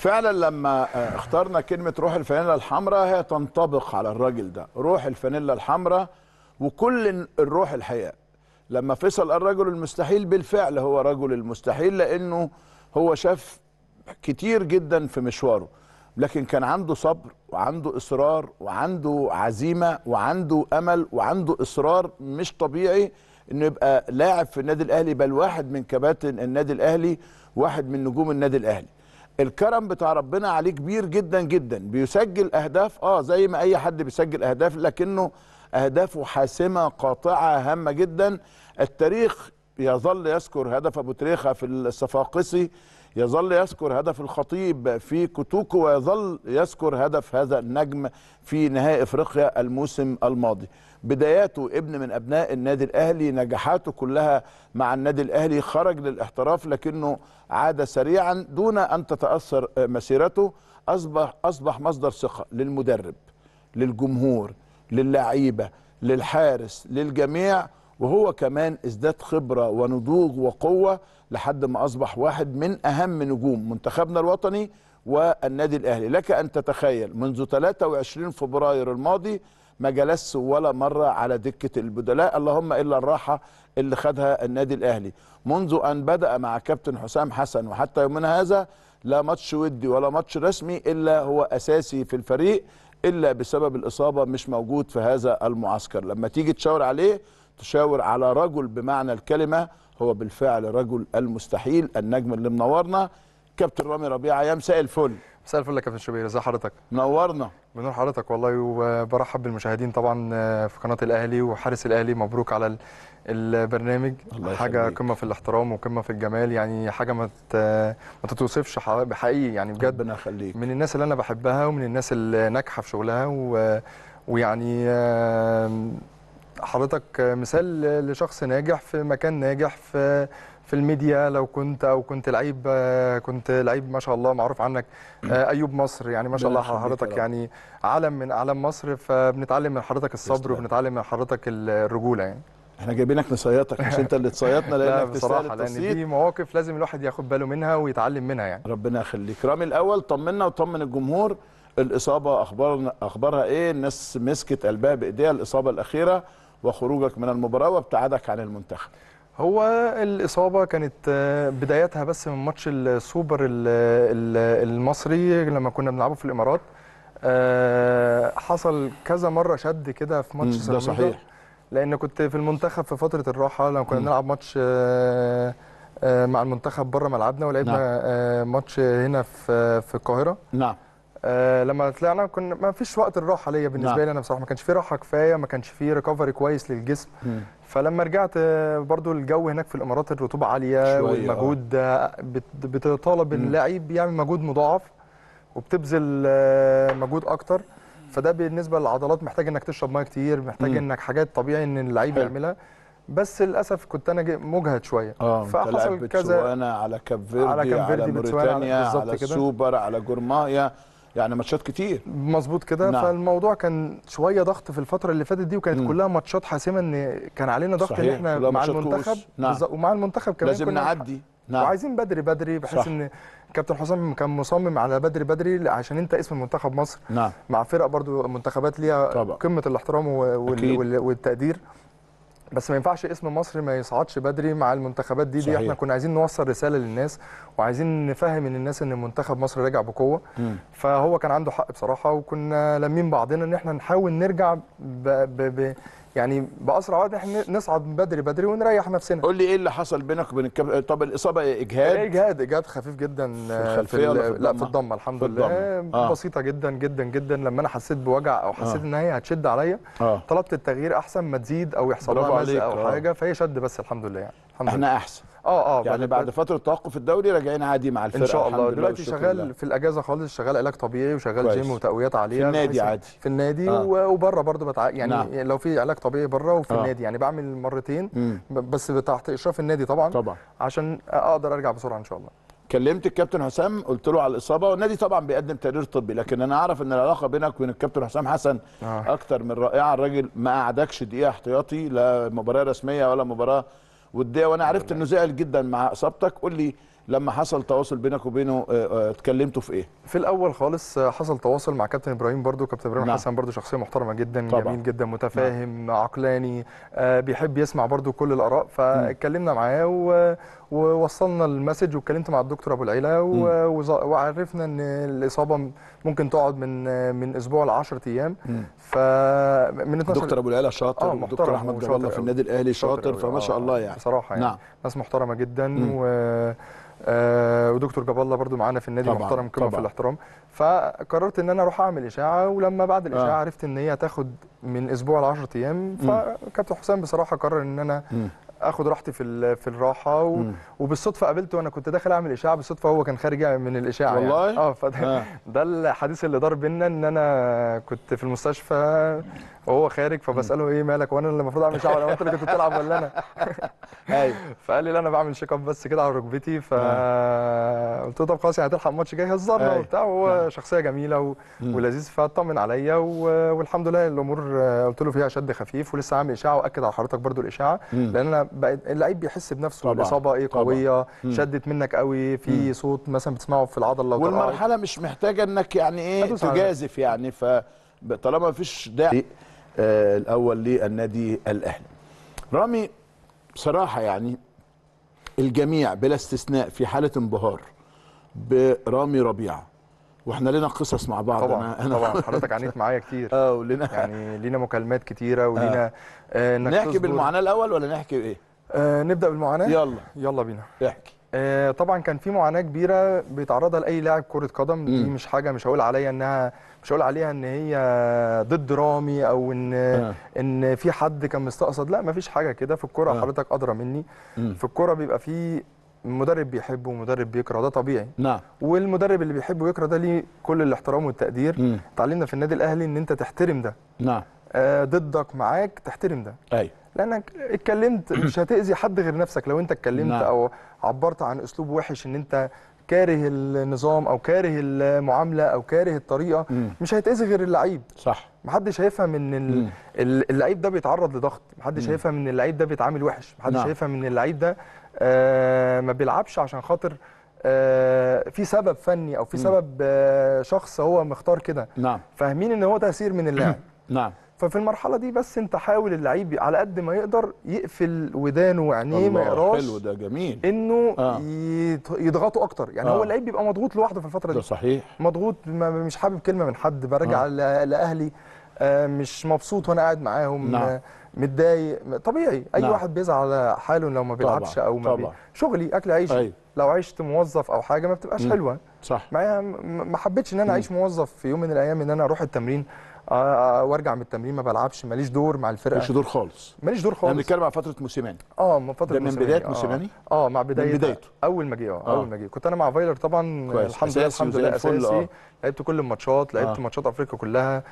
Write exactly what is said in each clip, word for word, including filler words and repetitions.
فعلا لما اخترنا كلمه روح الفانيلا الحمراء هي تنطبق على الراجل ده، روح الفانيلا الحمراء وكل الروح الحقيقه. لما فيصل قال رجل المستحيل، بالفعل هو رجل المستحيل، لانه هو شاف كتير جدا في مشواره، لكن كان عنده صبر وعنده اصرار وعنده عزيمه وعنده امل وعنده اصرار مش طبيعي انه يبقى لاعب في النادي الاهلي، بل واحد من كباتن النادي الاهلي، واحد من نجوم النادي الاهلي. الكرم بتاع ربنا عليه كبير جدا جدا، بيسجل اهداف اه زي ما اي حد بيسجل اهداف، لكنه اهدافه حاسمه قاطعه هامه جدا. التاريخ يظل يذكر هدف ابو تريخه في الصفاقسي، يظل يذكر هدف الخطيب في كوتوكو، ويظل يذكر هدف هذا النجم في نهائي افريقيا الموسم الماضي. بداياته ابن من ابناء النادي الاهلي، نجاحاته كلها مع النادي الاهلي، خرج للاحتراف لكنه عاد سريعا دون ان تتاثر مسيرته. اصبح اصبح مصدر ثقه للمدرب، للجمهور، للعيبه، للحارس، للجميع، وهو كمان ازداد خبره ونضوج وقوه لحد ما اصبح واحد من اهم نجوم منتخبنا الوطني والنادي الاهلي. لك ان تتخيل منذ ثلاثة وعشرين فبراير الماضي ما جلس ولا مره على دكه البدلاء، اللهم الا الراحه اللي خدها النادي الاهلي. منذ ان بدا مع كابتن حسام حسن وحتى يومنا هذا لا ماتش ودي ولا ماتش رسمي الا هو اساسي في الفريق، الا بسبب الاصابه مش موجود في هذا المعسكر. لما تيجي تشاور عليه تشاور على رجل بمعنى الكلمه، هو بالفعل رجل المستحيل، النجم اللي منورنا كابتن رامي ربيعه. يا مساء الفل. مساء الفل يا كابتن شوبير، ازي حضرتك؟ منورنا. بنور حضرتك والله، وبرحب بالمشاهدين طبعا في قناه الاهلي وحارس الاهلي. مبروك على البرنامج، حاجه قمه في الاحترام وقمه في الجمال، يعني حاجه ما ما تتوصفش بحقيقي يعني بجد. ربنا يخليك. من الناس اللي انا بحبها ومن الناس اللي ناجحه في شغلها و... ويعني حضرتك مثال لشخص ناجح في مكان ناجح في في الميديا. لو كنت او كنت لعيب، كنت لعيب ما شاء الله معروف عنك، ايوب مصر، يعني ما شاء الله حضرتك يعني علم من اعلام مصر. فبنتعلم من حضرتك الصبر وبنتعلم من حضرتك الرجوله. يعني احنا جايبينك نصيطك مش انت اللي تصيطنا، لانك بصراحه لان دي مواقف لازم الواحد ياخد باله منها ويتعلم منها يعني. ربنا يخليك. رامي الاول طمنا وطمن الجمهور، الاصابه اخبارنا اخبارها ايه؟ الناس مسكت قلبها بايديها الاصابه الاخيره وخروجك من المباراه وابتعادك عن المنتخب. هو الإصابة كانت بدايتها بس من ماتش السوبر المصري لما كنا بنلعبه في الإمارات. حصل كذا مرة شد كده في ماتش ده صحيح، لأن كنت في المنتخب في فترة الراحة لما كنا بنلعب ماتش مع المنتخب بره ملعبنا، ولعبنا نعم. ماتش هنا في في القاهرة. نعم. آه لما طلعنا كنا ما فيش وقت الراحه ليا بالنسبه نعم. لي انا بصراحه ما كانش في راحه كفايه، ما كانش في ريكفري كويس للجسم. م. فلما رجعت برضو الجو هناك في الامارات الرطوبه عاليه والمجهود بتطالب اللاعب يعمل مجهود مضاعف وبتبذل مجهود اكتر. فده بالنسبه للعضلات محتاج انك تشرب ميه كتير، محتاج م. انك حاجات طبيعي ان اللعيب يعملها، بس للاسف كنت انا مجهد شويه. اه فحصل كذا على على كاب فيردي، على, كاب فيردي على موريتانيا، على, على السوبر، على جورمايا، يعني ماتشات كتير. مظبوط كده. نعم. فالموضوع كان شويه ضغط في الفتره اللي فاتت دي، وكانت م. كلها ماتشات حاسمه، ان كان علينا ضغط ان احنا مع المنتخب. نعم. ومع المنتخب كمان لازم نعدي. نعم. وعايزين بدري بدري، بحيث ان كابتن حسام كان مصمم على بدري بدري عشان انت اسم منتخب مصر. نعم. مع فرق برضو منتخبات ليها قمه الاحترام وال والتقدير، بس ما ينفعش اسم مصر ما يصعدش بدري مع المنتخبات دي. صحيح. دي احنا كنا عايزين نوصل رساله للناس وعايزين نفهم ان الناس ان منتخب مصر راجع بقوه. م. فهو كان عنده حق بصراحه، وكنا لامين بعضنا ان احنا نحاول نرجع ب ب ب يعني باسرع وقت احنا نصعد بدري بدري ونريح نفسنا. قول لي ايه اللي حصل بينك وبين الكابتن؟ طب الاصابه اجهاد؟ اجهاد اجهاد خفيف جدا في الخلفيه ولا في لا في الضمه الحمد لله. آه. بسيطه جدا جدا جدا. لما انا حسيت بوجع او حسيت آه. ان هي هتشد عليا آه. طلبت التغيير احسن ما تزيد او يحصل لها مزق او آه. حاجه، فهي شد بس الحمد لله يعني. الحمد احنا لله. احسن اه اه يعني بعد فتره توقف الدوري راجعين عادي مع الفرقه ان شاء الله. دلوقتي شغال الله. في الاجازه خالص، شغال علاج طبيعي وشغال جيم وتقويات عاليه في النادي عادي. في النادي آه. وبره برضه بتع... يعني نعم. لو في علاج طبيعي بره وفي آه. النادي، يعني بعمل مرتين م. بس تحت اشراف النادي طبعا طبعا عشان اقدر ارجع بسرعه ان شاء الله. كلمت الكابتن حسام قلت له على الاصابه، والنادي طبعا بيقدم تقرير طبي، لكن انا اعرف ان العلاقه بينك وبين الكابتن حسام حسن آه. اكتر من رائعه. الراجل ما قعدكش دقيقه احتياطي، لا مباراه رسميه ولا مباراه وديه، وانا عرفت انه زعل جدا مع اصابتك. قول لي لما حصل تواصل بينك وبينه اتكلمتوا في ايه؟ في الاول خالص حصل تواصل مع كابتن ابراهيم برضو. كابتن ابراهيم نعم. حسن برضو شخصيه محترمه جدا طبعا. جميل جدا، متفاهم نعم. عقلاني، آه بيحب يسمع برضو كل الاراء. فاتكلمنا معاه و... ووصلنا المسج، واتكلمت مع الدكتور ابو العيله و... وعرفنا ان الاصابه ممكن تقعد من من اسبوع ل عشرة ايام. فمن اتناشر دكتور ابو العيله شاطر، آه ودكتور احمد جاب الله في النادي الاهلي شاطر, شاطر فما شاء الله يعني بصراحه يعني نعم. ناس محترمه جدا. مم. و آه ودكتور جاب الله برضو معانا في النادي محترم قمه في الاحترام. فقررت ان انا اروح اعمل اشاعه، ولما بعد الاشاعه آه. عرفت ان هي هتاخد من اسبوع ل عشرة ايام. فكابتن حسام بصراحه قرر ان انا مم. اخد راحتي في في الراحه و... وبالصدفه قابلته وانا كنت داخل اعمل اشاعه، بالصدفه هو كان خارج من الاشاعه والله يعني. اه فده آه. ده الحديث اللي دار بينا، ان انا كنت في المستشفى وهو خارج، فبساله ايه مالك، وانا اللي المفروض اعمل اشاعه ولا انت اللي كنت بتلعب ولا انا؟ ايوه. فقال لي لا انا بعمل شيك اب بس كده على ركبتي. فقلت له طب خلاص يعني هتلحق الماتش جاي، هزرنا وبتاع، وهو شخصيه جميله و... ولذيذ، فاطمن عليا و... والحمد لله الامور قلت له فيها شد خفيف، ولسه عامل اشاعه، واكد على حضرتك برده الاشاعه، لان انا بقيت اللعيب بيحس بنفسه طبعا. الاصابه ايه قويه طبعا. شدت منك قوي، في صوت مثلا بتسمعه في العضله لو والمرحله مش محتاجه انك يعني ايه تجازف يعني، فطالما ما فيش داعي آه الاول للنادي الاهلي. رامي بصراحه يعني الجميع بلا استثناء في حاله انبهار برامي ربيعه، واحنا لنا قصص مع بعض. طبعا أنا طبعا حضرتك عانيت معايا كتير. اه ولنا يعني لينا مكالمات كتيره ولينا آه. آه نحكي بالمعاناه الاول ولا نحكي بايه؟ آه نبدا بالمعاناه. يلا يلا بينا احكي. آه طبعا كان في معاناه كبيره بيتعرضها لاي لاعب كره قدم. دي مش حاجه مش هقول عليها انها مش هقول عليها ان هي ضد رامي او ان آه. ان في حد كان مستقصد، لا مفيش حاجه كده في الكوره. آه. حضرتك ادرى مني. مم. في الكوره بيبقى في مدرب بيحبه ومدرب بيكره، ده طبيعي. نعم. والمدرب اللي بيحبه ويكره ده ليه كل الاحترام والتقدير. اتعلمنا في النادي الاهلي ان انت تحترم ده. نعم. آه ضدك معاك تحترم ده. ايوه. لانك اتكلمت مش هتاذي حد غير نفسك. لو انت اتكلمت نعم. او عبرت عن اسلوب وحش ان انت كاره النظام او كاره المعامله او كاره الطريقه، مم. مش هيتاذي غير اللعيب. صح. محدش هيفهم ان اللعيب ده بيتعرض لضغط، محدش هيفهم ان اللعيب ده بيتعامل وحش، محدش نعم. هيفهم ان اللعيب ده آه ما بيلعبش عشان خاطر آه في سبب فني او في سبب آه شخص هو مختار كده. نعم. فاهمين ان هو تاثير من اللاعب. نعم. ففي المرحله دي بس انت حاول اللعيب على قد ما يقدر يقفل ودانه وعينيه، ما يقراش. حلو ده جميل. انه آه. يضغطوا اكتر يعني. آه. هو اللعيب بيبقى مضغوط لوحده في الفتره دي. ده صحيح. مضغوط، مش حابب كلمه من حد، برجع آه. لاهلي آه مش مبسوط وانا قاعد معاهم. نعم. آه متضايق، طبيعي اي نعم. واحد بيزعل على حاله لو ما بيلعبش او ما بي... شغلي اكل عيشي. أيوه. لو عشت موظف او حاجه ما بتبقاش م. حلوه. صح. ما حبيتش ان انا اعيش موظف في يوم من الايام، ان انا اروح التمرين آه وارجع من التمرين ما بلعبش، ماليش دور مع الفرقه. ماليش دور خالص. ماليش دور خالص. احنا بنتكلم على فتره موسيماني. اه من فتره موسيماني. من بدايه موسيماني؟ اه, آه مع بدايه من بدايته. اول ما جه اه اول ما جه كنت انا مع فايلر طبعا. كويس. الحمد لله الحمد لله اساسي. آه. لعبت كل الماتشات، لعبت آه. ماتشات افريقيا كلها.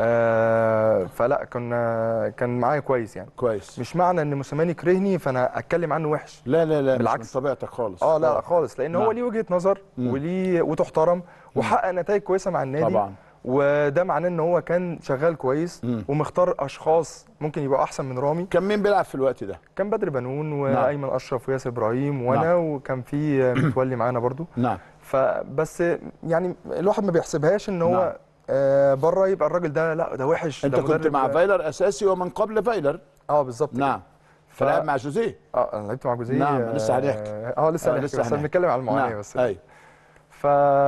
آه فلا كنا كان معايا كويس يعني. كويس. مش معنى ان موسيماني كرهني فانا اتكلم عنه وحش. لا لا لا بالعكس. مش من طبيعتك خالص. اه لا لا خالص، لان نعم. هو ليه وجهه نظر وليه وتحترم وحقق نتائج كويسه مع النادي طبعا. وده معناه ان هو كان شغال كويس مم. ومختار اشخاص ممكن يبقوا احسن من رامي. كان مين بيلعب في الوقت ده؟ كان بدر بنون وايمن نعم. اشرف وياسر ابراهيم وانا نعم. وكان في متولي معانا برضو. نعم. فبس يعني الواحد ما بيحسبهاش ان هو نعم. آه بره يبقى الراجل ده لا ده وحش. انت ده كنت مع فايلر اساسي ومن قبل فايلر. اه بالظبط. نعم. فلعب مع جوزيه. اه انا لعبت مع جوزيه. نعم لسه هنحكي. اه لسه هنحكي بس بنتكلم على المعاناه نعم. بس. ايوه. ف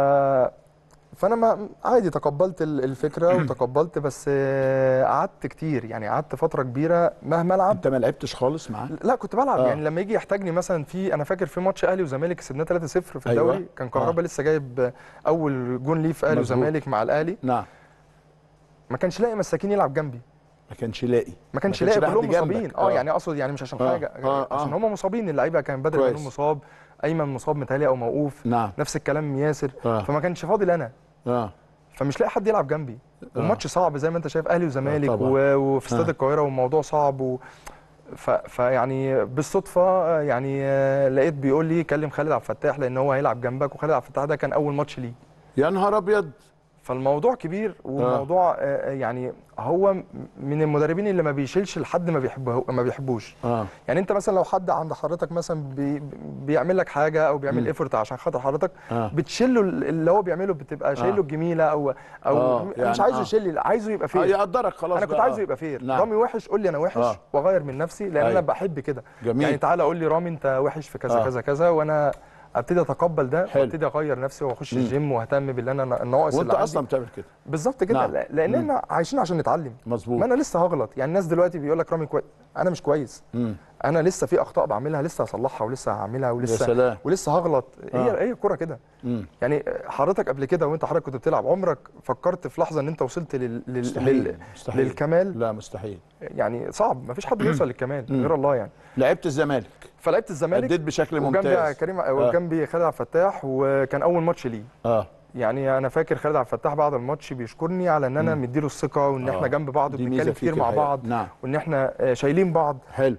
فانا ما عادي تقبلت الفكره وتقبلت، بس قعدت كتير يعني، قعدت فتره كبيره مهما العب. انت ما لعبتش خالص معاه؟ لا كنت بلعب آه. يعني لما يجي يحتاجني مثلا في، انا فاكر في ماتش اهلي وزمالك كسبناه ثلاثة صفر في الدوري. أيوة. كان كهربا آه. لسه جايب اول جون ليه في اهلي وزمالك مع الاهلي. نعم. ما كانش لاقي مساكين يلعب جنبي. ما كانش لاقي ما كانش لاقي كلهم مصابين. اه يعني اقصد يعني مش عشان آه. حاجه آه. عشان هم مصابين اللعيبه. كان بدر بنون مصاب، ايمن مصاب متهيألي او موقوف. نعم. نفس الكلام ياسر. آه. فما كانش فاضل انا. اه فمش لاقي حد يلعب جنبي. آه. والماتش صعب زي ما انت شايف، اهلي وزمالك آه وفي استاد آه. القاهره والموضوع صعب و... ف... فيعني بالصدفه يعني لقيت بيقول لي كلم خالد عبد الفتاح لان هو هيلعب جنبك، وخالد عبد الفتاح ده كان اول ماتش ليه. يا نهار ابيض. فالموضوع كبير والموضوع آه. آه يعني هو من المدربين اللي ما بيشيلش لحد ما بيحبه ما بيحبوش. آه. يعني انت مثلا لو حد عند حضرتك مثلا بي بيعمل لك حاجه او بيعمل ايفورت عشان خاطر حضرتك، آه. بتشيله اللي هو بيعمله، بتبقى شايله الجميله او او آه. يعني مش عايزه آه. يشيل، عايزه يبقى فير. آه يقدرك خلاص. انا كنت عايزه يبقى فير. نعم. رامي وحش قول لي انا وحش آه. واغير من نفسي، لان أيوه. انا بحب كده. يعني تعالى قول لي رامي انت وحش في كذا آه. كذا كذا، وانا ابتدي اتقبل ده وابتدي اغير نفسي واخش الجيم واهتم باللي انا الناقص اللي عندي. وانت اصلا بتعمل كده بالظبط كده. نعم. لان احنا عايشين عشان نتعلم. مظبوط. ما انا لسه هغلط. يعني الناس دلوقتي بيقول لك رامي كويس، انا مش كويس. مم. انا لسه في اخطاء بعملها لسه هصلحها ولسه هعملها ولسه سلام. ولسه هغلط. آه. هي هي الكوره كده. يعني حضرتك قبل كده وانت حضرتك كنت بتلعب، عمرك فكرت في لحظه ان انت وصلت لل... مستحيل. لل... مستحيل. للكمال؟ لا مستحيل. يعني صعب، ما فيش حد بيوصل للكمال غير الله. يعني لعبت الزمالك، فلعبت الزمالك اديت بشكل ممتاز، وجنبي كريم وجنبي آه. خالد عبد الفتاح، وكان اول ماتش ليه. اه يعني انا فاكر خالد عبد الفتاح بعد الماتش بيشكرني على ان انا مديله الثقه وان آه. احنا جنب بعض وبنتكلم كتير مع بعض. نعم. وان احنا شايلين بعض. حلو.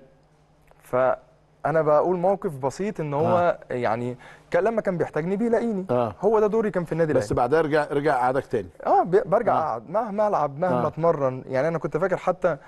فانا بقول موقف بسيط ان هو آه. يعني كان لما كان بيحتاجني بيلاقيني. آه. هو ده دوري كان في النادي الاهلي. بس بعدها رجع رجع قعدك تاني. اه برجع اقعد آه. مهما العب مهما آه. اتمرن. يعني انا كنت فاكر حتى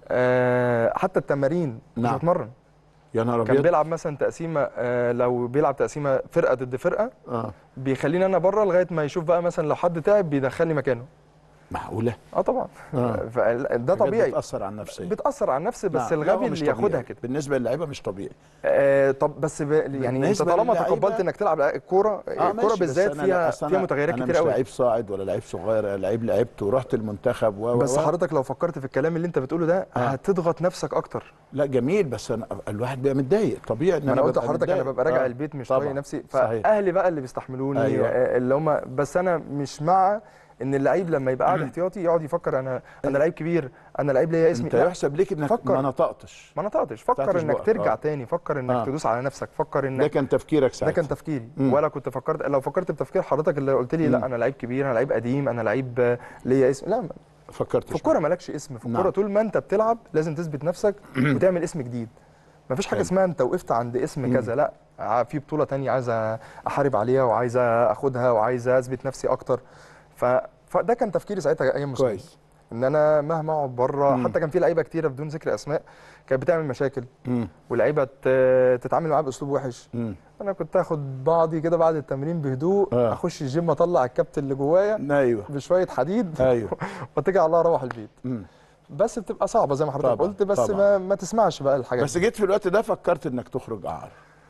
آه حتى التمارين كنت نعم. بتمرن. يا نهار ابيض. كان بيلعب مثلا تقسيمه آه لو بيلعب تقسيمه فرقه ضد فرقه آه. بيخليني انا بره لغايه ما يشوف بقى مثلا لو حد تعب بيدخلني مكانه. معقوله؟ اه طبعا. آه. فده طبيعي. بتاثر على النفسيه. بتاثر على النفس. بس نعم. الغبي اللي ياخدها كده. بالنسبه للعيبه مش طبيعي. آه طب بس ب... يعني انت طالما تقبلت انك تلعب الكوره آه الكوره بالذات فيها فيها متغيرات كتير قوي. انا مش لعيب صاعد ولا لعيب صغير، انا لعيب لعبت ورحت المنتخب و بس حضرتك لو فكرت في الكلام اللي انت بتقوله ده آه. هتضغط نفسك اكتر. لا جميل، بس أنا الواحد بيبقى متضايق طبيعي. ان انا قلت لحضرتك انا ببقى راجع آه. البيت مش طايق نفسي، فاهلي بقى اللي بيستحملوني. أيوة. اللي هم بس انا مش مع ان اللعيب لما يبقى قاعد احتياطي يقعد يفكر انا انا لعيب كبير، انا لعيب ليا اسمي. انت يحسب ليك انك فكر. ما نطقتش ما نطقتش فكر انك ترجع آه. تاني، فكر انك آه. تدوس على نفسك، فكر انك ده كان تفكيرك ساعتها. ده كان تفكيري. مم. ولا كنت فكرت لو فكرت بتفكير حضرتك اللي قلت لي لا انا لعيب كبير، انا لعيب قديم، انا لعيب ليا اسم. لا فكرتش في الكوره مالكش اسم. في الكوره طول ما انت بتلعب لازم تثبت نفسك وتعمل اسم جديد. ما فيش حاجه اسمها انت وقفت عند اسم كذا، لا في بطوله ثانيه عايز احارب عليها وعايز اخدها وعايز اثبت نفسي اكتر. ف فده كان تفكيري ساعتها ايام مسلم. كويس. ان انا مهما اقعد بره، حتى كان في لعيبه كتيره بدون ذكر اسماء كانت بتعمل مشاكل ولعيبه تتعامل معاها باسلوب وحش. مم. انا كنت اخد بعضي كده بعد التمرين بهدوء آه. اخش الجيم اطلع الكابتن اللي جوايا ايوه بشويه حديد ايوه واتكل على الله اروح البيت. مم. بس بتبقى صعبه زي ما حضرتك قلت، بس طبعًا. ما, ما تسمعش بقى الحاجات بس جيت في الوقت ده فكرت انك تخرج اعار.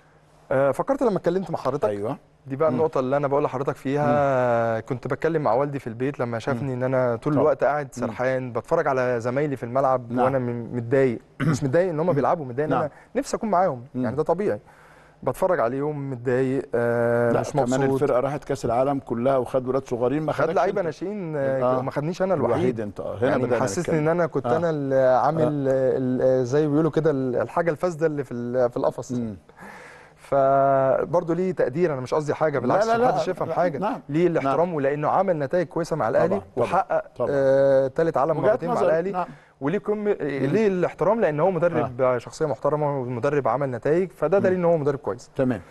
آه فكرت لما اتكلمت مع حضرتك. ايوه دي بقى النقطة اللي أنا بقول لحضرتك فيها. مم. كنت بتكلم مع والدي في البيت لما شافني إن أنا طول طبعا. الوقت قاعد سرحان بتفرج على زمايلي في الملعب. نعم. وأنا متضايق. مش متضايق إن هم بيلعبوا، متضايق إن نعم. أنا نفسي أكون معاهم. مم. يعني ده طبيعي. بتفرج عليهم متضايق آه مش مبسوط. كمان الفرقة راحت كأس العالم كلها وخد ولاد صغيرين ما خد لعيبة ناشئين آه وما خدنيش أنا الوحيد. الوحيد أنت هنا يعني محسسني إن أنا كنت آه. أنا اللي عامل آه. زي ما بيقولوا كده الحاجة الفاسدة اللي في في القفص. فبرضه ليه تقدير، انا مش قصدي حاجه بالعكس، ما حدش يفهم حاجه. نعم. ليه الاحترام نعم. ولانه عمل نتائج كويسه مع الاهلي وحقق ثالث آه عالم مرتين مع الاهلي. نعم. وليه كم... ليه الاحترام؟ لان هو مدرب آه. شخصيه محترمه ومدرب عمل نتائج، فده دليل ان هو مدرب كويس. تمام.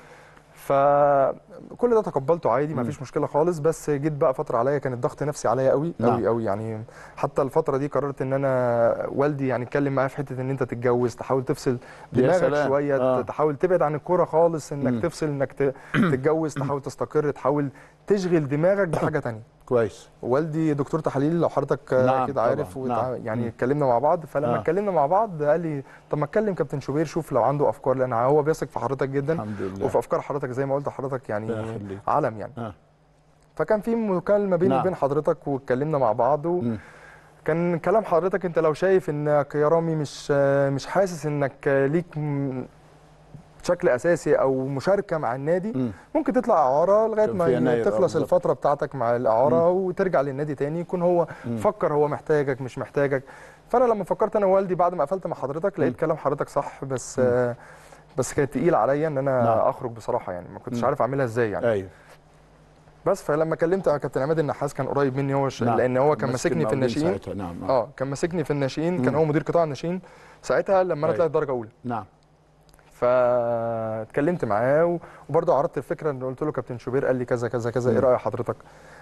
فكل ده تقبلته عادي، ما فيش مشكله خالص. بس جيت بقى فتره عليا كان الضغط نفسي عليا قوي قوي نعم. قوي. يعني حتى الفتره دي قررت ان انا والدي يعني اتكلم معايا في حته ان انت تتجوز، تحاول تفصل دماغك شويه آه. تحاول تبعد عن الكوره خالص، انك مم. تفصل، انك تتجوز، تحاول تستقر، تحاول تشغل دماغك بحاجه ثانيه. كويس. والدي دكتور تحاليل لو حضرتك نعم كده عارف نعم. يعني اتكلمنا مع بعض. فلما آه. اتكلمنا مع بعض قال لي طب ما اتكلم كابتن شوبير شوف لو عنده افكار، لان هو بيثق في حضرتك جدا الحمد لله. وفي افكار حضرتك زي ما قلت حضرتك يعني علم يعني آه. فكان في مكالمه بيني نعم. وبين حضرتك واتكلمنا مع بعض و... كان كلام حضرتك انت لو شايف انك يا رامي مش مش حاسس انك ليك بشكل اساسي او مشاركه مع النادي م. ممكن تطلع اعاره لغايه ما تخلص الفتره بتاعتك مع الاعاره م. وترجع للنادي تاني، يكون هو م. فكر هو محتاجك مش محتاجك. فانا لما فكرت انا ووالدي بعد ما قفلت مع حضرتك لقيت م. كلام حضرتك صح، بس م. بس كانت تقيله عليا ان انا نعم. اخرج بصراحه، يعني ما كنتش م. عارف اعملها ازاي يعني. ايوه. بس فلما كلمت كابتن عماد النحاس كان قريب مني هو نعم. لان هو كان ماسكني في الناشئين. نعم. اه كان ماسكني في الناشئين، كان هو مدير قطاع الناشئين ساعتها لما انا طلعت درجه اولى. نعم. فاتكلمت معاه وبرضه عرضت الفكره ان قلت له كابتن شوبير قال لي كذا كذا كذا، ايه راي حضرتك؟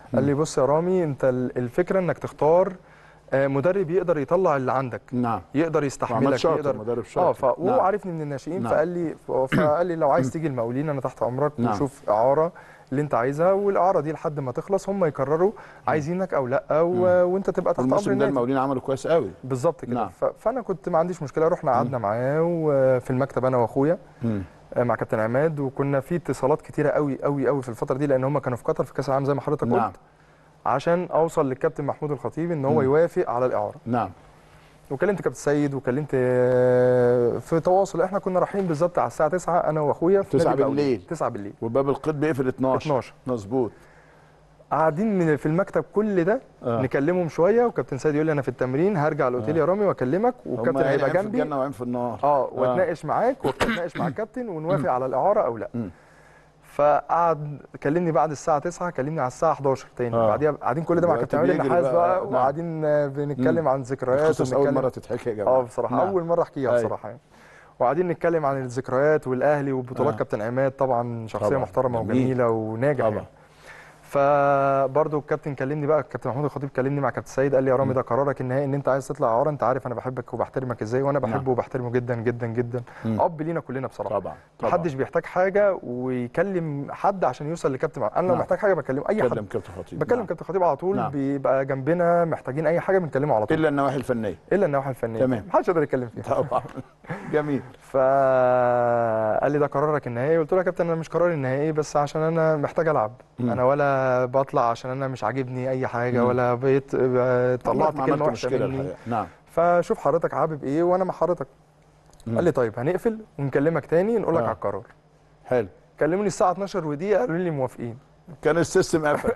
قال لي بص يا رامي، انت الفكره انك تختار مدرب يقدر يطلع اللي عندك. نعم. يقدر يستحملك، شاطر، يقدر مدرب شاطر. اه ف... وهو نعم. عارفني من الناشئين. نعم. فقال لي فقال لي لو عايز تيجي المقاولين انا تحت امرك. نعم. وشوف اعاره اللي انت عايزها، والاعاره دي لحد ما تخلص هم يقرروا عايزينك او لا، و... وانت تبقى تحت امر الموسم ده النادي. المقاولين عملوا كويس قوي بالظبط كده. نعم. ف... فانا كنت ما عنديش مشكله، رحنا قعدنا معاه وفي المكتب انا واخويا مع كابتن عماد، وكنا في اتصالات كتيره قوي قوي قوي في الفتره دي، لان هم كانوا في قطر في كاس العالم زي ما حضرتك قلت. نعم. عشان اوصل للكابتن محمود الخطيب ان هو يوافق على الاعاره. نعم. وكلمت كابتن سيد وكلمت في تواصل. احنا كنا رايحين بالظبط على الساعه تسعة انا واخويا في تسعة بالليل. تسعة بالليل، وباب القيد بيقفل اتناشر. اتناشر مظبوط. قاعدين في المكتب كل ده آه. نكلمهم شويه، وكابتن سيد يقول لي انا في التمرين هرجع الاوتيل آه. يا رامي واكلمك، والكابتن هيبقى جنبي في الجنه وعين في النار اه واتناقش آه. معاك واتناقش مع الكابتن ونوافق على الاعاره او لا. م. فقعد كلمني بعد الساعه تسعة، كلمني على الساعه حداشر تاني. آه. بعديها قاعدين كل ده مع كابتن عماد النحاس بقى, بقى نعم. وقاعدين بنتكلم عن ذكريات. قصص اول مره تتحكي يا جماعه. اه بصراحه نعم. اول مره احكيها بصراحه يعني. وقاعدين نتكلم عن الذكريات والاهلي وبطولات آه. كابتن عماد طبعا شخصيه طبعا. محترمه وجميله وناجح طبعا. يعني. فبرضه الكابتن كلمني بقى، الكابتن محمود الخطيب كلمني مع كابتن سيد، قال لي يا رامي ده قرارك النهائي ان انت عايز تطلع اعاره. انت عارف انا بحبك وبحترمك ازاي، وانا بحبه نعم. وبحترمه جدا جدا جدا. م. اب لينا كلنا بصراحه. طبعا طبعا. محدش بيحتاج حاجه ويكلم حد عشان يوصل لكابتن. انا لو نعم. محتاج حاجه بكلم اي حد. بكلم كابتن خطيب. بكلم نعم. كابتن خطيب على طول. نعم. بيبقى جنبنا محتاجين اي حاجه بنكلمه على طول. الا النواحي الفنيه. الا النواحي الفنيه. تمام. محدش يقدر يتكلم فيها. طبعا. جميل. فقال لي ده قرارك النهائي. قلت له يا كابتن انا مش قراري النهائي، بس عشان انا محتاج العب. م. انا ولا بطلع عشان انا مش عاجبني اي حاجه م. ولا بقيت طلعت كلمه وحشه مني. نعم. فشوف حضرتك حابب ايه وانا مع حضرتك. قال لي طيب هنقفل ونكلمك تاني نقول لك آه. على القرار. حلو. كلموني الساعه اتناشر ودقيقه قالوا لي موافقين. كان السيستم قافل.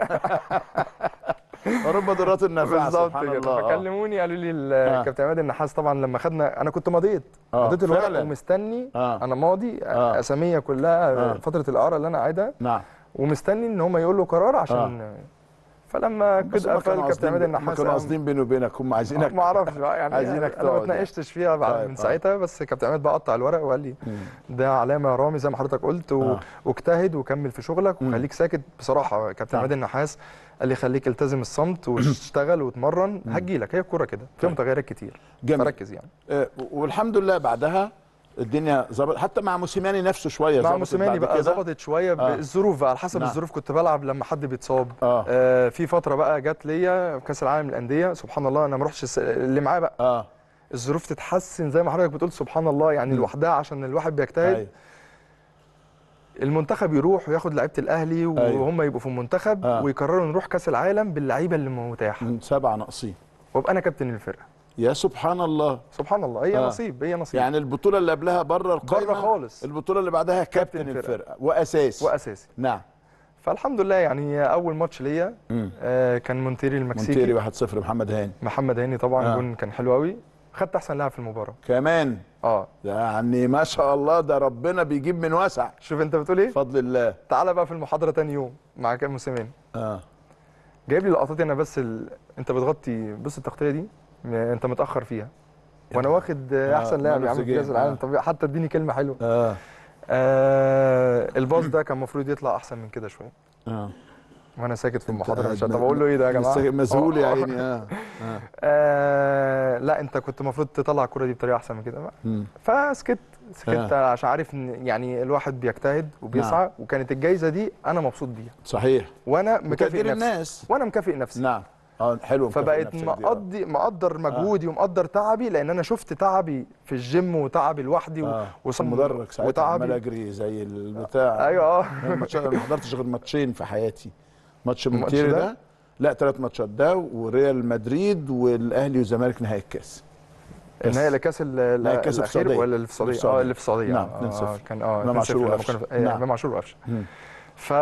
رب ضرات النافعه سبحان الله. فكلموني قالوا لي الكابتن عماد النحاس طبعا لما خدنا انا كنت مضيت آه. مضيت الورق ومستني آه. انا ماضي آه. اساميه كلها آه. فتره الاعاره اللي انا قاعدها. نعم. ومستني ان هم يقولوا قرار عشان آه. فلما كده قفل كابتن عماد النحاس. كانوا قاصدين بيني وبينك، هم عايزينك. ما اعرفش بقى يعني عايزينك انا ما اتناقشتش فيها بعد طيب من ساعتها. بس كابتن عماد بقى قطع الورق وقال لي ده علامه يا رامي زي ما حضرتك قلت و... آه. واجتهد وكمل في شغلك وخليك ساكت. بصراحه كابتن عماد النحاس قال لي خليك التزم الصمت واشتغل واتمرن، هتجيلك هي الكوره كده فيها متغيرات كتير. فركز يعني. أه والحمد لله بعدها الدنيا ظبطت حتى مع موسيماني نفسه شويه. مع موسيماني بقى ظبطت شويه آه. بالظروف بقى على حسب نعم. الظروف. كنت بلعب لما حد بيتصاب. آه. آه في فتره بقى جت ليا كاس العالم للانديه سبحان الله انا ما رحتش اللي معاه بقى. آه. الظروف تتحسن زي ما حضرتك بتقول سبحان الله يعني لوحدها عشان الواحد بيجتهد. أيوه. المنتخب يروح وياخد لعيبه الاهلي وهم أيوه. يبقوا في المنتخب آه. ويقرروا نروح كاس العالم باللعيبه اللي متاحه من سبعه ناقصين وابقى انا كابتن الفرقه. يا سبحان الله سبحان الله هي آه. نصيب هي نصيب. يعني البطوله اللي قبلها بره القايمه بره خالص، البطوله اللي بعدها كابتن, كابتن الفرقه, الفرقة. واساسي واساسي نعم. فالحمد لله يعني اول ماتش ليا آه كان مونتيري المكسيكي. مونتيري واحد صفر محمد هاني. محمد هاني طبعا جون آه. كان حلو قوي. خدت احسن لاعب في المباراه كمان. اه يعني ما شاء الله ده ربنا بيجيب من واسع. شوف انت بتقول ايه بفضل الله. تعالى بقى في المحاضره تاني يوم مع كام موسيماني. اه جايب لي لقطات انا بس ال... انت بتغطي بص التغطيه دي انت متاخر فيها وانا واخد احسن آه لاعب يا عم في كاس العالم. طب حتى اديني كلمه حلوه. اه, آه الباص ده كان المفروض يطلع احسن من كده شويه. اه وانا ساكت في المحاضره مش طب اقول له ايه ده يا جماعه مسؤول يا عيني. آه. آه. اه لا انت كنت المفروض تطلع الكوره دي بطريقه احسن من كده بقى. فسكت سكت آه. عشان عارف ان يعني الواحد بيجتهد وبيسعى. نعم. وكانت الجايزه دي انا مبسوط بيها صحيح وانا مكافئ نفسي الناس. وانا مكافئ نفسي. نعم اه حلو. فبقيت مقضي مقدر مجهودي آه. ومقدر تعبي لان انا شفت تعبي في الجيم وتعبي لوحدي آه. ومدرج ساعتها عمال اجري زي البتاع. ايوه اه انا ما حضرتش غير ماتشين في حياتي. ماتش مونتيري ده لا ثلاث ماتشات ده وريال مدريد والاهلي والزمالك نهائي الكاس. النهائي لكاس الاخير ولا اللي في السعوديه؟ اه اللي في السعوديه. نعم اتنين صفر. آه كان اه امام عاشور وقفشه. امام عاشور وقفشه. ف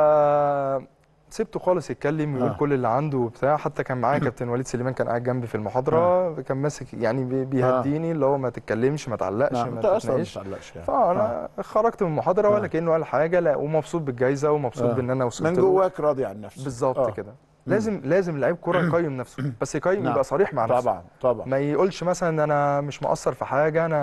سبته خالص يتكلم ويقول آه. كل اللي عنده وبتاع. حتى كان معايا كابتن وليد سليمان كان قاعد جنبي في المحاضره. آه. كان ماسك يعني بيهديني اللي هو ما تتكلمش ما تعلقش آه. ما تتناقش يعني. فانا آه. خرجت من المحاضره ولا كانه قال حاجه لا ومبسوط بالجائزه ومبسوط آه. بان انا وصلت من جواك راضي عن نفسك بالظبط آه. كده. لازم لازم لعيب كوره يقيم نفسه بس يقيم. نعم. يبقى صريح مع نفسه طبعا طبعا. ما يقولش مثلا انا مش مقصر في حاجه انا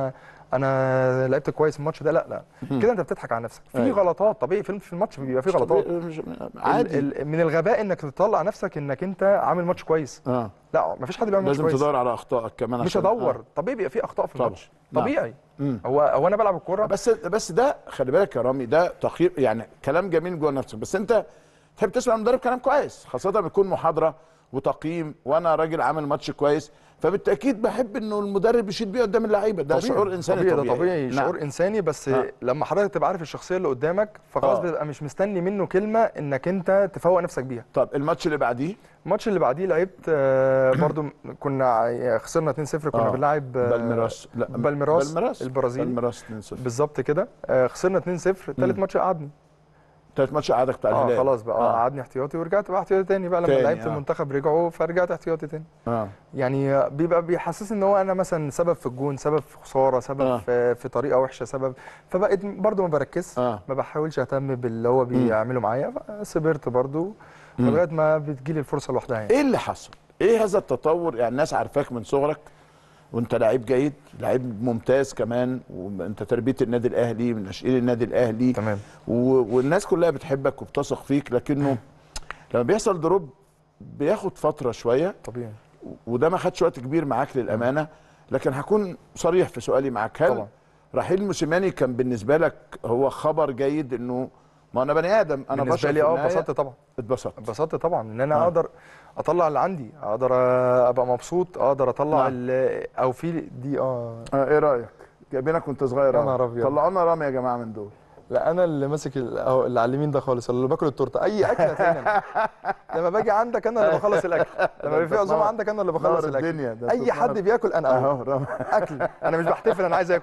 انا لعبت كويس الماتش ده، لا لا كده انت بتضحك على نفسك. في أيوة. غلطات طبيعي في في الماتش بيبقى في غلطات عادي. ال ال من الغباء انك تطلع نفسك انك انت عامل ماتش كويس. اه لا مفيش حد بيعمل ماتش كويس، لازم تدور على اخطائك كمان. مش ادور. آه. طبيعي بيبقى في اخطاء في الماتش طبيعي. نعم. هو هو انا بلعب الكوره بس بس ده خلي بالك يا رامي، ده تقييم يعني كلام جميل جوه نفسك، بس انت تحب تسمع المدرب كلام كويس، خاصه بيكون محاضره وتقييم وانا راجل عامل ماتش كويس، فبالتاكيد بحب انه المدرب يشيد بيه قدام اللعيبه. ده طبيعي. شعور انساني طبيعي. طبيعي. ده طبيعي. نعم. شعور انساني. بس آه. لما حضرتك تبقى عارف الشخصيه اللي قدامك فخلاص آه. بتبقى مش مستني منه كلمه انك انت تفوق نفسك بيها. طب الماتش اللي بعديه؟ الماتش اللي بعديه لعبت آه برضو كنا خسرنا اتنين صفر. كنا آه. بنلعب آه بالميراس. لا بالميراس, بالميراس. البرازيل. بالميراس اتنين صفر بالظبط كده. آه خسرنا اتنين صفر. ثالث ماتش قعدني. ثالث ماتش قعدك بتاع الهلال. اه خلاص بقى آه. قعدني احتياطي ورجعت بقى احتياطي تاني بقى لما تاني. لعبت آه. المنتخب رجعوا فرجعت احتياطي تاني. اه يعني بيبقى بيحسسني ان هو انا مثلا سبب في الجون، سبب في خساره، سبب آه. في, في طريقه وحشه، سبب. فبقيت برضو ما بركزش. آه. ما بحاولش اهتم باللي هو بيعمله معايا. صبرت برضو لغايه ما بتجيلي الفرصه لوحدها. يعني ايه اللي حصل؟ ايه هذا التطور؟ يعني الناس عارفاك من صغرك وانت لعيب جيد، لعيب ممتاز كمان، وانت تربيه النادي الاهلي من ناشئين النادي الاهلي. تمام. والناس كلها بتحبك وبتثق فيك، لكنه لما بيحصل دروب بياخد فتره شويه طبيعي. وده ما خدش وقت كبير معاك للامانه. لكن هكون صريح في سؤالي معاك، هل طبعا رحيل موسيماني كان بالنسبه لك هو خبر جيد؟ انه ما انا بني ادم، انا بالنسبه لي اه اتبسطت طبعا. اتبسطت اتبسطت طبعا ان انا آه. اقدر اطلع اللي عندي، اقدر ابقى مبسوط، اقدر اطلع او في دي اه, آه ايه رايك؟ جايبينك وانت صغير يا نهار ابيض. طلعونا رامي يا جماعه من دول. لا انا اللي ماسك اهو اللي على اليمين ده خالص، اللي باكل التورته. اي اكله تاني لما باجي عندك انا اللي بخلص الاكل، لما بيبقى في عزومه عندك انا اللي بخلص الاكل. اي حد بياكل انا اهو اكل، انا مش بحتفل، انا عايز اكل.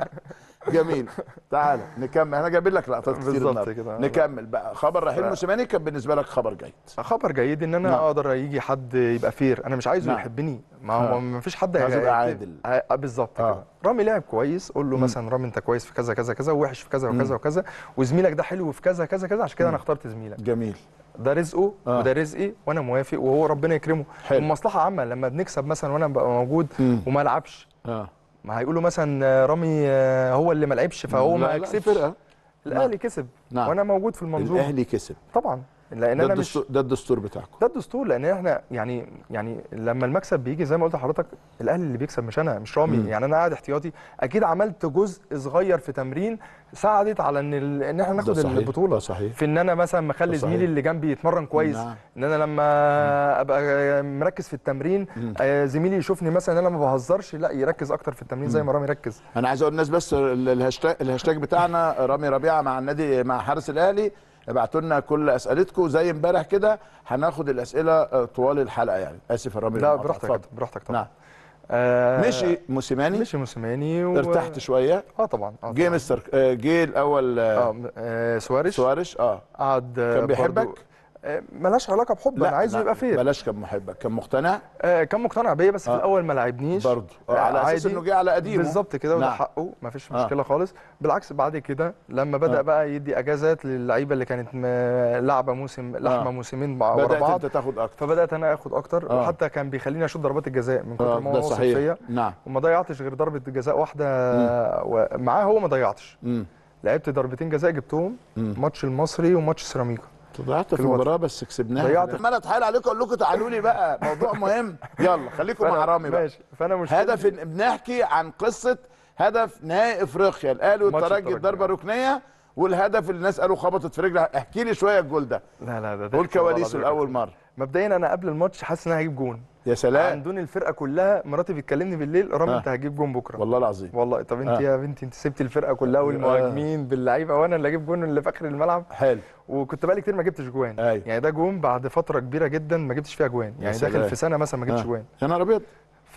جميل. تعالى نكمل، انا جايب لك لقطات كتير بالظبط كده. نكمل بقى. خبر رحيل موسيماني كان بالنسبه لك خبر جيد؟ خبر جيد ان انا نعم. اقدر يجي حد يبقى فير، انا مش عايزه نعم. يحبني، ما هو ما فيش حد هيبقى عادل. بالظبط آه. كده. رامي لعب كويس، قول له مثلا رامي انت كويس في كذا كذا كذا، ووحش في كذا وكذا وكذا، وزميلك ده حلو في كذا كذا كذا، عشان كده انا اخترت زميلك. جميل. ده رزقه آه. وده رزقي وانا موافق، وهو ربنا يكرمه. المصلحه عامه لما بنكسب مثلا وانا ببقى موجود مم. وما العبش اه ما هيقولوا مثلا رامي هو اللي ما لعبش فهو ما كسبش. الاهلي كسب نعم. وانا موجود في المنظومه. الاهلي كسب طبعا، لان انا مش ده الدستور بتاعكم. ده الدستور، لان احنا يعني يعني لما المكسب بيجي زي ما قلت لحضرتك الاهلي اللي بيكسب مش انا، مش رامي. مم. يعني انا قاعد احتياطي، اكيد عملت جزء صغير في تمرين ساعدت على ان ال... ان احنا ناخد صحيح. البطوله. صحيح. في ان انا مثلا مخلي زميلي اللي جنبي يتمرن كويس. نعم. ان انا لما مم. ابقى مركز في التمرين آه زميلي يشوفني مثلا ان انا ما بهزرش، لا يركز اكتر في التمرين زي ما رامي ركز. انا عايز اقول للناس بس الهاشتاج الهاشتاج بتاعنا رامي ربيعه مع النادي مع حارس الاهلي. ابعتوا لنا كل اسئلتكم زي امبارح كده، هناخد الاسئله طوال الحلقه. يعني اسف يا رامي. لا براحتك براحتك طبعا. نعم. آه مشي موسيماني مشي موسيماني و... ارتحت شويه. اه طبعا. اه جه مستر آه جه الاول اه, آه سواريش سواريش اه قعد كان بيحبك؟ ملهاش علاقه بحب، انا عايزه يبقى فير. بلاش كان محبك، كان مقتنع؟ آه كان مقتنع بيا بس آه. في الاول ما لعبنيش برضه آه على اساس انه جه على قديمه. بالظبط كده. وده حقه، ما فيش مشكله آه. خالص. بالعكس بعد كده لما بدا آه. بقى يدي اجازات للعيبه اللي كانت لعبه موسم لحمه آه. موسمين ورا بعض، بدات انت تاخد اكتر، فبدات انا اخد اكتر آه. وحتى كان بيخليني اشوط ضربات الجزاء من كتر ما هو واثق فيا. نعم. وما ضيعتش غير ضربه جزاء واحده معاه، هو ما ضيعتش. لعبت ضربتين جزاء جبتهم، ماتش المصري وماتش سيراميكا. ضيعت في المباراه بس كسبناها. ضيعت. عمال اتحايل عليكم اقول لكم تعالوا لي بقى، موضوع مهم. يلا خليكم مع رامي بقى. ماشي. فانا مش هدف بنحكي عن قصه هدف نهائي افريقيا الاهلي والترجي بضربه ركنيه، والهدف اللي الناس قالوا خبطت في رجلها. احكي لي شويه الجول ده. لا لا ده قول كواليسه لاول مره. مبدئيا انا قبل الماتش حاسس ان انا هجيب جون. يا سلام. عن دون الفرقه كلها، مراتي بتكلمني بالليل رامي آه. انت هتجيب جون بكره. والله العظيم. والله. طب انت آه. يا بنتي انت سبتي الفرقه كلها والمهاجمين آه. باللعيبه وانا اللي اجيب جون اللي في اخر الملعب. حلو. وكنت بقالي كتير ما جبتش جوان. أيوه. يعني ده جون بعد فتره كبيره جدا ما جبتش فيها جوان، يعني داخل في سنه مثلا ما جبتش آه. جوان. يا نهار ابيض.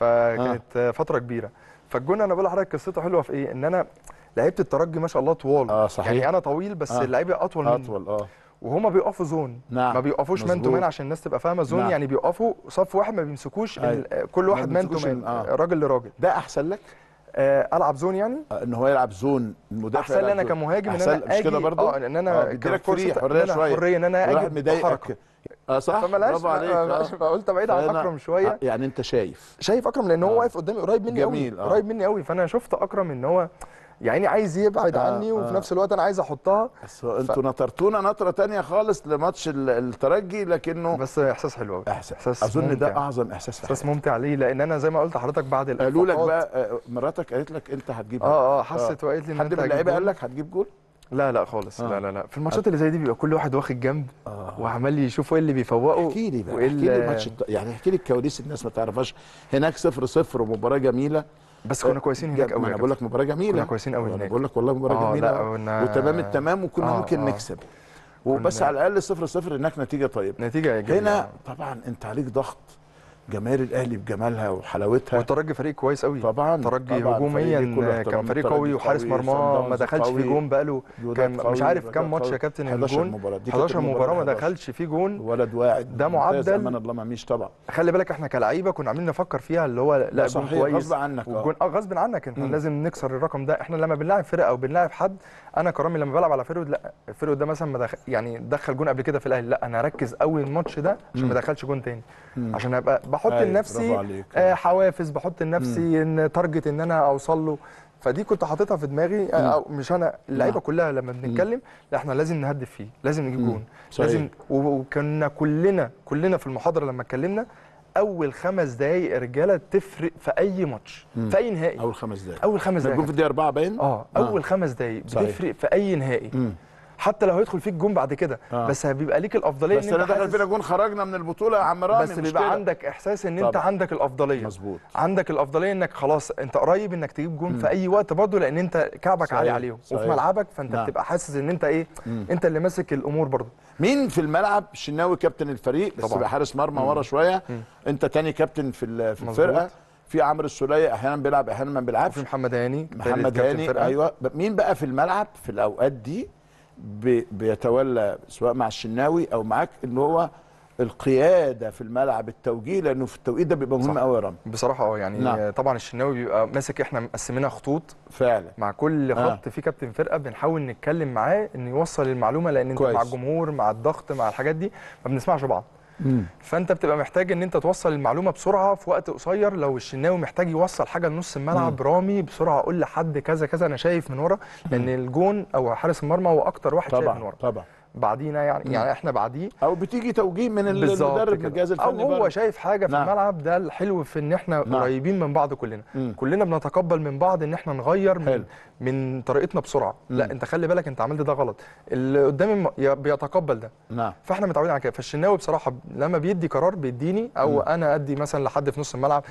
فكانت آه. فتره كبيره. فالجون انا بقول لحضرتك قصته حلوه في ايه؟ ان انا لعيبه الترجي ما شاء الله طوال. اه صحيح. يعني انا طويل بس آه. اللعيبه اطول مني. اطول اه وهما بيقفوا زون. نعم. ما بيقفوش مان تو مان عشان الناس تبقى فاهمه زون. نعم. يعني بيقفوا صف واحد ما بيمسكوش. أيوه. كل واحد مان تو مان آه. راجل لراجل. ده احسن لك؟ آه العب زون يعني ان هو يلعب زون، المدافع احسن لي انا كمهاجم ان انا مش كده برضه؟ اه ان انا بيديلك فري فرصه حريه شويه، حريه ان انا واحد اجي مضايقك. بحركه. اه صح، برافو عليك. اه فقلت ابعد عن اكرم شويه. يعني انت شايف شايف اكرم لان هو واقف قدامي قريب مني قوي. جميل. آه. قريب مني قوي، فانا شفت اكرم ان هو يعني عايز يبعد آه عني، وفي آه. نفس الوقت انا عايز احطها. بس انتوا ف... نطرتونا نطره ثانيه خالص لماتش الترجي، لكنه بس احساس حلو قوي. احساس, إحساس اظن ممتع. ده اعظم احساس في احساس ممتع ليه؟ لان انا زي ما قلت لحضرتك بعد الاخفاقات قالوا لك بقى مراتك قالت لك انت هتجيب اه اه حست وقالت لي ان حد من اللعيبه قال لك هتجيب جول؟ لا لا خالص. آه. لا لا لا في الماتشات اللي زي دي بيبقى كل واحد واخد جنب آه. وعمال يشوف ايه اللي بيفوقه. احكي لي بقى، احكي لي الماتش يعني، احكي لي الكواليس الناس ما تعرفهاش. هناك صفر صفر ومباراه جميله، بس كنا كويسين هناك قوي. انا بقول لك مباراه جميله، كنا كويسين قوي هناك. انا بقول لك والله مباراه آه جميله ون... وتمام التمام، وكنا آه ممكن آه. نكسب، وبس على الاقل صفر صفر هناك نتيجه طيبه. نتيجه ايجابيه. هنا طبعا انت عليك ضغط، جماهير الاهلي بجمالها وحلاوتها، والترجي فريق كويس قوي طبعا. الترجي هجوميا كان فريق قوي، وحارس مرماه ما دخلش في جون بقاله كان مش عارف كام ماتش يا كابتن الجون حداشر مباراه ما دخلش في جون. ولد واعد ده معدل امان الله ما ميش طبعا. خلي بالك احنا كلاعيبه كنا عاملين نفكر فيها اللي هو لا جون كويس غصب عنك وجون اه غصب عنك احنا لازم نكسر الرقم ده. احنا لما بنلاعب فرقه او بنلاعب حد، انا كرامي لما بلعب على فرود لا الفرود ده مثلا ما دخل يعني دخل جون قبل كده في الاهلي، لا انا اركز قوي الماتش ده عشان ما ادخلش جون تاني، عشان ابقى بحط لنفسي آه حوافز، بحط لنفسي ان تارجت ان انا اوصل له. فدي كنت حاططها في دماغي او مش انا، اللعيبه كلها لما بنتكلم لا احنا لازم نهدف فيه، لازم نجيب جون، لازم. وكنا كلنا كلنا في المحاضره لما اتكلمنا اول خمس دقايق يا رجاله تفرق في اي ماتش، في اي نهائي. اول خمس دقايق اول خمس دقايق الجون في الدقيقه أربعة باين اه اول آه. خمس دقايق بتفرق في اي نهائي. مم. حتى لو هيدخل فيك جون بعد كده آه. بس بيبقى ليك الافضليه. بس ان انت دخل فينا جون خرجنا من البطوله يا عم رامي، بس بيبقى عندك احساس ان انت عندك الافضليه. مظبوط، عندك الافضليه انك خلاص انت قريب انك تجيب جون مم. في اي وقت برضه، لان انت كعبك صحيح. عالي عليهم صحيح. وفي ملعبك، فانت نعم. بتبقى حاسس ان انت ايه مم. انت اللي ماسك الامور برضه. مين في الملعب؟ الشناوي كابتن الفريق بس بقى حارس مرمى ورا شويه. مم. انت تاني كابتن في في الفرقه. في عمرو السوليه احيانا بيلعب احيانا ما بيلعبش. وفي محمد هاني محمد هاني ايوه. مين بقى في الملعب في الاوقات دي بيتولى سواء مع الشناوي او معاك ان هو القياده في الملعب، التوجيه، لانه في التوقيت ده بيبقى مهم قوي يا رامي بصراحه. اه يعني نعم. طبعا الشناوي بيبقى ماسك، احنا مقسمينها خطوط فعلا مع كل خط آه. في كابتن فرقه بنحاول نتكلم معاه ان يوصل المعلومه، لان انت مع الجمهور مع الضغط مع الحاجات دي ما بنسمعش بعض. مم. فانت بتبقى محتاج ان انت توصل المعلومه بسرعه في وقت قصير. لو الشناوي محتاج يوصل حاجه لنص الملعب، مم. رامي بسرعه اقول لحد كذا كذا انا شايف من ورا، لان الجون او حارس المرمى هو اكتر واحد طبعًا شايف من ورا طبعا بعدينا يعني مم. يعني احنا بعديه، او بتيجي توجيه من المدرب من الجهاز الفني، او هو برد. شايف حاجه في نعم. الملعب. ده الحلو في ان احنا نعم. قريبين من بعض كلنا. مم. كلنا بنتقبل من بعض ان احنا نغير من, من طريقتنا بسرعه. مم. لا انت خلي بالك انت عملت ده غلط، اللي قدامي بيتقبل ده. نعم. فاحنا متعودين على كده. فالشناوي بصراحه لما بيدي قرار بيديني، او مم. انا ادي مثلا لحد في نص الملعب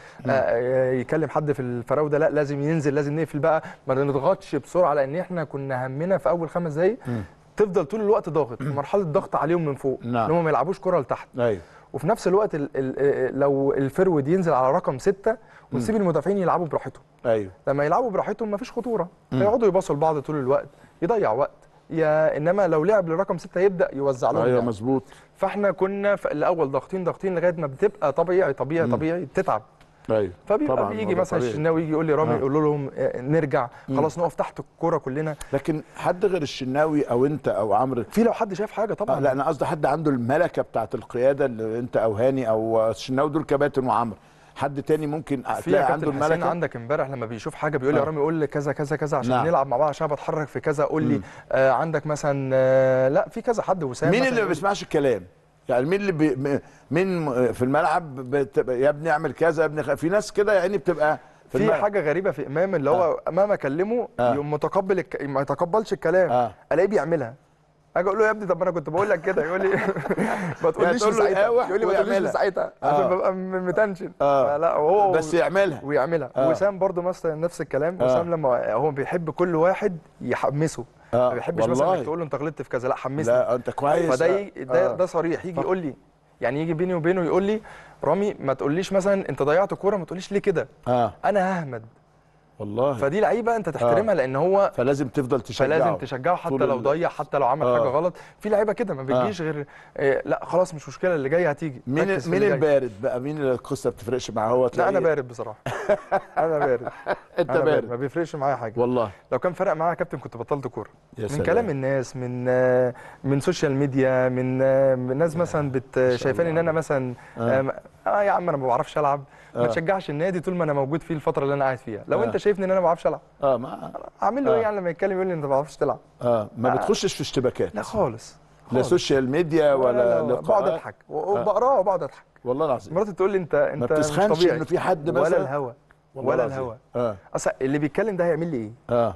آه يكلم حد في الفراوده، لا لازم ينزل، لازم نقفل بقى، ما نضغطش بسرعه، لان احنا كنا همنا في اول خمس دقايق تفضل طول الوقت ضاغط، مرحله ضغط عليهم من فوق ان هم ما يلعبوش كره لتحت. ايوه. وفي نفس الوقت ال ال لو الفرود ينزل على رقم ستة ونسيب المدافعين يلعبوا براحتهم. ايوه. لما يلعبوا براحتهم مفيش خطوره، هيقعدوا يباصوا لبعض طول الوقت، يضيع وقت. يا انما لو لعب لرقم ستة يبدا يوزع لهم. ايوه مظبوط. فاحنا كنا في الاول ضاغطين ضاغطين لغايه ما بتبقى طبيعي طبيعي مم. طبيعي تتعب. ايوه. فبيبقى بيجي مثلا الشناوي يجي يقول لي رامي، يقول لهم نرجع خلاص نقف تحت الكوره كلنا. لكن حد غير الشناوي او انت او عمرو، في لو حد شايف حاجه طبعا. آه لا انا قصدي حد عنده الملكه بتاعه القياده، اللي انت او هاني او الشناوي دول كباتن وعمرو، حد تاني ممكن تلاقي عنده الملكه. عندك امبارح لما بيشوف حاجه بيقول لي آه. يا رامي قول لي كذا كذا كذا عشان نعم. نلعب مع بعض، عشان بتحرك في كذا قول لي آه عندك مثلا آه لا في كذا حد. وسام مين اللي ما بيسمعش الكلام؟ يعني مين اللي بي مين في الملعب يا ابني اعمل كذا يا ابني خ... في ناس كده يعني بتبقى في, في حاجه غريبه في امام اللي هو آه. امام اكلمه آه. يوم متقبل الك... ما يتقبلش الكلام آه. الاقيه بيعملها، اجي اقول له يا ابني طب انا كنت بقول لك كده، يقول لي ما تقوليش في ساعتها، يقول لي ما تقوليش في ساعتها عشان آه. ببقى متنشن. آه. لا هو بس يعملها ويعملها. آه. وسام برضو مثلا نفس الكلام. آه. وسام لما هو بيحب كل واحد يحمسه، آه. ما بيحبش مثلا انك تقول له انت غلطت في كذا، لا حمسني، لا انت كويس. فده ده, ده صريح، يجي يقول لي يعني يجي بيني وبينه يقول لي رامي ما تقوليش مثلا انت ضيعت كوره ما تقوليش ليه كده. آه. انا ههمد والله. فدي لعيبه انت تحترمها، آه. لان هو فلازم تفضل تشجعه، فلازم تشجعه حتى لو ضيع، حتى لو عمل آه. حاجه غلط. في لعيبه كده ما بتجيش آه. غير إيه، لا خلاص مش مشكله اللي جاي هتيجي. مين مين البارد بقى؟ مين اللي القصه بتفرقش معاه؟ هو لا انا بارد بصراحه. انا بارد. انت أنا بارد ما بيفرقش معايا حاجه والله. لو كان فرق معايا يا كابتن كنت بطلت كوره. من سلام. كلام الناس، من من سوشيال ميديا، من من ناس مثلا بت شايفاني ان انا مثلا اه, آه يا عم انا ما بعرفش العب. آه. ما تشجعش النادي طول ما انا موجود فيه الفتره اللي انا قاعد فيها. لو آه. انت شايفني ان انا ما بعرفش العب اه ما اعمل له آه. ايه يعني لما يتكلم يقول لي انت ما بعرفش تلعب؟ اه ما آه. بتخشش في اشتباكات؟ لا خالص. لا سوشيال ميديا ولا لقاء؟ بقعد اضحك وبقراه وبقعد اضحك والله العظيم. مراتي تقول لي انت انت ما بتسخنش انه في حد مثلا؟ ولا الهوا ولا الهوا. اه اصل اللي بيتكلم ده هيعمل لي ايه؟ اه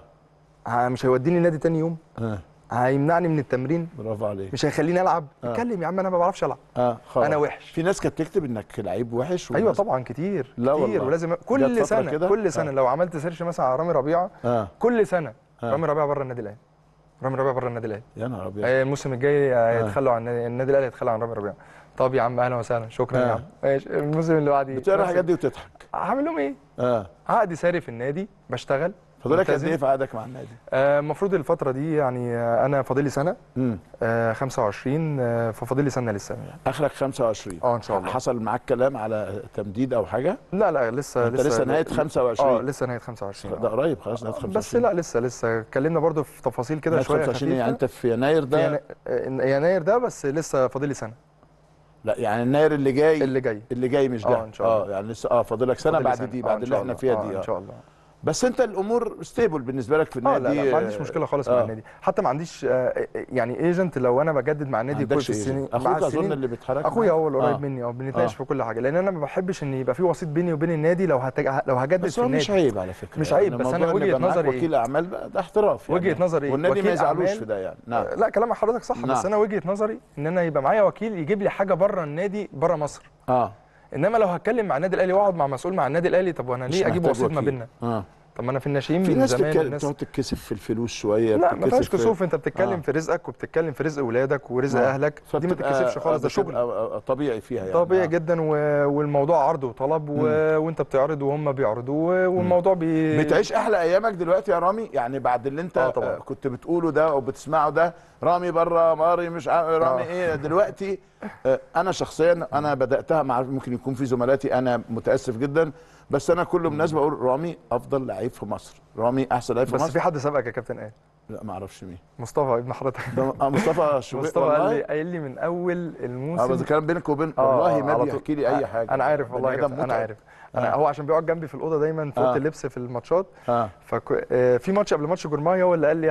مش هيوديني النادي تاني يوم؟ اه هيمنعني من التمرين؟ برافو عليك. مش هيخليني العب؟ آه. اتكلم يا عم انا ما بعرفش العب. اه خلاص انا وحش. في ناس كانت تكتب انك لعيب وحش. ايوه طبعا كتير لا كتير والله. ولازم كل سنه كده؟ كل سنه آه. لو عملت سيرش مثلا على رامي ربيعه آه. كل سنه آه. رامي ربيعه بره النادي الاهلي، رامي ربيعه بره النادي الاهلي. يا نهار ابيض. الموسم الجاي هيتخلوا عن النادي الاهلي، هيتخلوا عن رامي ربيعه. طب يا عم اهلا وسهلا شكرا آه. يا عم ماشي. الموسم اللي بعديه بتقرا الحاجات دي وتضحك. هعمل لهم ايه؟ اه عقدي ساري في النادي بشتغل. فاضلك قد ايه في عقدك مع النادي؟ المفروض آه الفترة دي يعني آه أنا فاضل لي سنة. امم آه خمسة وعشرين آه ففاضل لي سنة لسه يعني. آخرك خمسة وعشرين؟ اه إن شاء الله. حصل معاك كلام على تمديد أو حاجة؟ لا لا لسه أنت لسه, لسه نهاية خمسة وعشرين؟ اه لسه نهاية خمسة وعشرين. ده قريب خلاص نهاية خمسة وعشرين. بس لا لسه لسه اتكلمنا برضو في تفاصيل كده شوية خمسة وعشرين. يعني أنت في يناير ده؟ في يناير ده بس لسه فاضل لي سنة. لا يعني يناير اللي جاي اللي جاي اللي جاي مش ده؟ اه إن شاء الله. اه يعني لسه اه فاضلك سنة بعد سنة. دي بعد آه اللي احنا فيها دي. اه إن شاء الله. بس انت الامور ستيبل بالنسبه لك في النادي؟ اه لا, لا ما عنديش مشكله خالص آه. مع النادي، حتى ما عنديش آه يعني ايجنت. لو انا بجدد مع النادي كل السنين اخوك اظن اللي بيتحرك اخويا هو اللي قريب آه. مني اه بنتناقش آه. في كل حاجه، لان انا ما بحبش ان يبقى في وسيط بيني وبين النادي. لو هتج... لو هجدد بس في النادي مش عيب على فكره، مش عيب يعني. بس انا وجهه نظري ايه؟ وكيل اعمال بقى ده احتراف يعني. وجهه نظري ايه؟ والنادي ما يزعلوش في ده يعني. نعم. لا كلام حضرتك صح. نعم. بس انا وجهه نظري ان انا يبقى معايا وكيل يجيب لي حاجه بره النادي بره مصر. اه انما لو هتكلم مع النادي الاهلي واقعد مع مسؤول مع النادي الاهلي، طب وانا ليه اجيب وسيط ما بيننا؟ اه طب ما انا في الناشئين من زمان. في ناس بتقعد تتكسف في الفلوس شويه. لا ما فيهاش كسوف. انت بتتكلم آه. في رزقك وبتتكلم في رزق اولادك ورزق آه. اهلك، دي ما تتكسفش خالص. ده شغل طبيعي فيها يعني. طبيعي آه. جدا. و... والموضوع عرض وطلب و... وانت بتعرض وهم بيعرضوا والموضوع بي... بتعيش احلى ايامك دلوقتي يا رامي يعني بعد اللي انت آه كنت بتقوله ده او بتسمعه ده. رامي بره ماري مش ع... رامي آه. ايه دلوقتي؟ آه انا شخصيا انا بداتها مع ممكن يكون في زملاتي، انا متاسف جدا بس انا كل الناس بقول رامي افضل لعيب في مصر، رامي احسن لعيب في مصر. بس في حد سبقك يا كابتن ايه؟ لا ما اعرفش مين. مصطفى ابن حضرتك. اه مصطفى شوبير. مصطفى قال لي قايل لي من اول الموسم. اه بس الكلام بينك وبين والله ما بيحكي لي اي حاجه. انا عارف والله انا عارف. انا آه. هو عشان بيقعد جنبي في الاوضه دايما في اوضه آه. اللبس في الماتشات. اه ففي ماتش قبل ماتش جورماي هو اللي قال لي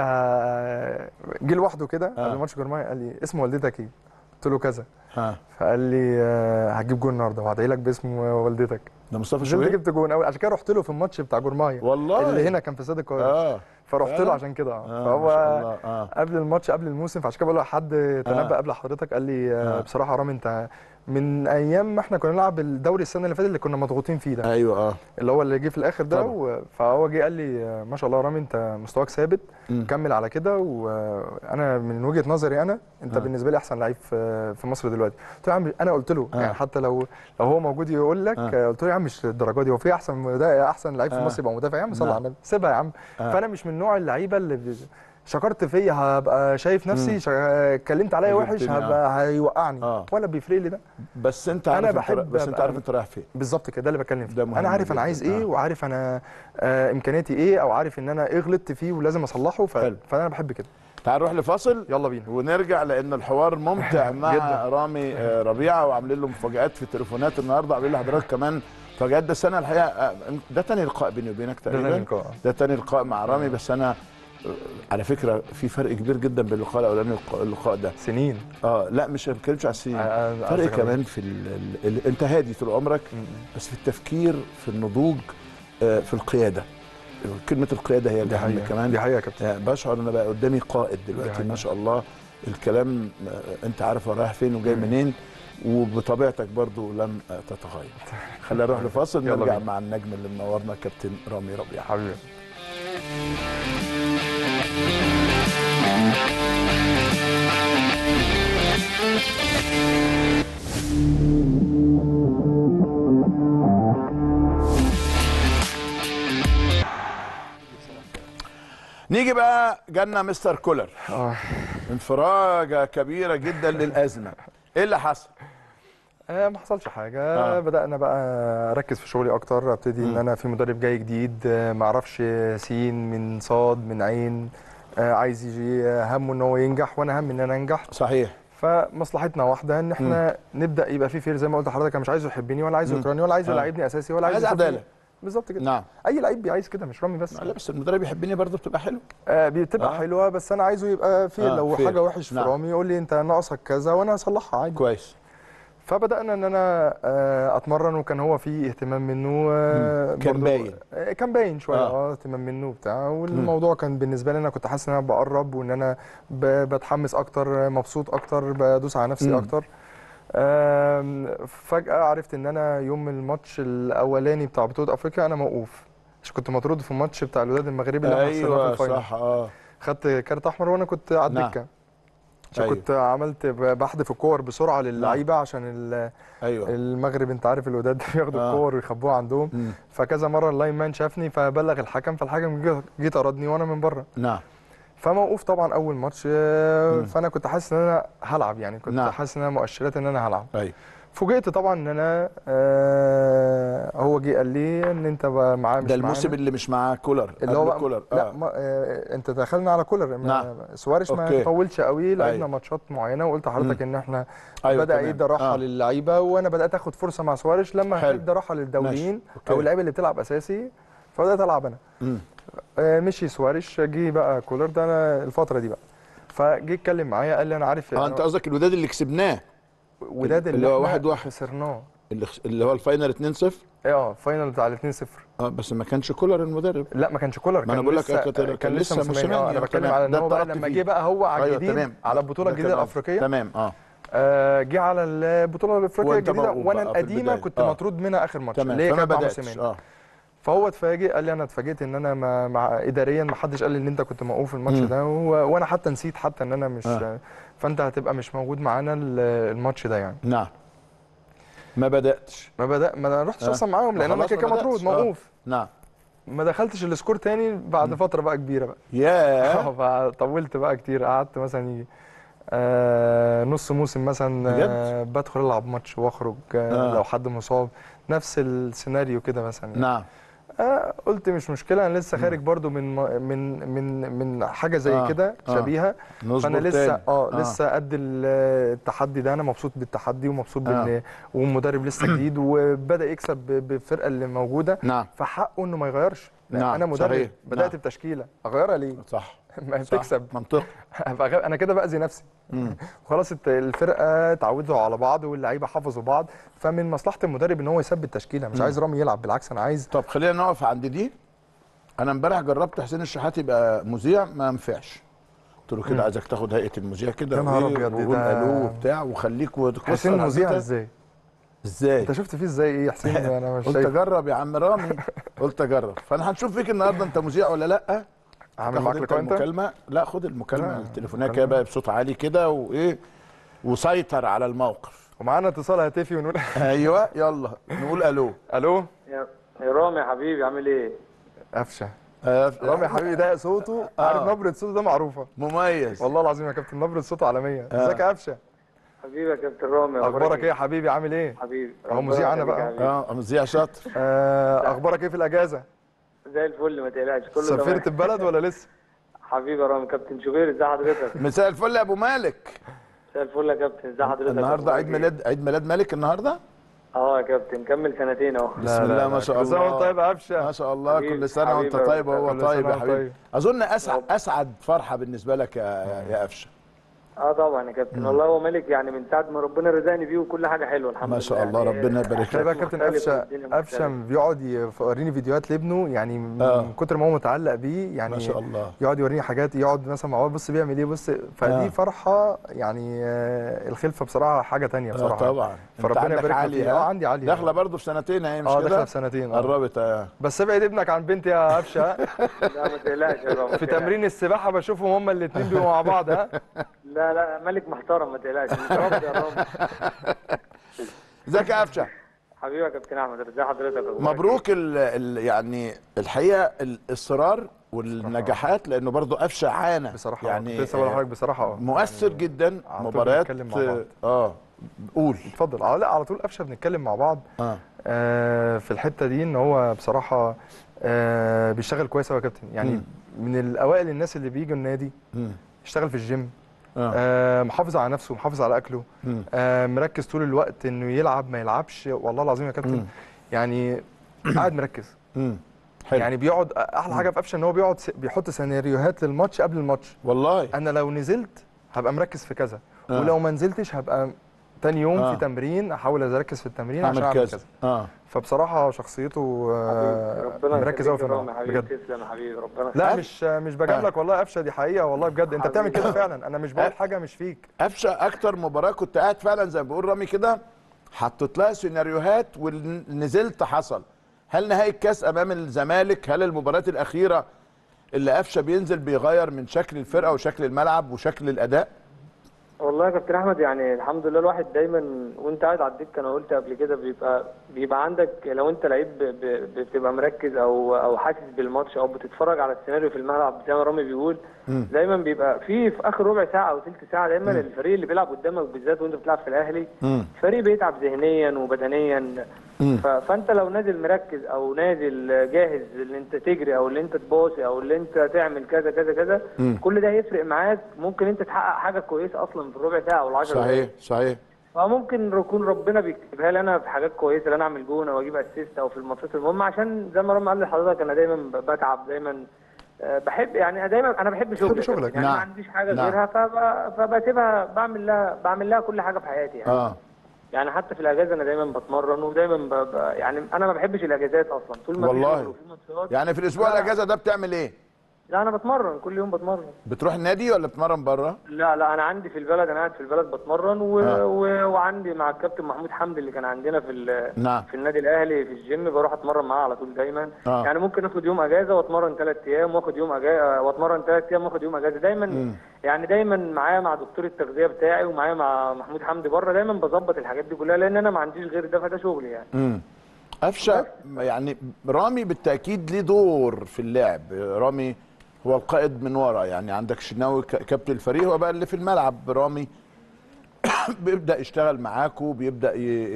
ه... جه لوحده كده آه. قبل ماتش جورماي قال لي اسم والدتك ايه؟ قلت له كذا. اه فقال لي هتجيب جون النهارده وهدعي لك باسم والدتك. ده مصطفى شوبير. جبت جون قوي عشان كده رحت له في الماتش بتاع جورماي والله اللي هنا كان في استاد القاهره. اه فرحت له عشان كده. آه. فهو آه. قبل الماتش قبل الموسم، فعشان كده بقول له حد تنبأ آه. قبل حضرتك قال لي آه. بصراحه رامي انت من ايام ما احنا كنا نلعب الدوري السنه اللي فاتت اللي كنا مضغوطين فيه ده. ايوه اه اللي هو اللي جه في الاخر ده و... فهو جه قال لي ما شاء الله رامي انت مستواك ثابت م. كمل على كده. وانا من وجهه نظري انا انت آه. بالنسبه لي احسن لعيب في في مصر دلوقتي. قلت له يا عم انا قلت له آه. يعني حتى لو لو هو موجود يقول لك آه. قلت له يا عم مش الدرجه دي، هو في احسن ده احسن لعيب في آه. مصر يبقى مدافع يا عم صلي على النبي سيبها يا عم. آه. فانا مش من نوع اللعيبه اللي شكرت فيا هبقى شايف نفسي اتكلمت عليا وحش هبقى هيوقعني آه. ولا بيفرق لي ده. بس انت عارف انا بحب بس انت عارف انت رايح فين بالظبط كده. ده اللي بتكلم فيه. انا عارف انا عايز ايه آه. وعارف انا آه امكانياتي ايه او عارف ان انا ايه غلطت فيه ولازم اصلحه. ف... فانا بحب كده. تعال نروح لفاصل يلا بينا ونرجع لان الحوار ممتع مع رامي ربيعه وعاملين له مفاجآت في التليفونات النهارده. عاملين لحضرتك كمان مفاجآت. ده السنه الحقيقه ده تاني لقاء بيني وبينك تقريبا. ده تاني لقاء ده تاني لقاء مع رامي. بس انا على فكره في فرق كبير جدا بين اللقاء الاولاني واللقاء ده. سنين اه لا مش ما بتكلمش على السنين. فرق كمان في ال ال ال انت هادي طول عمرك بس في التفكير في النضوج آه في القياده. كلمه القياده هي الاهم كمان. دي حقيقه يا كابتن. يعني بشعر ان بقى قدامي قائد دلوقتي ما شاء الله. الكلام آه انت عارف هو رايح فين وجاي منين وبطبيعتك برضو لم تتغير. خلينا نروح لفاصل نرجع مع النجم اللي منورنا كابتن رامي ربيعه. حبيبي نيجي بقى جالنا مستر كولر. اه انفراجه كبيره جدا للازمه. ايه اللي حصل؟ آه، ما حصلش حاجه. آه. بدانا بقى اركز في شغلي اكتر، ابتدي ان مم. انا في مدرب جاي جديد، آه، ما اعرفش سين من صاد من عين، آه، عايز يجي، آه، همه ان هو ينجح وانا هم ان انا انجح. صحيح. فمصلحتنا واحده ان احنا نبدا يبقى في فير، زي ما قلت لحضرتك، انا مش عايزه يحبني ولا عايزه مم. يكرهني ولا عايزه آه. يلاعبني اساسي ولا عايز عايزه عداله. بالظبط كده. نعم. اي لعيب عايز كده، مش رامي بس. لا بس المدرب يحبني برضه بتبقى حلو. آه بتبقى آه. آه. حلوه، بس انا عايزه يبقى فير. آه، لو فير. حاجه وحش في نعم. رامي يقول لي انت ناقصك كذا وانا هصلحها عادي. كويس. فبدانا ان انا آه، اتمرن، وكان هو في اهتمام منه. آه، كان برضو- باين. آه، كان باين شويه آه. اه اهتمام منه وبتاع. والموضوع كان بالنسبه لي انا كنت حاسس ان انا بقرب، وان انا ب- بتحمس اكتر، مبسوط اكتر، بدوس على نفسي مم. اكتر. آم، فجاه عرفت ان انا يوم الماتش الاولاني بتاع بطوله افريقيا انا موقوف، عشان كنت مطرود في الماتش بتاع الوداد المغربي اللي احنا خسرناه في ايوه الفاينل. صح. اه خدت كارت احمر وانا كنت على نعم. الدكه، عشان أيوة. كنت عملت بحذف الكور بسرعه للعيبه، عشان ال- ايوه. المغرب انت عارف الوداد بياخدوا آه. الكور ويخبوها عندهم. مم. فكذا مره اللاين مان شافني فبلغ الحكم، فالحكم جه- جه طردني وانا من بره. نعم. فموقوف طبعا اول ماتش. آه، مم. فانا كنت حاسس ان انا هلعب، يعني كنت نعم. حاسس ان انا مؤشرات ان انا هلعب. ايوه. فوجئت طبعا ان انا آه، هو جه قال لي ان انت بقى معاه مش ده الموسم معانا. اللي مش مع كولر، اللي هو قبل بقى كولر. لا آه. ما آه انت دخلنا على كولر. نعم. سواريش ما أوكي. طولش قوي، لعبنا أيوة. ماتشات معينه، وقلت لحضرتك ان احنا أيوة بدا تمام. يدي راحه آه. للعيبه، وانا بدات اخد فرصه مع سواريش لما حلو. ادى راحه للدوليين ماشي. أوكي. او اللعيبه اللي بتلعب اساسي، فبدات العب انا. مم. آه مشي سواريش، جه بقى كولر ده انا الفتره دي بقى. فجه اتكلم معايا قال لي انا عارف. اه انت قصدك الوداد اللي كسبناه، وداد اللي اللي هو احنا واحد واحد. خسرناه. اللي خس- اللي هو الفاينل اتنين صفر. اه فاينل بتاع ال اتنين صفر. اه بس ما كانش كولر المدرب. لا ما كانش كولر، ما كان انا بقول لك لسه كان- كان كان لسه لسه موسيماني. اه موسيماني. انا آه، بتكلم تمام. على ان ده هو بقى اتطرقت لما فيه. جه بقى هو على ايوه الجديد، تمام. على آه، البطوله ده الجديده كلام. الافريقيه. تمام. اه آه، جه على البطوله الافريقيه وأنت الجديده موقوف وانا بقى في القديمه البداية. كنت آه. مطرود منها اخر ماتش تمام. اللي هي فما كانت مع بداتش. موسيماني. اه فهو اتفاجئ قال لي انا اتفاجئت ان انا مع, مع اداريا ما حدش قال لي ان انت كنت موقوف في الماتش مم. ده، و... وانا حتى نسيت حتى ان انا مش آه. فانت هتبقى مش موجود معانا ال- الماتش ده يعني. نعم. ما بداتش. ما بدا ما انا رحتش آه. اصلا معاهم، ما لان انا خلاص كده ما كده مطرود بدأتش. آه. موقوف. نعم. ما دخلتش السكور تاني بعد فتره بقى كبيره بقى. ياه. فطولت بقى كتير، قعدت مثلا يجي آه نص موسم مثلا. بجد؟ آه بدخل العب ماتش واخرج، آه آه. لو حد مصاب، نفس السيناريو كده مثلا يعني. نعم. آه قلت مش مشكله، انا لسه خارج برضو من من من من حاجه زي آه. كده آه. شبيهه. نصبر فانا لسه تاني. اه آه. لسه قد ال- التحدي ده، انا مبسوط بالتحدي ومبسوط آه. بان والمدرب لسه جديد وبدا يكسب ب- بالفرقه اللي موجوده. نعم. فحقه انه ما يغيرش. لأن نعم، انا مدرب صحيح. بدات نعم. بتشكيله اغيرها ليه؟ صح. ما هي صح. بتكسب. منطقي. فغ- انا كده باذي نفسي. مم. خلاص الت- الفرقه اتعودوا على بعض واللعيبه حفظوا بعض، فمن مصلحه المدرب ان هو يثبت التشكيله، مش مم. عايز رامي يلعب، بالعكس انا عايز. طب خلينا نقف عند دي. انا امبارح جربت حسين الشحات يبقى مذيع، ما ينفعش. قلت له كده عايزك تاخد هيئه المذيع كده، يا نهار وإيه، أبيض، وقول ده- الو وبتاع وخليك وتكسر حسين على مذيع البيت. ازاي؟ ازاي؟ انت شفت فيه ازاي ايه يا حسين؟ انا مش قلت شايف. اجرب يا عم رامي. قلت اجرب. فانا هنشوف فيك النهارده انت مذيع ولا لا. عامل تاخد معاك انت لقاء انت؟ المكالمه. لا خد المكالمه لا، التليفونيه مكالمة. كده بقى بصوت عالي كده وايه، وسيطر على الموقف. ومعانا اتصال هاتفي ونقول ايوه يلا نقول الو. الو. يا يا رامي يا حبيبي عامل ايه؟ قفشه. آه، رامي يا حبيبي ده صوته، عارف نبره صوته ده معروفه. مميز. والله العظيم يا كابتن نبره صوته عالميه. ازيك يا قفشه؟ حبيبي يا كابتن رامي اخبارك ايه يا حبيبي؟ عامل ايه؟ حبيبي اهو مذيع انا ربنا بقى. يخليك يا حبيبي. اه مذيع شاطر. آه اخبارك ايه في الاجازه؟ زي الفل ما تقلقش كله سافرت تمام. البلد ولا لسه؟ حبيبي يا رامي، كابتن شوبير ازي حضرتك؟ مساء الفل يا ابو مالك. زي الفل يا كابتن ازي حضرتك؟ النهارده عيد أخبارك إيه؟ ميلاد عيد ميلاد مالك النهارده. اه يا كابتن كمل سنتين اهو. بسم الله ما شاء كل سنه وانت الله. طيب يا قفشه. ما شاء الله. حبيبي- كل سنه وانت حبيبي يا طيب رب. وهو كل سنة طيب يا وأنت حبيبي. طيب. اظن اسعد رب. اسعد فرحه بالنسبه لك يا يا قفشه. اه طبعا يا كابتن، والله هو ملك يعني من ساعه ما ربنا رزقني بيه وكل حاجه حلوه الحمد لله. ما شاء الله، يعني ربنا يبارك خلي لك. بالك كابتن مختلف قفشه. والدنيا قفشه مختلفة. بيقعد يوريني فيديوهات لابنه، يعني من آه. كتر ما هو متعلق بيه يعني. ما شاء الله. يقعد يوريني حاجات، يقعد مثلا مع بابا بص بيعمل ايه، بص. فدي آه. فرحه يعني. آه، الخلفه بصراحه حاجه تانية آه بصراحه. طبعا. انت فربنا عندك يبارك له عاليه. فيه. اه عندي عاليه. داخله برضه في سنتين اهي مش اه كده؟ داخله في سنتين. اه قربت. اه بس ابعد ابنك عن بنتي يا قفشه. لا ما تقلقش يا رامي. في تمرين السباحه بشوفهم هما الاثنين بيبقوا مع بعض. ها لا لا ملك محترم ما تقلقش. متربي يا رامي. ازيك يا قفشه؟ حبيبي يا كابتن احمد ازي حضرتك؟ أخبارك مبروك ال ال يعني الحقيقه الاصرار والنجاحات، لانه برضو قفشه عانى بصراحه يعني كنت لسه بقول لحضرتك بصراحه اه مؤثر يعني جدا على طول مباريات. بنتكلم مع بعض. اه قول. اتفضل. اه لا على طول قفشه بنتكلم مع بعض. اه آه في الحته دي ان هو بصراحه آه بيشتغل كويس قوي يا كابتن يعني. مم. من الاوائل الناس اللي بيجوا النادي مم. يشتغل في الجيم. اه آه محافظ على نفسه، محافظ على اكله. مم. آه مركز طول الوقت انه يلعب ما يلعبش، والله العظيم يا كابتن مم. يعني قاعد مركز. مم. حلو. يعني بيقعد احلى حاجه في قفشه ان هو بيقعد س- بيحط سيناريوهات للماتش قبل الماتش. والله انا لو نزلت هبقى مركز في كذا، آه. ولو ما نزلتش هبقى تاني يوم آه. في تمرين احاول اركز في التمرين عشان اعمل اعمل كذا. كذا. اه فبصراحه شخصيته آه حبيبي ربنا مركز قوي في يخليك يا الملعب رامي حبيبي، بجد. تسلم يا حبيبي ربنا لا أف- مش مش بجاملك والله يا قفشه، دي حقيقه والله بجد. انت بتعمل كده حبيبي. فعلا، انا مش بقول حاجه مش فيك. قفشه اكتر مباراه كنت قاعد فعلا زي ما بيقول رامي كده، حطيت لها سيناريوهات ونزلت حصل. هل نهائي الكاس امام الزمالك، هل المباريات الاخيره اللي قفشه بينزل بيغير من شكل الفرقه وشكل الملعب وشكل الاداء؟ والله يا كابتن احمد يعني الحمد لله الواحد دايما وانت قاعد على الدكه، انا قلت قبل كده بيبقى بيبقى عندك لو انت لعيب ب- ب- بتبقى مركز او او حاسس بالماتش او بتتفرج على السيناريو في الملعب زي ما رامي بيقول. مم. دايما بيبقى في في اخر ربع ساعه او ثلث ساعه دايما الفريق اللي بيلعب قدامك بالذات وانت بتلعب في الاهلي مم. الفريق بيتعب ذهنيا وبدنيا. مم. ف- فانت لو نازل مركز او نازل جاهز اللي انت تجري او اللي انت تباصي او اللي انت تعمل كذا كذا كذا، مم. كل ده هيفرق معاك. ممكن انت تحقق حاجه كويسه اصلا في الربع ساعه او العشر صحيح دقايق. صحيح. فممكن يكون ربنا بيكتبها لي انا في حاجات كويسه، ان انا اعمل جون او اجيب اسيست او في الماتشات المهمه، عشان زي ما رامي قال لحضرتك انا دايما ب- بتعب دايما. آه، بحب يعني دايما انا بحب شغلي شغلك. يعني نعم. ما عنديش حاجه نعم. غيرها فب- فبسيبها بعمل لها بعمل لها كل حاجه في حياتي يعني. اه يعني حتى في الاجازه انا دايما بتمرن ودايما ب... ب... يعني انا ما بحبش الاجازات اصلا طول ما في والله. شغل وفي ماتشات. يعني في الاسبوع لا. الاجازه ده بتعمل ايه؟ لا انا بتمرن كل يوم بتمرن. بتروح النادي ولا بتمرن بره؟ لا لا انا عندي في البلد، انا قاعد في البلد بتمرن و... آه. و... وعندي مع الكابتن محمود حمدي اللي كان عندنا في ال... نعم. في النادي الاهلي في الجيم، بروح اتمرن معاه على طول دايما. آه. يعني ممكن اخد يوم اجازه واتمرن ثلاث ايام واخد يوم اجازه واتمرن ثلاث ايام واخد يوم اجازه دايما. مم. يعني دايما معايا مع دكتور التغذيه بتاعي ومعايا مع محمود حمدي بره، دايما بظبط الحاجات دي كلها لان انا ما عنديش غير ده فده شغلي يعني. امم قفشه يعني رامي بالتاكيد ليه دور في اللعب. رامي هو القائد من ورا، يعني عندك شناوي ك- كابتن الفريق، هو بقى اللي في الملعب. رامي بيبدا يشتغل معاكو، بيبدا ي-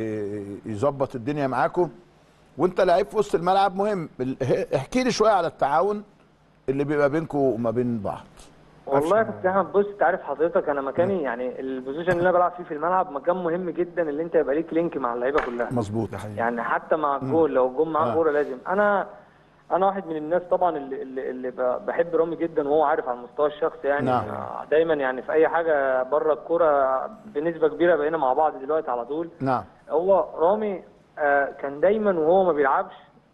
ي- يظبط الدنيا معاكو، وانت لعيب في وسط الملعب مهم. ال- احكي لي شويه على التعاون اللي بيبقى بينكو وما بين بعض. والله يا كابتن احمد بص انت عارف حضرتك انا مكاني يعني البوزيشن اللي انا بلعب فيه في الملعب مكان مهم جدا، اللي انت يبقى ليك لينك مع اللعيبه كلها. مظبوط. يعني حتى مع الجول لو الجول معاه آه. كوره لازم انا انا واحد من الناس طبعا اللي اللي, اللي ب- بحب رامي جدا وهو عارف على المستوى الشخصي يعني. نعم. آه، دايما يعني في اي حاجه بره الكوره بنسبه كبيره بقينا مع بعض دلوقتي على طول. نعم. هو رامي آه كان دايما وهو ما بيلعبش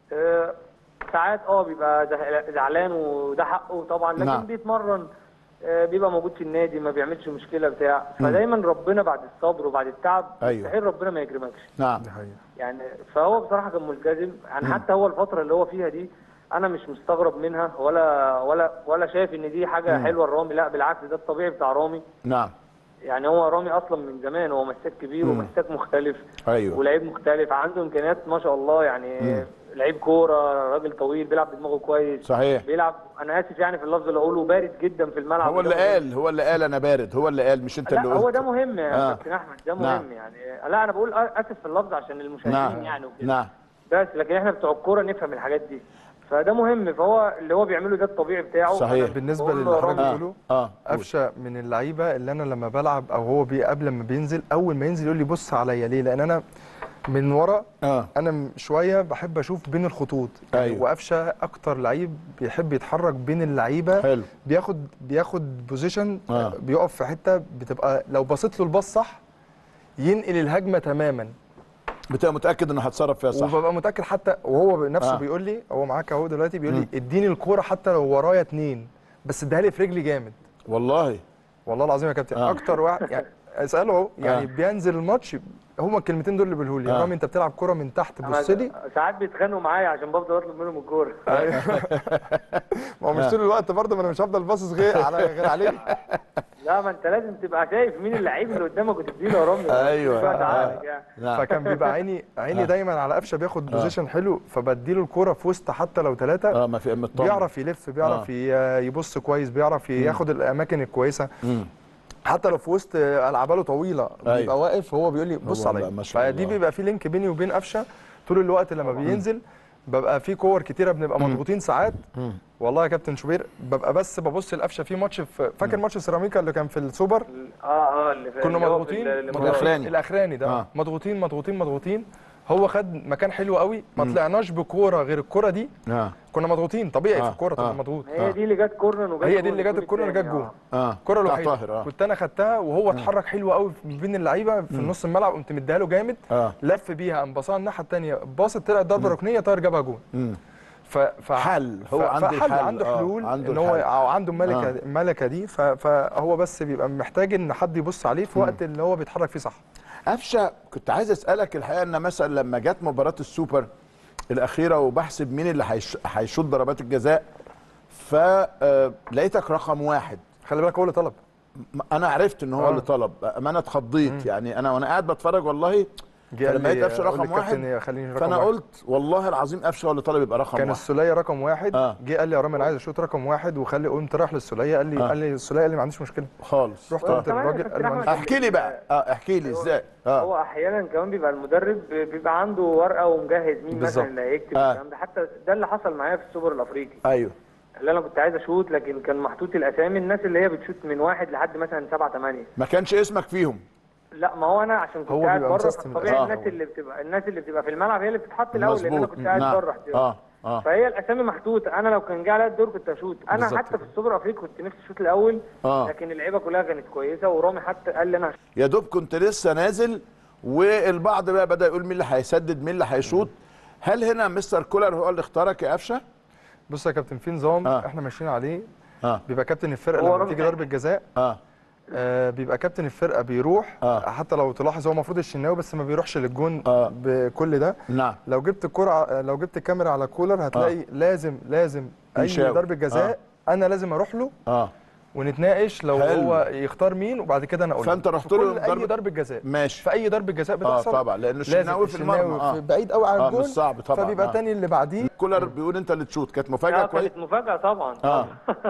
آه ساعات اه بيبقى زه- زعلان وده حقه طبعا، لكن نعم. بيتمرن آه بيبقى موجود في النادي ما بيعملش مشكله بتاع. فدايما ربنا بعد الصبر وبعد التعب أيوة. مستحيل ربنا ما يكرمكش نعم. دي حقيقة. يعني. فهو بصراحه كان ملتزم يعني. حتى هو الفتره اللي هو فيها دي انا مش مستغرب منها ولا ولا ولا شايف ان دي حاجه مم. حلوه لرامي، لا بالعكس ده الطبيعي بتاع رامي. نعم. يعني هو رامي اصلا من زمان هو مساك كبير مم. ومساك مختلف ايوه. ولعيب مختلف عنده امكانيات ما شاء الله يعني. مم. لعيب كوره راجل طويل بيلعب بدماغه كويس. صحيح. بيلعب انا اسف يعني في اللفظ اللي اقوله بارد جدا في الملعب. هو اللي وده مهم. قال هو اللي قال انا بارد، هو اللي قال مش انت لا اللي قلت. هو ده مهم يا آه. كابتن احمد ده مهم نعم. يعني. لا انا بقول اسف في اللفظ عشان المشاهدين نعم. يعني وكده. نعم. بس لكن احنا بتوع الكوره نفهم الحاجات دي فده مهم. فهو اللي هو بيعمله ده الطبيعي بتاعه. صحيح. أنا بالنسبه بقول له للي حضرتك رامي، بتقوله اه قول. قفشه من اللعيبه اللي انا لما بلعب او هو بي قبل ما بينزل اول ما ينزل يقول لي بص عليا ليه؟ لان انا من ورا اه انا م- شويه بحب اشوف بين الخطوط يعني. أيوة. وقفشه اكتر لعيب بيحب يتحرك بين اللعيبه. حلو. بياخد بياخد بوزيشن آه. بيقف في حته بتبقى لو بصيت له الباص صح ينقل الهجمه تماما. بتبقى متاكد انه هتصرف فيها صح. وببقى متاكد حتى وهو نفسه آه. آه. بيقول لي هو معاك اهو دلوقتي بيقول مم. لي اديني الكوره حتى لو ورايا اتنين بس اديها لي في رجلي جامد. والله. والله العظيم يا كابتن آه. اكتر واحد يعني اساله اهو يعني. آه. بينزل الماتش هما الكلمتين دول اللي بيقولوا لي، آه. رامي انت بتلعب كوره من تحت بص لي. ساعات بيتخانقوا معايا عشان بفضل اطلب منهم الكوره. ما هو مش طول الوقت برضه، ما انا مش هفضل باصص غير على غير عليك. لا ما انت لازم تبقى شايف مين اللعيب اللي قدامك وتديله يا رامي. ايوه آه. يعني. فكان بيبقى عيني عيني دايما على قفشه، بياخد بوزيشن حلو، فبديله الكوره في وسط حتى لو ثلاثه. اه ما في مطمن، بيعرف يلف، بيعرف آه. يبص كويس، بيعرف ياخد الاماكن الكويسه. مم. حتى لو في وسط العباله طويله بيبقى أيوة. واقف هو بيقول لي بص عليا. فدي بيبقى في لينك بيني وبين قفشه طول الوقت. لما بينزل ببقى في كور كتيره بنبقى مضغوطين ساعات. مم. والله يا كابتن شوبير ببقى بس ببص لقفشه في ماتش، في فاكر ماتش سيراميكا اللي كان في السوبر. اه اه اللي كنا مضغوطين الاخراني الاخراني ده آه. مضغوطين مضغوطين مضغوطين. هو خد مكان حلو قوي، ما طلعناش بكوره غير الكوره دي. آه. كنا مضغوطين طبيعي. آه. في الكوره تبقى مضغوط. هي دي اللي جت كورنر وجت، هي دي اللي جت الكورنر جت جون. اه الكوره الوحيده آه. كنت انا خدتها وهو اتحرك حلو قوي بين اللعيبه في نص الملعب، قمت مديها له جامد. آه. لف بيها قام باصها الناحيه الثانيه، باصت طلعت ضربه ركنيه، طاهر جابها جون. فحل هو عنده حل عنده حلول آه. عنده ان هو عنده الملكه آه. الملكه دي. فهو بس بيبقى محتاج ان حد يبص عليه في وقت اللي هو بيتحرك فيه صح. قفشه كنت عايز اسالك الحقيقه، ان مثلا لما جت مباراه السوبر الاخيره وبحسب مين اللي هيشوط ضربات الجزاء، فلقيتك رقم واحد. خلي بالك هو اللي طلب. انا عرفت ان هو آه. اللي طلب، ما انا اتخضيت. مم. يعني انا وانا قاعد بتفرج والله فلما لقيت قفشه رقم واحد فانا واحد. قلت والله العظيم قفشه هو اللي طالب يبقى رقم كان واحد. كان السوليه رقم واحد. آه. جه قال لي يا رامي انا عايز اشوط رقم واحد، وخلي قمت رايح للسوليه قال لي آه. قال لي السوليه قال لي ما عنديش مشكله خالص. رحت قلت للراجل قال لي احكي لي بقى اه احكي لي ازاي. آه. هو احيانا كمان بيبقى المدرب بيبقى عنده ورقه ومجهز مين مثلا اللي هيكتب آه. الكلام ده. حتى ده اللي حصل معايا في السوبر الافريقي. ايوه اللي انا كنت عايز اشوط، لكن كان محطوط الاسامي الناس اللي هي بتشوط من واحد لحد مثلا سبعه ثمانيه، ما كانش اسمك فيهم. لا ما هو انا عشان كنت قاعد بره، طبيعي آه. الناس اللي بتبقى الناس اللي بتبقى في الملعب هي اللي بتتحط الاول، لان انا كنت قاعد نعم. بره احتياطي. اه اه فهي الاسامي محطوطه. انا لو كان جه عليا الدور كنت اشوط. انا حتى في السوبر الافريقي كنت نفسي اشوط الاول آه. لكن اللعيبه كلها كانت كويسه، ورامي حتى قال لي انا يا دوب كنت لسه نازل، والبعض بقى بدا يقول مين اللي هيسدد مين اللي هيشوط. هل هنا مستر كولر هو اللي اختارك يا قفشه؟ بص يا كابتن في نظام آه. احنا ماشيين عليه. آه. بيبقى كابتن الفرقه لما تيجي ضربه جزاء آه. آه بيبقى كابتن الفرقه بيروح آه. حتى لو تلاحظ هو المفروض الشناوي بس ما بيروحش للجون آه. بكل ده. نعم. لو جبت الكره لو جبت الكاميرا على كولر هتلاقي آه. لازم لازم اي ضربه جزاء آه. انا لازم اروح له آه. ونتناقش لو حلو. هو يختار مين، وبعد كده انا اقول فانت رحت له اي ضربه جزاء ماشي. في اي ضربه جزاء بتحصل اه طبعا، لان الشناوي في المرمى آه. بعيد قوي عن الجون آه صعب طبعا. فبيبقى آه. تاني اللي بعديه كولر بيقول انت اللي تشوت. كانت مفاجاه كويسه. كانت مفاجاه طبعا اه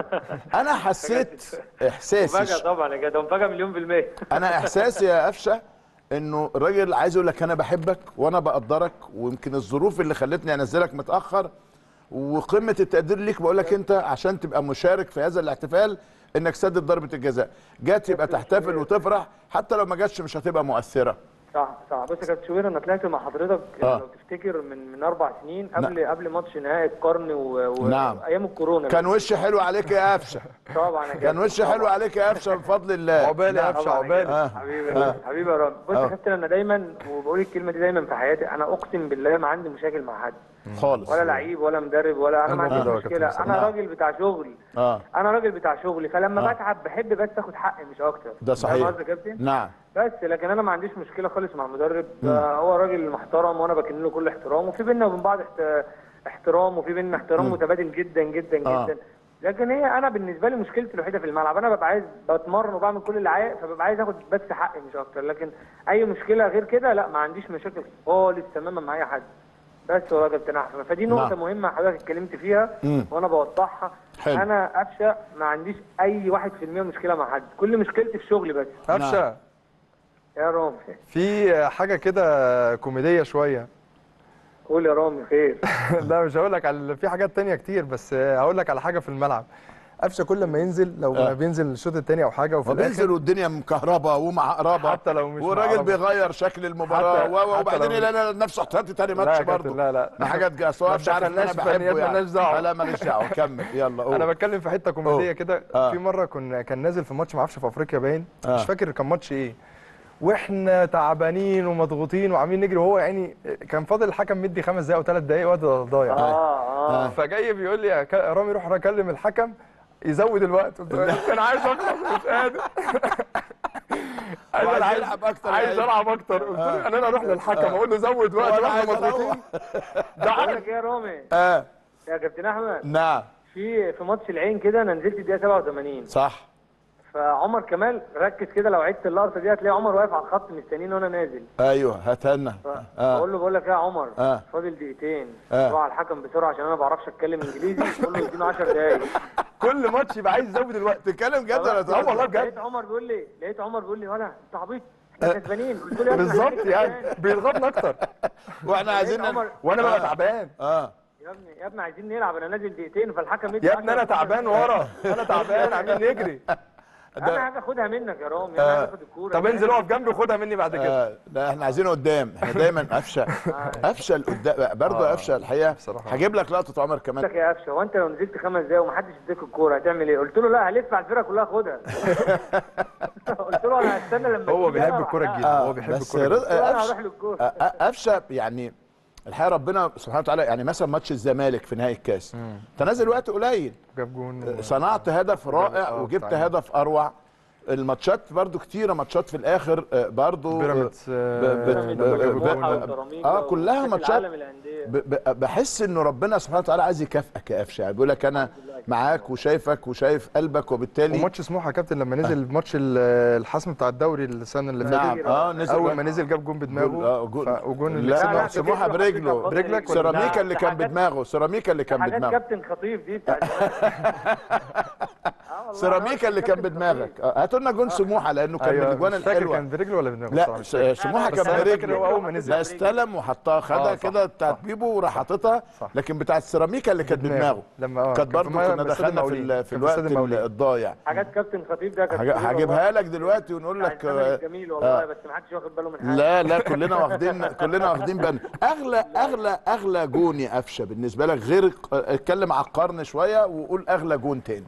انا حسيت احساسي مفاجاه طبعا يا جدع، مفاجاه مليون بالميه. انا احساسي يا قفشه انه الراجل عايز يقول لك انا بحبك وانا بقدرك، ويمكن الظروف اللي خلتني انزلك متاخر وقمه التقدير ليك بقول لك انت عشان تبقى مشارك في هذا الاحتفال انك سدد ضربه الجزاء. جات يبقى تحتفل وتفرح، حتى لو ما جاتش مش هتبقى مؤثره. صح صح. بص يا كابتن شوبير، انا طلعت مع حضرتك آه. لو تفتكر من من اربع سنين قبل ن... قبل ماتش نهائي القرن و... و... نعم. ايام الكورونا. كان وش حلو عليك يا قفشه. طبعا يا كان وش حلو عليك يا قفشه بفضل الله. عقبالي يا قفشه عقبالي. آه. حبيبي آه. حبيبي يا رامي. بص يا كابتن انا دايما وبقول الكلمه دي دايما في حياتي، انا اقسم بالله ما عندي مشاكل مع حد خالص، ولا لعيب ولا مدرب ولا انا ما عنديش مشكله. انا راجل بتاع شغل آه. انا راجل بتاع شغلي، فلما آه. بتعب بحب بس اخد حقي مش اكتر. ده صحيح. فاهم قصدي يا كابتن؟ نعم. بس لكن انا ما عنديش مشكله خالص مع المدرب. هو راجل محترم وانا بكن له كل احترام، وفي بيننا وبين بعض احترام، وفي بيننا احترام مم. متبادل جدا جدا آه. جدا. لكن هي انا بالنسبه لي مشكلتي الوحيده في الملعب، انا ببقى عايز بتمرن وبعمل كل اللي عايز، فببقى عايز اخد بس حقي مش اكتر. لكن اي مشكله غير كده لا، ما عنديش مشاكل خالص تماما مع اي حد. بس والله يا كابتن احمد، فدي نقطه نعم. مهمه حضرتك اتكلمت فيها مم. وانا بوضحها. حلو. انا قفشه ما عنديش اي واحد في المية مشكله مع حد، كل مشكلتي في شغلي بس. قفشه يا رامي في حاجه كده كوميديه شويه. قول يا رامي خير. لا مش هقول لك على في حاجات تانية كتير، بس هقول لك على حاجه في الملعب. قفشه كل ما ينزل لو آه. بينزل الشوط الثاني او حاجه وفي الاخر بينزل والدنيا مكهربه ومعقربه حتى لو مش والراجل بيغير شكل المباراه وبعدين يلاقي نفسه احتياطي ثاني ماتش برضه. لا لا ما حاجات جايه مش عارف انا بحبه يعني. لا ماليش دعوه كمل يلا قول. انا بتكلم في حته كوميديه كده. آه. في مره كنا كان نازل في ماتش ما اعرفش في افريقيا باين آه. مش فاكر كان ماتش ايه، واحنا تعبانين ومضغوطين وعاملين نجري، وهو يعني كان فاضل الحكم مدي خمس دقايق او ثلاث دقايق وقت ضايع. اه اه فجاي بيقول لي يا رامي روح اكلم الحكم يزود الوقت. قلت له انا عايز اخلص مش قادر. انا عايز يلعب اكتر، عايز العب اكتر. قلت له يعني انا اروح للحكم اقول له زود وقت واحنا مضغوطين. ده بقول لك ايه يا رامي اه يا كابتن احمد، نعم في في ماتش العين كده انا نزلت الدقيقه سبعة وثمانين، صح. فعمر كمال ركز كده لو عدت اللقطه دي هتلاقي عمر واقف على الخط مستنيني وانا نازل. ايوه هاتنا. اه بقول له بقول لك ايه يا عمر، آه. فاضل دقيقتين، آه. روح على الحكم بسرعه عشان انا ما بعرفش اتكلم انجليزي، قول له اديني عشر دقايق. كل ماتش يبقى عايز يزود الوقت. تتكلم جد ولا اه تهزر؟ والله بجد. لقيت عمر بيقول لي لقيت عمر بيقول لي ولا انت عبيط احنا كسبانين، قلت له يا ابني بالظبط يعني بيضغطنا اكتر واحنا عايزين عمر وانا ببقى تعبان. اه يا ابني يا ابني عايزين نلعب، انا نازل دقيقتين، فالحكم يا ابني انا تعبان ورا، انا تعبان عاملين نجري. انا عايز اخدها منك يا رامي، انا عايز اخد الكوره. طب انزل اقف جنبي وخدها مني بعد كده. آه لا احنا عايزينه قدام، احنا دايما قفشه قفشه لقدام برضه. قفشه الحقيقه هجيب لك لقطه عمر كمان. لك يا قفشه، هو انت لو نزلت خمس دقايق ومحدش اديك الكوره هتعمل ايه؟ قلت له لا هلف على الفرقه كلها خدها. قلت له انا هستنى لما هو تيجي بيحب أنا الكوره أروح. جدا، هو بيحب بس الكوره رضا- جدا. انا قفشه هروح للكوره. آه، قفشه يعني الحقيقه ربنا سبحانه وتعالى، يعني مثلا ماتش الزمالك في نهائي الكاس انت نازل وقت قليل، جاب جون صنعت هدف رائع آه، وجبت بتاع- هدف اروع. الماتشات برضو كتيره، ماتشات في الاخر آه، برضو بيراميدز ب- ب- بيراميدز ب- ب- وسموحة ب- وسيراميكا اه كلها وكأس ماتشات العالم للأندية. ب- ب- بحس انه ربنا سبحانه وتعالى عايز يكافئك يا قفشه، يعني بيقول لك انا معاك وشايفك وشايف قلبك، وبالتالي وماتش سموحه يا كابتن لما نزل ماتش ال- الحسم بتاع الدوري السنه اللي نعم فاتت، اه نزل اول ما نزل جاب جون بدماغه. جول- آه، جول- ف- وجون اللي لا كسبنا لا واحد صفر. سموحه برجله، برجلك ولا- سيراميكا اللي ده كان حاجات- بدماغه، سيراميكا اللي كان حاجات بدماغه، كابتن خطيف دي بتاعت آه والله، سيراميكا اللي كان كابتن بدماغك. خطيف. آه، هاتوا لنا جون سموحه لانه كان من ايوه الاجوان مش فاكر الحلوه. كان برجله ولا بدماغه لا بصراحة مش فاكر. س- سموحه بس كان أنا فاكر برجله، هو أول ما نزل. لا استلم وحطها خدها آه، صح، كده بتاعت صح. بيبو وراح حاططها، صح. لكن بتاعت سيراميكا اللي كانت بدماغه. بدماغه لما اه كانت كان برضه في كنا استاد دخلنا في المقاولين. ال- في كان في استاد الوقت المقاولين. الضايع. حاجات كابتن خطيف ده كانت هج- جميلة هجيبها والله. لك دلوقتي ونقول بتاع لك الزمالك آه، جميل والله، بس ما حدش واخد باله من حاجه. لا لا كلنا واخدين كلنا واخدين بالنا. اغلى اغلى اغلى جون يا قفشه بالنسبه لك، غير الق- اتكلم على القرن شويه وقول اغلى جون تاني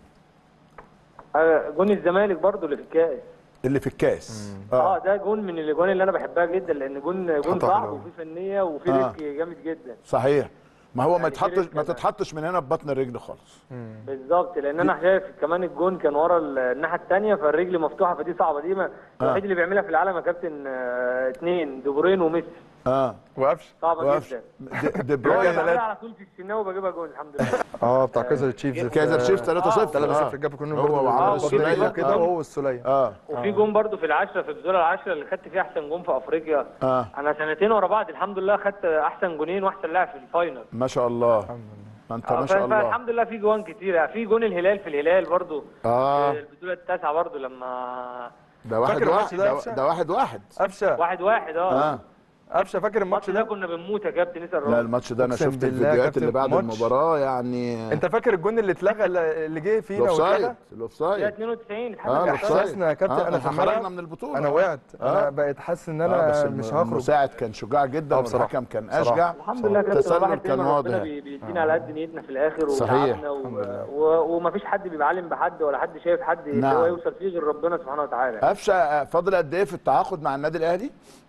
آه، جون الزمالك برضو اللي في الكاس. اللي في الكاس. اه ده جون من الاجوان اللي انا بحبها جدا، لان جون جون حطها صعب حلوة. وفيه فنيه وفيه آه. ريسك جامد جدا. صحيح، ما هو ما يعني يتحطش فيريز ما كان- تتحطش من هنا ببطن الرجل خالص. بالظبط، لان انا شايف كمان الجون كان ورا ال- الناحيه الثانيه، فالرجل مفتوحه، فدي صعبه. دي ما الوحيد اللي بيعملها في العالم يا كابتن آه، اثنين دي بروين وميسي، اه وقفش صعبه وقفش. جدا. دي- دي بروين بروين بعملها على طول في الشناوي وبجيبها جون الحمد لله. اه بتاع كايزر تشيفز كايزر تشيفز ثلاثة صفر ثلاثة صفر جاب جون هو برضه وعمرو برضه السولية. برجله كده آه. هو والسوليه. اه وفي جون برضو في العشرة في البطوله العشرة اللي خدت فيها احسن جون في افريقيا. اه انا سنتين ورا بعض الحمد لله خدت احسن جونين واحسن لاعب في الفاينل. ما شاء الله، ما انت ما شاء الله. فالحمد لله في جوان كتير، في جون الهلال في الهلال برضو اه في البطوله التاسعه برضو لما ده واحد فاكر الماتش واحد ده يا ده, قفشة؟ ده واحد واحد قفشه واحد واحد اه اه قفشه فاكر الماتش الماتش ده ده؟ كنا بنموت يا كابتن اسال لا الراجل. الماتش ده انا أقسم شفت بالله يا الفيديوهات اللي كابتن، بعد ماتش. المباراه يعني. انت فاكر الجون اللي اتلغى اللي جه فينا الاوفسايد وكده؟ الاوفسايد دقيقة اتنين وتسعين اه اتحسب الاوفسايد احساسنا يا كابتن، آه انا احنا في الملعب خرجنا من البطوله. انا وقعت، آه. انا بقيت حاسس ان آه انا بس مش الم- هخرج. المساعد كان شجاع جدا آه بصراحة. والحكم كان بصراحة. اشجع. الحمد لله يا كابتن، التسلل الواحد كان دايما ربنا واضح. بي- بيدينا على قد نيتنا في الاخر صحيح. وتعبنا و... و... ومفيش حد بيعلم بحد ولا حد شايف حد نعم. هو يوصل فيه غير ربنا سبحانه وتعالى. قفشه فاضل قد ايه في التعاقد مع النادي الاهلي؟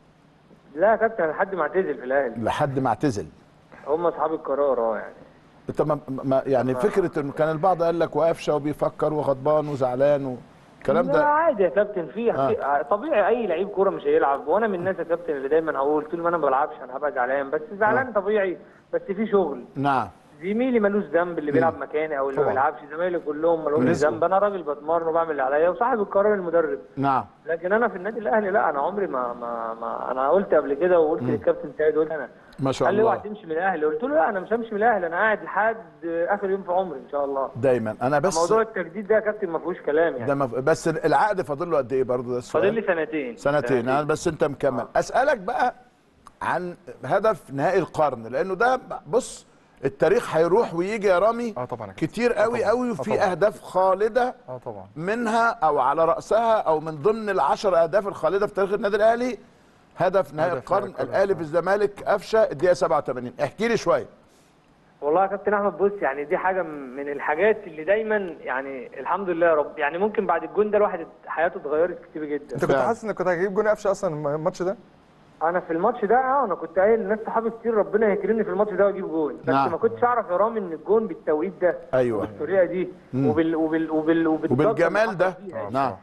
لا يا كابتن لحد ما اعتزل في الاهلي، لحد ما اعتزل. هم اصحاب القرار اه يعني. انت ما ما- يعني فكره انه كان البعض قال لك وقفشه وبيفكر وغضبان وزعلان والكلام لا ده. عادي يا كابتن، في آه. في- طبيعي اي لعيب كوره مش هيلعب، وانا من الناس يا كابتن اللي دايما هقول طول ما انا ما بلعبش انا هبقى زعلان، بس زعلان طبيعي، بس في شغل. نعم زميلي ملوش ذنب اللي بيلعب مكاني او اللي ما طبعا. بيلعبش، زمايلي كلهم ملوش رزقه. ذنب، انا راجل بتمرن وبعمل اللي عليا وصاحب القرار المدرب. نعم لكن انا في النادي الاهلي لا، انا عمري ما ما, ما انا قلت قبل كده وقلت للكابتن سيد، قلت انا ما شاء قال لي اوعى الله. تمشي من الاهلي، قلت له لا انا مش همشي من الاهلي، انا قاعد لحد اخر يوم في عمري ان شاء الله. دايما انا بس موضوع التجديد ده يا كابتن ما فيهوش كلام يعني. ده مف... بس العقد فاضل له قد ايه برضه؟ ده السؤال. فاضل لي سنتين سنتين أنا بس انت مكمل. آه. اسالك بقى عن هدف نهائي القرن، لانه ده بص التاريخ هيروح ويجي يا رامي. اه طبعا يا كابتن. كتير آه قوي طبعاً. قوي آه وفي طبعاً. اهداف خالده اه طبعا منها او على راسها او من ضمن العشر اهداف الخالده في تاريخ النادي الاهلي هدف نهائي هدف القرن، نهائي القرن. الاهلي في الزمالك قفشه الدقيقه سبعة وثمانين. احكي لي شويه. والله يا كابتن احمد بص، يعني دي حاجه من الحاجات اللي دايما يعني الحمد لله يا رب، يعني ممكن بعد الجون ده الواحد حياته اتغيرت كتير جدا. انت كنت فعلا. حاسس انك كنت هتجيب جون قفشه اصلا الماتش ده؟ انا في الماتش ده اه انا كنت قايل لناس صحابي كتير ربنا يكرمني في الماتش ده واجيب جون، بس نعم. ما كنتش اعرف يا رامي ان الجون بالتوقيت ده أيوة. بالطريقه دي وبال وبال وبال وبالضغط وبالجمال اللي ده. حصل فيها. نعم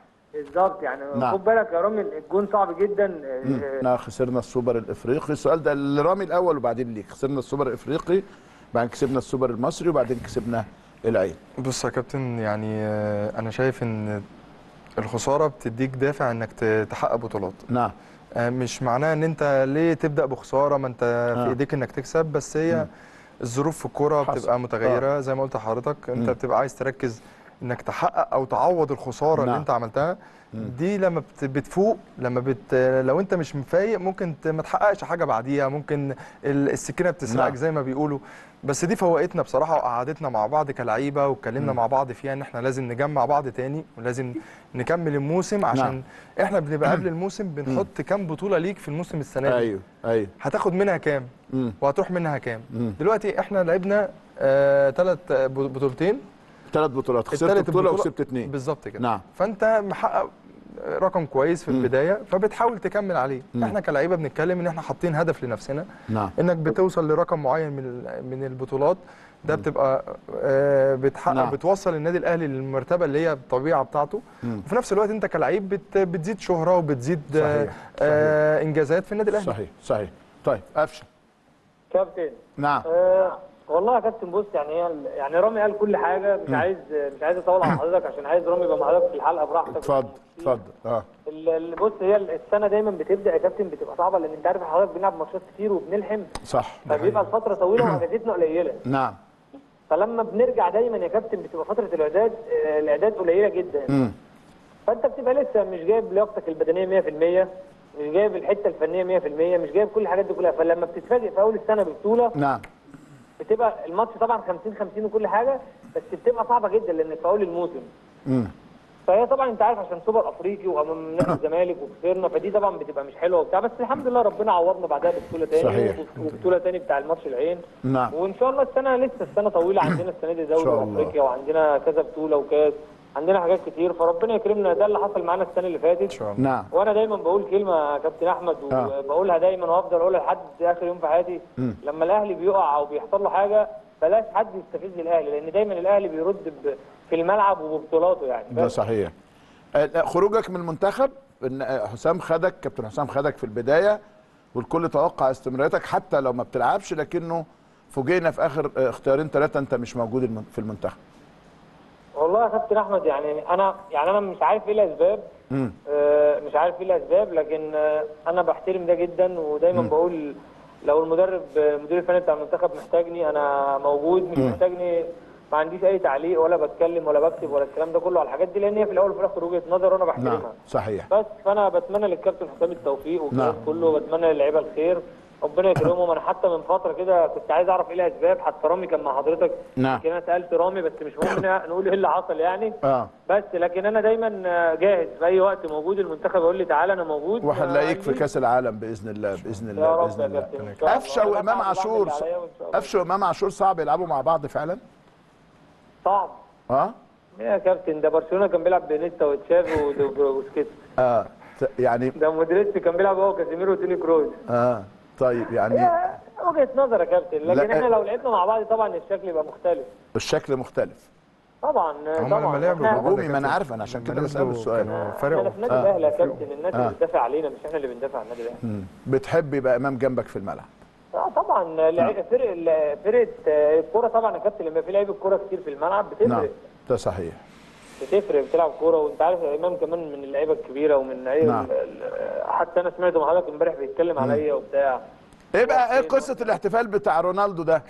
بالظبط يعني. نعم. خد بالك يا رامي الجون صعب جدا. احنا خسرنا السوبر الافريقي، السؤال ده لرامي الاول وبعدين ليك. خسرنا السوبر الافريقي، بعدين كسبنا السوبر المصري، وبعدين كسبنا العين. بص يا كابتن، يعني آه، انا شايف ان الخساره بتديك دافع انك ت- تحقق بطولات. نعم. آه، مش معناه ان انت ليه تبدا بخساره، ما انت آه. في ايديك انك تكسب، بس هي الظروف في الكوره حصل. بتبقى متغيره. زي ما قلت لحضرتك، انت مم. بتبقى عايز تركز انك تحقق او تعوض الخساره اللي نعم. انت عملتها. دي لما بت- بتفوق، لما بت لو انت مش مفايق ممكن ت- ما تحققش حاجه بعديها، ممكن ال- السكينه بتسرقك نعم. زي ما بيقولوا. بس دي فوقتنا بصراحه، وقعدتنا مع بعض كلعيبه، واتكلمنا مع بعض فيها ان احنا لازم نجمع بعض تاني، ولازم نكمل الموسم، عشان نعم. احنا بنبقى قبل الموسم بنحط كام بطوله ليك في الموسم السنه دي. ايوه ايوه. هتاخد منها كام مم. وهتروح منها كام. مم. دلوقتي احنا لعبنا ثلاث آه بطولتين، ثلاث بطولات، خسرت التالت بطوله البطولة وكسبت اثنين. بالظبط كده. نعم. فانت محقق رقم كويس في البدايه، فبتحاول تكمل عليه. مم. احنا كلاعيبه بنتكلم ان احنا حاطين هدف لنفسنا، نعم. انك بتوصل لرقم معين من ال- من البطولات. ده بتبقى آه، بتحقق نعم. بتوصل النادي الاهلي للمرتبه اللي هي الطبيعه بتاعته. مم. وفي نفس الوقت انت كلاعب بت بتزيد شهره وبتزيد آه، صحيح. آه، انجازات في النادي الاهلي. صحيح صحيح. طيب قفشه. كابتن نعم. آه والله يا كابتن بص يعني هي يعني رامي قال كل حاجه. مش عايز مش عايز اطول على حضرتك عشان عايز رامي يبقى مع حضرتك في الحلقه براحتك. اتفضل اتفضل. اه ال- ال- بص هي السنه دايما بتبدا يا كابتن بتبقى صعبه، لان انت عارف حضرتك بنلعب ماتشات كتير وبنلحم، صح. فبيبقى الفتره طويله واجازتنا قليله. نعم. فلما بنرجع دايما يا كابتن بتبقى فتره الاعداد آه، الاعداد قليله جدا. مم. فانت بتبقى لسه مش جايب لياقتك البدنيه مية في المية، مش جايب الحته الفنيه مية في المية، مش جايب كل الحاجات دي كلها. فلما بتتفاجئ في اول السنه ببطوله نعم. بتبقى الماتش طبعا خمسين خمسين وكل حاجه، بس بتبقى صعبه جدا لان في اول الموسم. مم. فهي طبعا انت عارف عشان سوبر افريقي وامام نادي الزمالك وخسرنا، فدي طبعا بتبقى مش حلوه وبتاع، بس الحمد لله ربنا عوضنا بعدها ببطوله تاني. صحيح. وبطوله تاني بتاع الماتش العين. نعم. وان شاء الله السنه لسه السنه طويله، عندنا السنه دي دوري شاء الله. افريقيا وعندنا كذا بطوله وكاس، عندنا حاجات كتير، فربنا يكرمنا. ده اللي حصل معانا السنه اللي فاتت. ان شاء الله. نعم. وانا دايما بقول كلمه يا كابتن احمد آه. وبقولها دايما وهفضل اقولها لحد اخر يوم في حياتي. لما الاهلي بيقع او بيحصل له حاجه بلاش حد يستفز الاهلي، لان دايما الاهلي بيرد ب- في الملعب وببطولاته يعني. ده بس صحيح. آه، خروجك من المنتخب، ان آه، حسام خدك، كابتن حسام خدك في البدايه والكل توقع استمراريتك حتى لو ما بتلعبش، لكنه فوجئنا في اخر آه، اختيارين ثلاثه انت مش موجود الم- في المنتخب. والله يا كابتن احمد يعني انا يعني انا مش عارف ايه الاسباب. امم آه، مش عارف ايه الاسباب، لكن آه، انا بحترم ده جدا، ودايما بقول لو المدرب آه، المدير الفني بتاع المنتخب محتاجني انا موجود، مش محتاجني ما عنديش اي تعليق ولا بتكلم ولا بكتب ولا الكلام ده كله على الحاجات دي، لان هي في الاول وفي الاخر وجهه نظر وانا نعم بحترمها. صحيح. بس فانا بتمنى للكابتن حسام التوفيق والجهاز نعم. كله، وبتمنى للعيبه الخير، ربنا يكرمهم. انا حتى من فتره كده كنت عايز اعرف ايه الاسباب، حتى رامي كان مع حضرتك. نعم. يمكن انا سالت رامي بس مش مهم نقول ايه اللي حصل يعني. اه بس لكن انا دايما جاهز في اي وقت موجود، المنتخب يقول لي تعالى انا موجود. وهنلاقيك في عندي. كاس العالم باذن الله باذن يا الله رب باذن يا الله. كابتن إن شاء الله. قفشه وامام أنا عاشور بعمل اللي عليا وإن شاء الله. قفشه وامام عاشور صعب يلعبوا مع بعض فعلا. صعب. اه يا كابتن ده برشلونه كان بيلعب بنيستا وتشافي ود- وبوسكيتس. اه ت- يعني ده مودريتش كان بيلعب هو كازيميرو وتوني كروز. اه طيب يعني يا وجهه نظر يا كابتن، لكن لا. احنا لو لعبنا مع بعض طبعا الشكل يبقى مختلف. الشكل مختلف. طبعا هم طبعا لما لعبوا إحنا- مع بعض هجومي، يا ما انا كابتن، عارف، انا عشان لما كده بسأل نزلوا السؤال. كانوا احنا فرقوا. في نادي آه. الاهلي يا كابتن، الناس آه. اللي بتدافع علينا مش احنا اللي بندافع عن النادي الاهلي. مم. بتحب يبقى امام جنبك في الملعب. اه طبعا لعي- فرق ال- فرقه آه، الكوره طبعا يا كابتن، لما في لعيبه كوره كتير في الملعب نعم بتفرق. ده صحيح. بتفرق بتلعب كوره، وانت عارف امام كمان من اللعيبه الكبيره ومن اللعيبه نعم. ال- ال- حتى انا سمعت مع حضرتك امبارح بيتكلم عليا وبتاع. ايه بقى ايه قصه الاحتفال بتاع رونالدو ده؟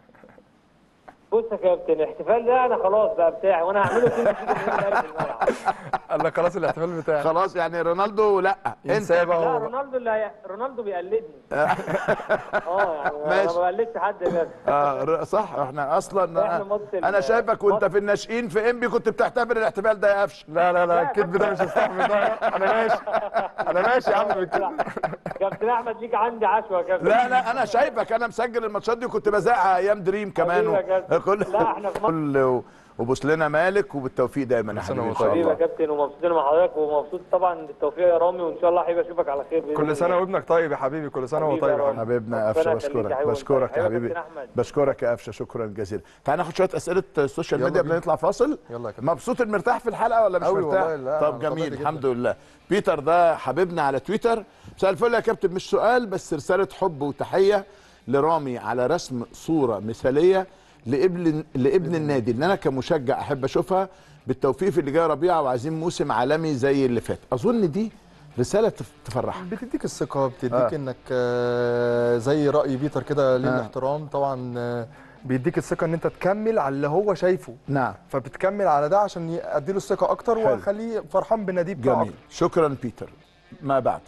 بص يا كابتن الاحتفال ده انا خلاص بقى بتاعي، وانا هعمله كل شيء في الملعب. قال لك خلاص الاحتفال بتاعي خلاص يعني رونالدو لا انت ينساه بقى لا هو. رونالدو اللي هي... رونالدو بيقلدني. اه يعني انا ماشي. ما بقلدش حد يا كابتن. آه ر- صح احنا اصلا إحنا ماتش ال- انا شايفك وانت ماتش- في الناشئين في انبي كنت بتحتفل الاحتفال ده يا قفشه. لا لا لا الكذب ده مش هستحمل ده. انا ماشي انا ماشي يا عم بالكذب. كابتن احمد ليك عندي عشوه يا كابتن. لا لا انا شايفك، انا مسجل الماتشات دي وكنت بذاعها ايام دريم كمان حبيبي يا كابتن. كل لا، إحنا في مصر. كل وبوس لنا مالك وبالتوفيق دايما يا حبيبي ان شاء حبيبي يا الله. كابتن ومبسوطين مع حضرتك ومبسوط طبعا بالتوفيق يا رامي وان شاء الله هيبقى اشوفك على خير. كل سنه وابنك طيب يا حبيبي، كل سنه وهو حبيبي يا طيب. رامي. حبيبنا يا قفشه بشكرك بشكرك يا حبيبي بشكرك يا قفشه شكرا جزيلا. تعال ناخد شويه اسئله السوشيال ميديا قبل ما نطلع فاصل. يلا يا كابتن. مبسوط مرتاح في الحلقه ولا مش أوي مرتاح؟ والله. لا طب أنا جميل طبيعي الحمد لله. بيتر ده حبيبنا على تويتر، مساء الفل يا كابتن، مش سؤال بس رساله حب وتحيه لرامي على رسم صوره مثاليه لابن لابن النادي اللي انا كمشجع احب اشوفها. بالتوفيق في اللي جاي ربيعه وعايزين موسم عالمي زي اللي فات. اظن دي رساله تفرحك، بتديك الثقه، بتديك آه. انك آه زي راي بيتر كده ليه آه. الاحترام طبعا. آه بيديك الثقه ان انت تكمل على اللي هو شايفه. نعم، فبتكمل على ده عشان اديله الثقه اكتر حلو. واخليه فرحان بالنادي بتاعه جميل أكتر. شكرا بيتر. ما بعده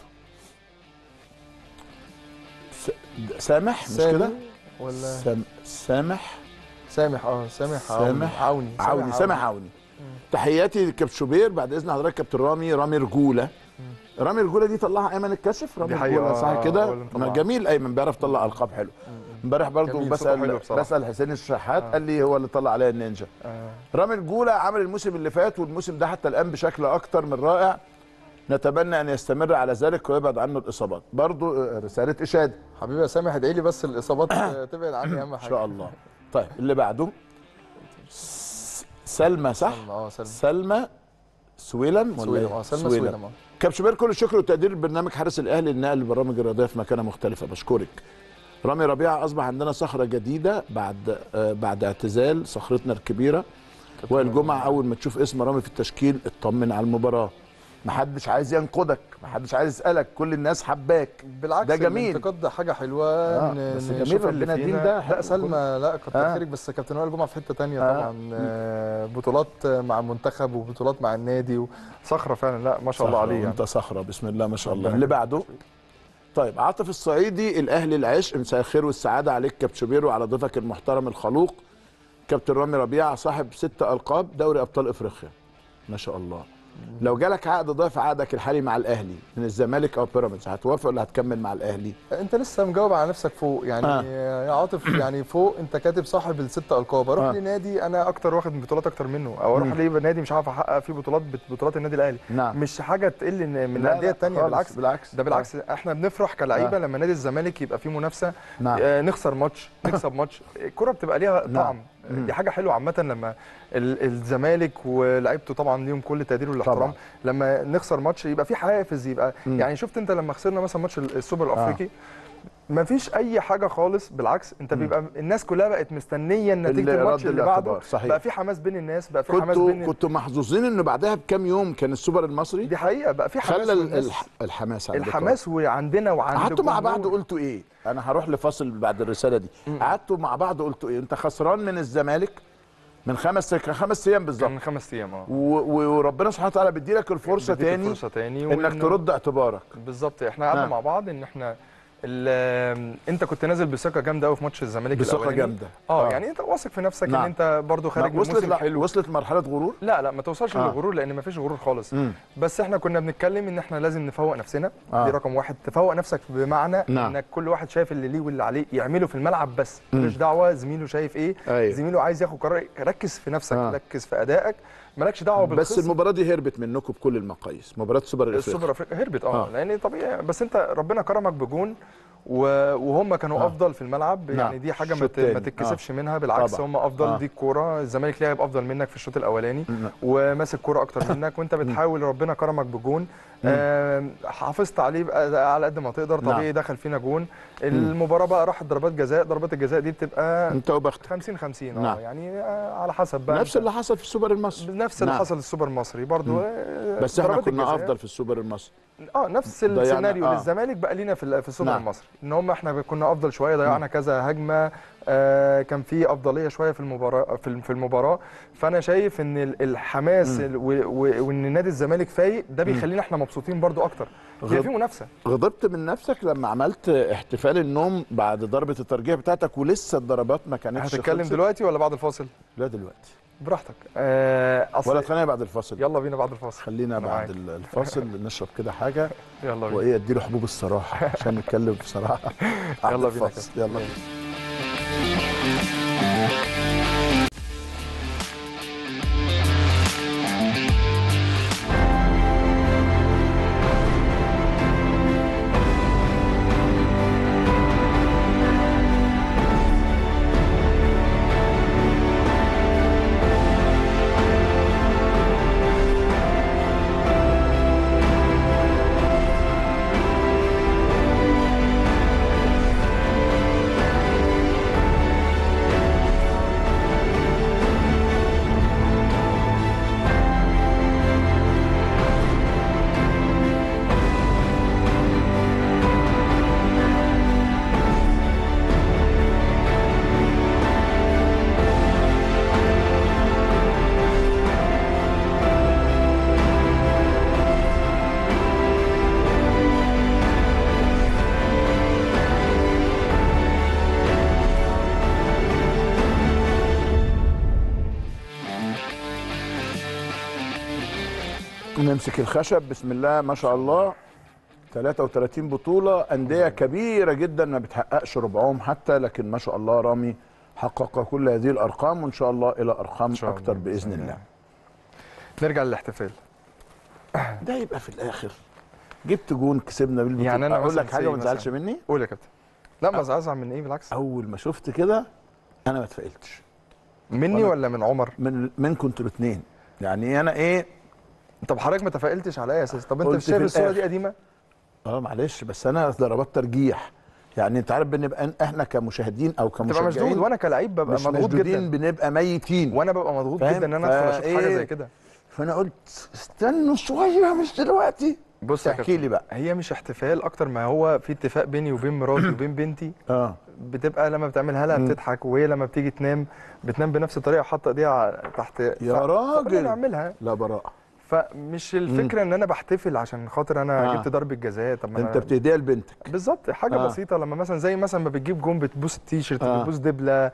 س... سامح مش سامي كده ولا سام... سامح سامح اه سامح سامح عوني عوني سامح عوني. تحياتي لكابتن شوبير، بعد اذن حضرتك كابتن رامي رامي رجوله. رامي رجوله دي طلعها ايمن الكاشف. رامي رجوله صح كده. جميل، ايمن بيعرف يطلع القاب حلو. امبارح برضو بسال بسال حسين الشحات آه. قال لي هو اللي طلع عليا النينجا. آه. رامي رجوله عمل الموسم اللي فات والموسم ده حتى الان بشكل اكتر من رائع. نتمنى ان يستمر على ذلك ويبعد عنه الاصابات. برضو رساله اشاده. حبيبي يا سامح ادعي لي بس الاصابات تبعد عني اهم حاجه ان شاء الله. طيب اللي بعده سلمى صح؟ سلمى اه سلمى سلمى سويلم ولا سويلم اه سلمى سويلم اه. كابتن شوبير كل الشكر والتقدير لبرنامج حارس الاهلي لنقل البرامج الرياضيه في مكانه مختلفه. بشكرك. رامي ربيعه اصبح عندنا صخره جديده بعد آه بعد اعتزال صخرتنا الكبيره. وائل جمعه اول ما تشوف اسم رامي في التشكيل اطمن على المباراه. محدش عايز ينقدك، محدش عايز يسالك، كل الناس حباك. بالعكس ده جميل. الانتقاد ده حاجه حلوه. آه. بس جميل ربنا الدين ده. لا سلمى لا كتر آه. خيرك. بس كابتن وائل جمعه في حته ثانيه آه. طبعا. آه بطولات مع المنتخب وبطولات مع النادي وصخره فعلا. لا ما شاء الله عليه. انت صخره بسم الله ما شاء الله. اللي بعده طيب عاطف الصعيدي الاهلي العشق، مساء الخير والسعاده عليك كابتن شوبير وعلى ضيفك المحترم الخلوق كابتن رامي ربيعه صاحب ست القاب دوري ابطال افريقيا ما شاء الله. لو جالك عقد ضعف عقدك الحالي مع الاهلي من الزمالك او بيراميدز هتوافق ولا هتكمل مع الاهلي؟ انت لسه مجاوب على نفسك فوق يعني. آه. يا عاطف يعني فوق انت كاتب صاحب الست القاب. اروح آه. لنادي انا اكتر واخد بطولات اكتر منه او اروح ليه نادي مش عارف احقق فيه بطولات بطولات النادي الاهلي. نعم. مش حاجه تقل من الانديه الثانيه. بالعكس بالعكس ده بالعكس آه. احنا بنفرح كلعيبه آه. لما نادي الزمالك يبقى فيه منافسه. نعم. آه نخسر ماتش نكسب ماتش الكره بتبقى ليها طعم. نعم. دي حاجه حلوه عامه لما الزمالك ولاعيبته طبعا ليهم كل التقدير والاحترام. لما نخسر ماتش يبقى في حافز يبقى م. يعني شفت انت لما خسرنا مثلا ماتش السوبر الافريقي آه. ما فيش اي حاجه خالص. بالعكس انت بيبقى الناس كلها بقت مستنيه نتيجه الماتش اللي بعده. صحيح. بقى في حماس بين الناس بقى في حماس بين كنتوا محظوظين انه بعدها بكام يوم كان السوبر المصري. دي حقيقه بقى في حماس خلى الحماس عندكم الحماس وعندنا وعند قعدتوا مع بعض قلتوا ايه؟ انا هروح لفاصل بعد الرساله دي. قعدتوا مع بعض قلتوا ايه؟ انت خسران من الزمالك من خمس خمس ايام بالظبط. من خمس ايام اه. وربنا سبحانه وتعالى بيدي لك الفرصه تاني فرصه تاني انك ترد اعتبارك. بالظبط. احنا قعدنا مع بعض ان احنا انت كنت نازل بثقه جامده قوي في ماتش الزمالك الاولاني. بثقه جامده اه يعني انت واثق في نفسك. نعم. ان انت برضو خارج من موسم حلو. وصلت لمرحله غرور؟ لا لا ما توصلش آه. للغرور لان ما فيش غرور خالص. مم. بس احنا كنا بنتكلم ان احنا لازم نفوق نفسنا. آه. دي رقم واحد. تفوق نفسك بمعنى نعم. انك كل واحد شايف اللي ليه واللي عليه يعمله في الملعب بس ملوش دعوه زميله شايف ايه. أيوه. زميله عايز ياخد قرار ركز في نفسك. آه. ركز في ادائك مالكش دعوه بالخصم. بس المباراه دي هربت منكم بكل المقاييس. مباراه سوبر الافريقي السوبر افريقيا هربت اه, آه. لان طبيعي. بس انت ربنا كرمك بجون وهم كانوا آه. افضل في الملعب. يعني دي حاجه ما تتكسفش آه. منها. بالعكس طبعا. هم افضل. آه. دي الكوره الزمالك لعب افضل منك في الشوط الاولاني وماسك كوره اكتر منك وانت بتحاول ربنا كرمك بجون. آه حافظت عليه على قد ما تقدر. طبيعي دخل فينا جون. المباراه بقى راحت ضربات جزاء. ضربات الجزاء دي بتبقى انت وبختك خمسين خمسين اه يعني آه على حسب بقى نفس اللي حصل في السوبر المصري. نفس اللي حصل في السوبر المصري برضو. آه بس احنا كنا افضل في السوبر المصري. اه نفس السيناريو آه. للزمالك بقى لينا في في السوبر نعم. المصري ان هم احنا كنا افضل شويه. ضيعنا كذا هجمه. آه كان في افضليه شويه في المباراه في المباراه. فانا شايف ان الحماس وان نادي الزمالك فايق ده بيخلينا احنا مبسوطين برضو اكتر. هي في منافسه. غضبت من نفسك لما عملت احتفال النوم بعد ضربه الترجيح بتاعتك ولسه الضربات ما كانتش. هتتكلم دلوقتي ولا بعد الفاصل؟ لا دلوقتي براحتك. آه ولا خلينا بعد الفاصل. يلا بينا بعد الفاصل. خلينا بعد الفاصل نشرب كده حاجه. يلا بينا. وايه اديله حبوب الصراحه عشان نتكلم بصراحه. يلا بينا. يلا بينا. نمسك الخشب بسم الله ما شاء الله. ثلاثة وثلاثين بطولة، أندية كبيرة جدا ما بتحققش ربعهم حتى، لكن ما شاء الله رامي حقق كل هذه الأرقام، وإن شاء الله إلى أرقام أكتر بإذن الله. نرجع للاحتفال ده يبقى في الآخر جبت جون كسبنا بالبطولة. يعني أنا أقول لك حاجة وما مثلاً. تزعلش مني؟ قول يا كابتن. لا ما ازعل من إيه، بالعكس. أول ما شفت كده أنا ما اتفائلتش. مني ولا من عمر؟ من منكم انتوا الاثنين. يعني أنا إيه؟ طب حضرتك ما تفائلتش على أي أساس؟ طب أنت قلت مش شايف في الصورة الآخر. دي قديمة؟ اه معلش، بس انا ضربات ترجيح. يعني انت عارف بنبقى احنا كمشاهدين او تبقى كمشجعين مشدود، وانا كلاعب ببقى مش مضغوط مشدودين، جدا، بنبقى ميتين. وانا ببقى مضغوط فاهم؟ جدا ان انا ادخل اشوف حاجه فإيه؟ زي كده. فانا قلت استنوا شويه مش دلوقتي. بص يا احكي كابتن، لي بقى. هي مش احتفال اكتر ما هو في اتفاق بيني وبين مراتي وبين بنتي. اه بتبقى لما بتعملها لها بتضحك، وهي لما بتيجي تنام بتنام بنفس الطريقه، حاطه ايديها تحت. يا راجل نعملها. لا براءه. فمش الفكره ان انا بحتفل عشان خاطر انا آه. جبت ضربه جزاء. طب ما انت أنا بتهديها لبنتك بالظبط حاجه آه. آه. بسيطه. لما مثلا زي مثلا ما بتجيب جون بتبوس التيشيرت، آه. بتبوس دبله. آه.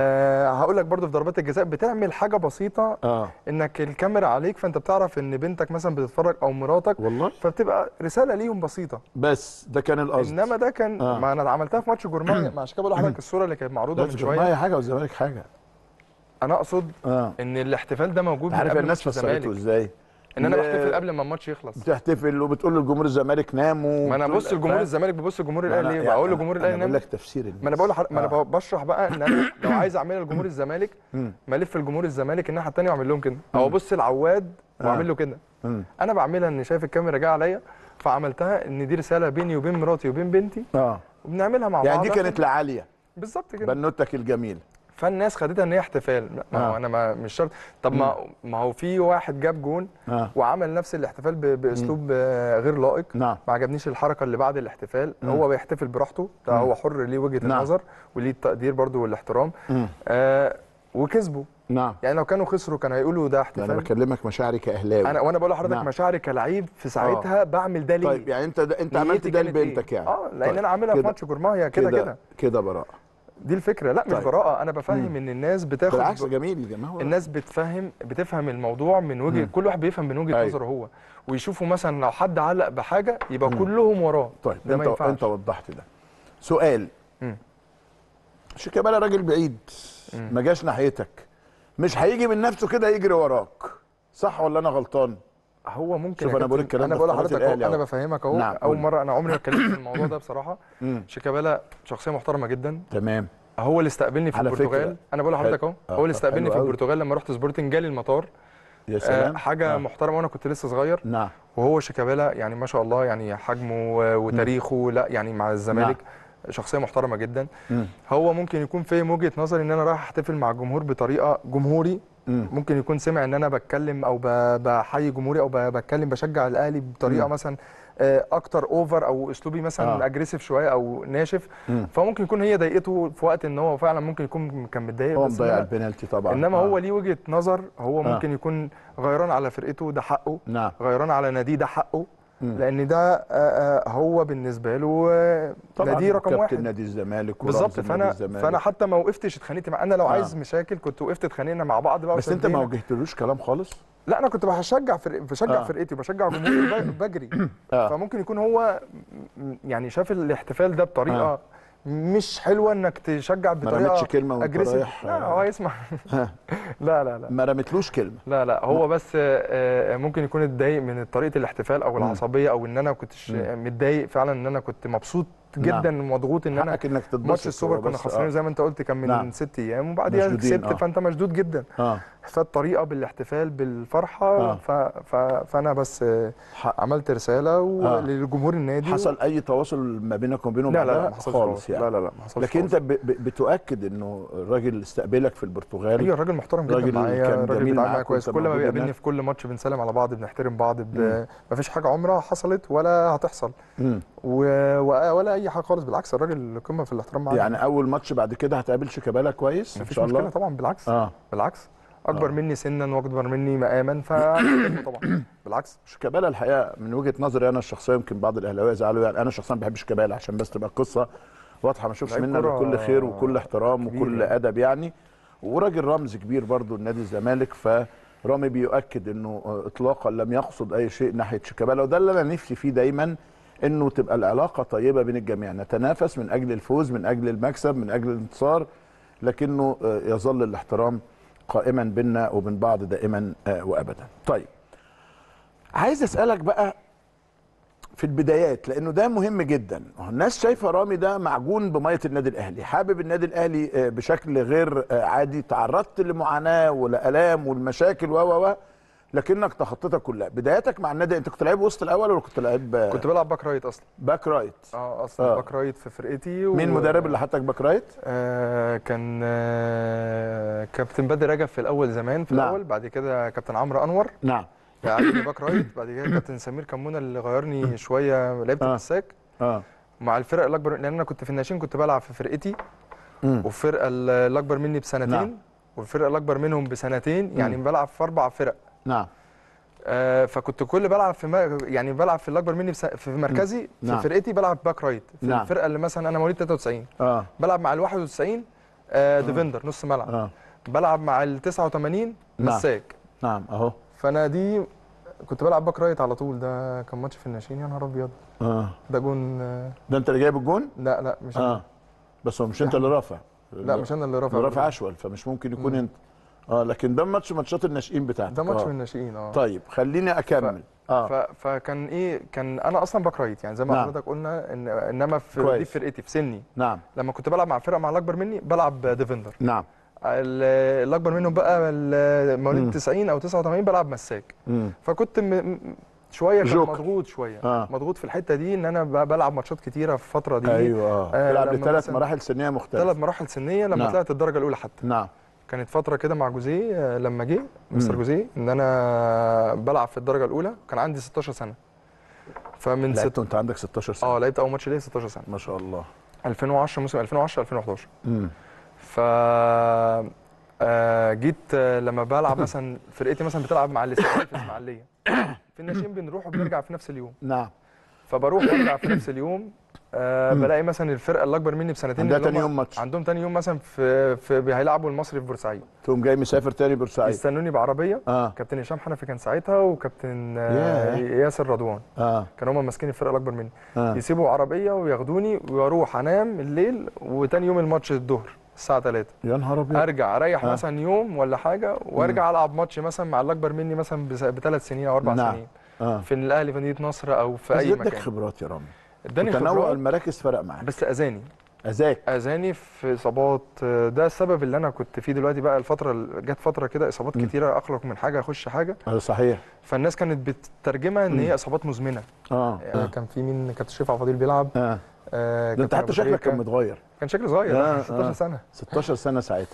آه هقول لك برضو في ضربات الجزاء بتعمل حاجه بسيطه. اه انك الكاميرا عليك، فانت بتعرف ان بنتك مثلا بتتفرج او مراتك، والله. فبتبقى رساله ليهم بسيطه. بس ده كان القصد. انما ده كان آه. ما انا عملتها في ماتش جورمايا. ما عشان كده بقول لحضرتك الصوره اللي كانت معروضه من شويه. ما حاجه والزمالك حاجه. انا اقصد اه ان الاحتفال ده موجود من عارف قبل الناس ماتش فسرته الزمالك. ازاي؟ ان انا ل- بحتفل قبل ما الماتش يخلص. بتحتفل وبتقول لجمهور الزمالك ناموا. ما انا وبتقول- بص لجمهور فاهم؟ الزمالك ببص لجمهور ما الاهلي أنا- ليه؟ بقول يعني لجمهور أنا الاهلي بقول نام. لك تفسير الناس. ما انا بقول لحضرتك، ما انا آه. بشرح بقى ان انا لو عايز اعملها لجمهور الزمالك مم. ما الف لجمهور الزمالك الناحيه الثانيه واعمل لهم كده، او ابص لعواد واعمل له كده. مم. انا بعملها ان شايف الكاميرا جايه عليا، فعملتها ان دي رساله بيني وبين مراتي وبين بنتي، اه وبنعملها مع يعني بعض. دي كانت لعاليه بالظبط كده. بنوتك الجميله. فالناس خدتها ان هي احتفال. ما هو آه. انا ما مش شرط. طب ما ما هو في واحد جاب جون اه وعمل نفس الاحتفال ب- باسلوب آه، غير لائق. نعم. ما عجبنيش الحركه اللي بعد الاحتفال. مم. هو بيحتفل براحته، ده هو حر، ليه وجهه نعم. النظر وليه التقدير برضو والاحترام. مم. آه وكسبوا. نعم. يعني لو كانوا خسروا كانوا هيقولوا ده ده احتفال. انا بكلمك مشاعري كاهلاوي. انا وانا بقول لحضرتك نعم. مشاعري كلاعب في ساعتها بعمل ده ليه؟ طيب يعني انت ده انت عملت نيتي ده كانت لبنتك إيه؟ يعني. اه لان طيب. انا عاملها في كده- ماتش جورمايا كده كده. كده براءه. دي الفكره. لا مش طيب. براءه، انا بفهم ان الناس بتاخد بالعكس جميل يا جماعه. الناس بتفهم بتفهم الموضوع من وجهه، كل واحد بيفهم من وجهه أيوة. نظره هو، ويشوفوا مثلا لو حد علق بحاجه يبقى كلهم وراه. طيب ده ما انت ينفعش. انت وضحت ده. سؤال. مم. شيكابالا راجل بعيد ما جاش ناحيتك، مش هيجي من نفسه كده يجري وراك، صح ولا انا غلطان؟ هو ممكن شوف يا أنا بقول كابتن، الكلام انا ده بقول في قناة لحضرتك الأهلي اهو، انا أهو. بفهمك اهو. نعم، اول قول. مره انا عمري ما اتكلمت في الموضوع ده بصراحه. مم. شيكابالا شخصيه محترمه جدا. تمام. هو اللي استقبلني في على البرتغال. فكرة. انا بقول لحضرتك اهو، آه، هو اللي طب استقبلني حلو في أوي. البرتغال لما رحت سبورتنج، جالي المطار. يا سلام. آه حاجه آه. آه. محترمه، وانا كنت لسه صغير. نعم. وهو شيكابالا يعني ما شاء الله، يعني حجمه وتاريخه، لا يعني مع الزمالك شخصيه محترمه جدا. مم. هو ممكن يكون فاهم وجهه نظري ان انا رايح احتفل مع الجمهور بطريقه جمهوري. مم. ممكن يكون سمع ان انا بتكلم او ب- بحيي جمهوري او ب- بتكلم بشجع الاهلي بطريقه مم. مثلا آه، اكتر اوفر، او اسلوبي مثلا آه. آه. اجريسيف شويه او ناشف. مم. فممكن يكون هي ضايقته في وقت ان هو فعلا ممكن يكون كان متضايق. هو بس مضيع إنما- البنالتي طبعا. انما آه. هو ليه وجهه نظر. هو آه. ممكن يكون غيران على فرقته، ده حقه. نعم. غيران على ناديه، ده حقه. مم. لان ده آه، آه، هو بالنسبه له آه، طبعا ناديه رقم كابتن واحد. نادي الزمالك بالظبط. ورمز نادي فانا الزمالك. فانا حتى ما وقفتش اتخانقت معاه. انا لو آه. عايز مشاكل كنت وقفت اتخانقنا مع بعض بقى بس انت ما وشدينا. واجهتلوش كلام خالص. لا انا كنت بشجع فرق بشجع آه. فرقتي وبشجع جمهوري ب- بجري. آه. فممكن يكون هو م- يعني شاف الاحتفال ده بطريقه آه. مش حلوه، انك تشجع ما بطريقه رمتش كلمه وانت aggressive. رايح. لا هو يسمع. لا لا لا ما رمتلوش كلمه. لا لا هو بس آه، ممكن يكون اتضايق من طريقه الاحتفال او العصبيه، او ان انا كنتش متضايق فعلا، ان انا كنت مبسوط جدا ومضغوط ان انا حقك انك تتبسط. ماتش السوبر هو كنا بس- خسرانين آه. زي ما انت قلت، كان من نعم. ست ايام وبعديها مشدودين، كسبت. آه. فانت مشدود جدا. اه فالطريقه بالاحتفال بالفرحه. آه. ف... ف... فانا بس آه، ح- عملت رساله و... آه. لجمهور النادي. حصل اي تواصل ما بينك وبينه لا لا لا بعدها؟ ما حصلش خالص خالص. يعني. لا لا لا ما حصلش لكن انت خالص. ب... ب... بتؤكد انه الراجل استقبلك في البرتغال. ايوه الراجل محترم جدا راجل معايا، كان الراجل جميل بيتعامل معايا معاك كويس. وانت كل ما موجود بيقابلني هناك. في كل ماتش بنسلم على بعض، بنحترم بعض. ب... مفيش حاجه عمرها حصلت ولا هتحصل. مم. و... و... ولا اي حاجه خالص. بالعكس الراجل قمه في الاحترام معايا. يعني اول ماتش بعد كده هتقابل شيكابالا كويس ان مفيش شاء مشكله الله. طبعا. بالعكس اه بالعكس اكبر آه. مني سنا واكبر مني مقاما، فهحترمه طبعا. بالعكس. شيكابالا الحقيقه من وجهه نظري انا الشخصيه، يمكن بعض الاهلاويه زعلوا، يعني انا شخصيا ما بحبش شيكابالا عشان بس تبقى القصه واضحه، ما اشوفش لعيب منه كرة كل خير وكل احترام كبير وكل يعني. ادب يعني، وراجل رمز كبير برضو لنادي الزمالك. ف رامي بيؤكد انه اطلاقا لم يقصد اي شيء ناحيه شيكابالا، وده اللي انا نفسي فيه دايما، انه تبقى العلاقه طيبه بين الجميع، نتنافس من اجل الفوز، من اجل المكسب، من اجل الانتصار، لكنه يظل الاحترام قائما بيننا وبين بعض دائما وابدا. طيب عايز اسالك بقى في البدايات، لانه ده مهم جدا. الناس شايفه رامي ده معجون بميه النادي الاهلي، حابب النادي الاهلي بشكل غير عادي، تعرضت لمعاناه والالام والمشاكل و و لكنك تخطيتها كلها. بداياتك مع النادي، انت كنت لعيب وسط الاول ولا كنت لعيب؟ كنت بلعب باك رايت اصلا. باك رايت. اه اصلا آه. باك رايت في فرقتي. و... مين المدرب اللي حطك باك رايت؟ آه كان آه كابتن بدر رجب في الاول زمان في نعم. الاول، بعد كده كابتن عمرو انور. نعم. قعدني باك رايت، بعد كده كابتن سمير كمونه اللي غيرني شويه، لعبت آه. مساك. اه مع الفرق الاكبر، لان انا كنت في الناشئين كنت بلعب في فرقتي والفرقه الاكبر مني بسنتين. نعم. والفرقه الاكبر منهم بسنتين، يعني مم. بلعب في اربع فرق. نعم. آه فكنت كل بلعب في ما يعني بلعب في الاكبر مني في مركزي. في نعم. فرقتي بلعب باك رايت في نعم. الفرقه اللي مثلا انا مواليد تلاتة وتسعين اه بلعب مع ال واحد وتسعين آه ديفندر نص ملعب. آه. بلعب مع ال تسعة وتمانين نعم. مساك. نعم اهو. فانا دي كنت بلعب باك رايت على طول. ده كان ماتش في الناشئين، يا نهار ابيض. اه ده جون. آه ده انت اللي جايب الجون؟ لا لا مش اه أنا. بس هو مش انت اللي رافع؟ لا مش انا اللي رافع، رافع اشول، فمش ممكن يكون مم. انت. اه لكن ده ماتش ماتشات الناشئين بتاعتك. ده ماتش آه. من الناشئين. اه طيب خليني اكمل. ف... اه ف... فكان ايه، كان انا اصلا باك رايت يعني زي ما حضرتك نعم. قلنا إن... انما في كويس. دي فرقتي في سني. نعم. لما كنت بلعب مع فرقه مع الاكبر مني بلعب ديفندر. نعم. الاكبر منهم بقى مواليد تسعين او تسعة وتمانين بلعب مساك. مم. فكنت م... شويه كان مضغوط شويه آه. مضغوط في الحته دي، ان انا بلعب ماتشات كتيره في الفتره دي. ايوه اه بلعب لثلاث مراحل سنيه مختلفه. ثلاث مراحل سنيه لما نعم. طلعت الدرجه الاولى حتى. نعم. كانت فتره كده مع جوزيه لما جه مستر جوزيه ان انا بلعب في الدرجه الاولى، كان عندي ستاشر سنه. فمن لعبت وانت عندك ستاشر سنه؟ اه لعبت اول ماتش ليا ستاشر سنه ما شاء الله. ألفين وعشرة موسم ألفين وعشرة ألفين وحداشر. امم ف آه جيت لما بلعب مثلا فرقتي مثلا بتلعب مع الاسماعيلي في اسماعيليه، في الناشئين بنروح وبنرجع في نفس اليوم. نعم. فبروح وارجع في نفس اليوم. آه بلاقي مثلا الفرقه اللي اكبر مني بسنتين عندها تاني يوم ماتش، عندهم تاني يوم مثلا في, في هيلعبوا المصري في بورسعيد. تقوم جاي مسافر تاني بورسعيد، يستنوني بعربيه. آه. كابتن هشام حنفي كان ساعتها وكابتن آه ياسر رضوان. آه. كانوا هم ماسكين الفرقه الاكبر مني. آه. يسيبوا عربيه وياخدوني واروح انام الليل، وتاني يوم الماتش الظهر الساعه تلاتة. يا نهار ابيض. ارجع اريح آه. مثلا يوم ولا حاجه، وارجع العب ماتش مثلا مع الاكبر مني مثلا بثلاث سنين او اربع نعم. سنين. آه. في الاهلي في مدينه نصر او في اي مكان. اداك خبرات يا رامي. اداني خبرات. تنوع المراكز فرق معاك. بس اذاني. اذاك. اذاني في اصابات. ده السبب اللي انا كنت فيه دلوقتي بقى. الفتره جت فتره كده اصابات م. كتيره، اخرج من حاجه اخش حاجه. اه صحيح. فالناس كانت بتترجمها ان م. هي اصابات مزمنه. اه, يعني آه. كان في مين، كابتن شريف عبد الفضيل بيلعب. اه آه ده انت حتى شكلك كان متغير. كان شكلي صغير. آه ستاشر آه. سنه. ستاشر سنه ساعتها.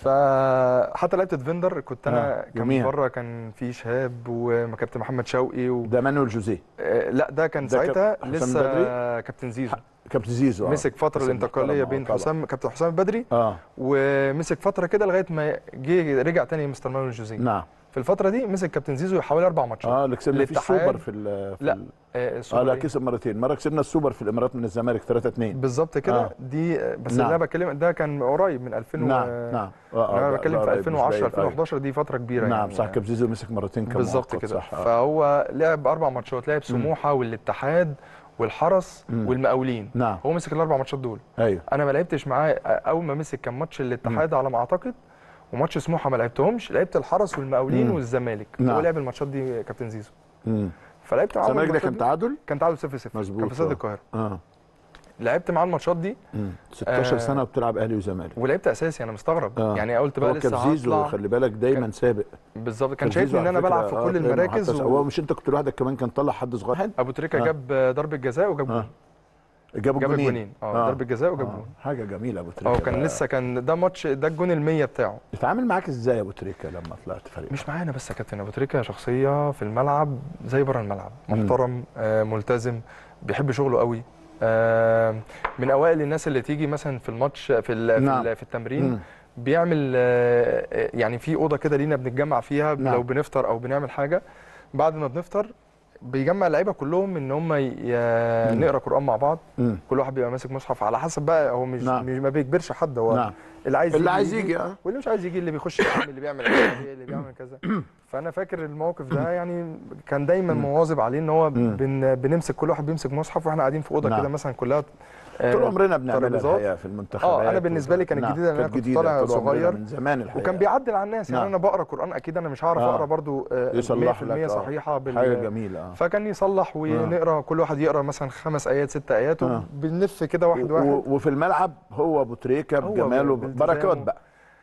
فحتى لعبت ديفندر كنت انا. آه. كان بره كان في شهاب وكابتن محمد شوقي و... ده مانويل جوزيه. آه لا ده كان ده ساعتها لسه كابتن زيزو. كابتن زيزو. آه. مسك فتره الانتقاليه بين حسام كابتن حسام البدري. اه ومسك فتره كده لغايه ما جه رجع تاني مستر مانويل جوزيه. نعم. في الفتره دي مسك كابتن زيزو حوالي اربع ماتشات. اه اللي كسبنا فيه السوبر في ال لا آه, اه لا كسب مرتين، مره كسبنا السوبر في الامارات من الزمالك ثلاثة اتنين بالظبط كده. آه. دي بس نعم. اللي انا بتكلم ده كان قريب من ألفين و... نعم نعم اه انا بتكلم في ألفين وعشرة ألفين وحداشر. دي فتره كبيره. نعم يعني صح. كابتن زيزو مسك مرتين كمان بالظبط كده. آه. فهو لعب اربع ماتشات، لعب سموحه والاتحاد والحرس م. والمقاولين. نعم. هو مسك الاربع ماتشات دول. ايوه. انا ما لعبتش معاه. اول ما مسك كان ماتش الاتحاد م. على ما اعتقد، وماتش سموحه ما لعبتهمش، لعبت الحرس والمقاولين والزمالك. نعم. هو لعب الماتشات دي كابتن زيزو. امم فلعبت معاه. الزمالك ده كان تعادل؟ كان تعادل صفر صفر. مظبوط. كان في استاد القاهره. اه لعبت معاه الماتشات دي. امم ستاشر آه سنه وبتلعب اهلي وزمالك. ولعبت اساسي. انا مستغرب. آه. يعني قلت بقى لسه هطلع. زيزو خلي بالك دايما كان... سابق. بالظبط. كان شايفني ان انا بلعب في كل آه المراكز. هو و... مش انت كنت لوحدك كمان، كان طلع حد صغير. ابو تريكه آه. جاب ضربه جزاء وجاب جول. آه. جابوا جاب الجونين. اه ضربه جزاء وجاب جول. آه. حاجه جميله ابو تريكه. اه كان لسه كان ده ماتش ده الجون المية بتاعه. اتعامل معاك ازاي ابو تريكه لما طلعت فريق؟ مش معانا بس يا كابتن. ابو تريكه شخصيه في الملعب زي بره الملعب، محترم آه ملتزم، بيحب شغله قوي. آه من اوائل الناس اللي تيجي مثلا في الماتش في نعم. في, في التمرين. مم. بيعمل آه يعني في اوضه كده لينا بنتجمع فيها. نعم. لو بنفطر او بنعمل حاجه، بعد ما بنفطر بيجمع اللعيبه كلهم ان هم ي... نقرا قران مع بعض. مم. كل واحد بيبقى ماسك مصحف على حسب بقى، هو مش, نعم. مش ما بيجبرش حد، هو نعم. اللي عايز اللي يجي عايز يجي, يجي اه واللي مش عايز يجي، اللي بيخش يعمل، اللي بيعمل اللي بيعمل كذا. فانا فاكر الموقف ده يعني كان دايما مواظب عليه، ان هو بن... بنمسك كل واحد بيمسك مصحف واحنا قاعدين في اوضه نعم. كده مثلا كلها طول عمرنا بنعملها الحقيقه في المنتخبات. اه انا بالنسبه لي كانت نعم. جديده، لان انا كنت طالع صغير من زمان الحقيقه، وكان بيعدل على الناس. نعم. يعني انا بقرا قران اكيد انا مش هعرف آه. اقرا برضو مية في المية صحيحه بال... حاجه جميله. آه. فكان يصلح ونقرا، آه. كل واحد يقرا مثلا خمس ايات ست ايات، آه. وبنلف كده واحد واحد. وفي الملعب هو ابو تريكه بجماله بركات بقى.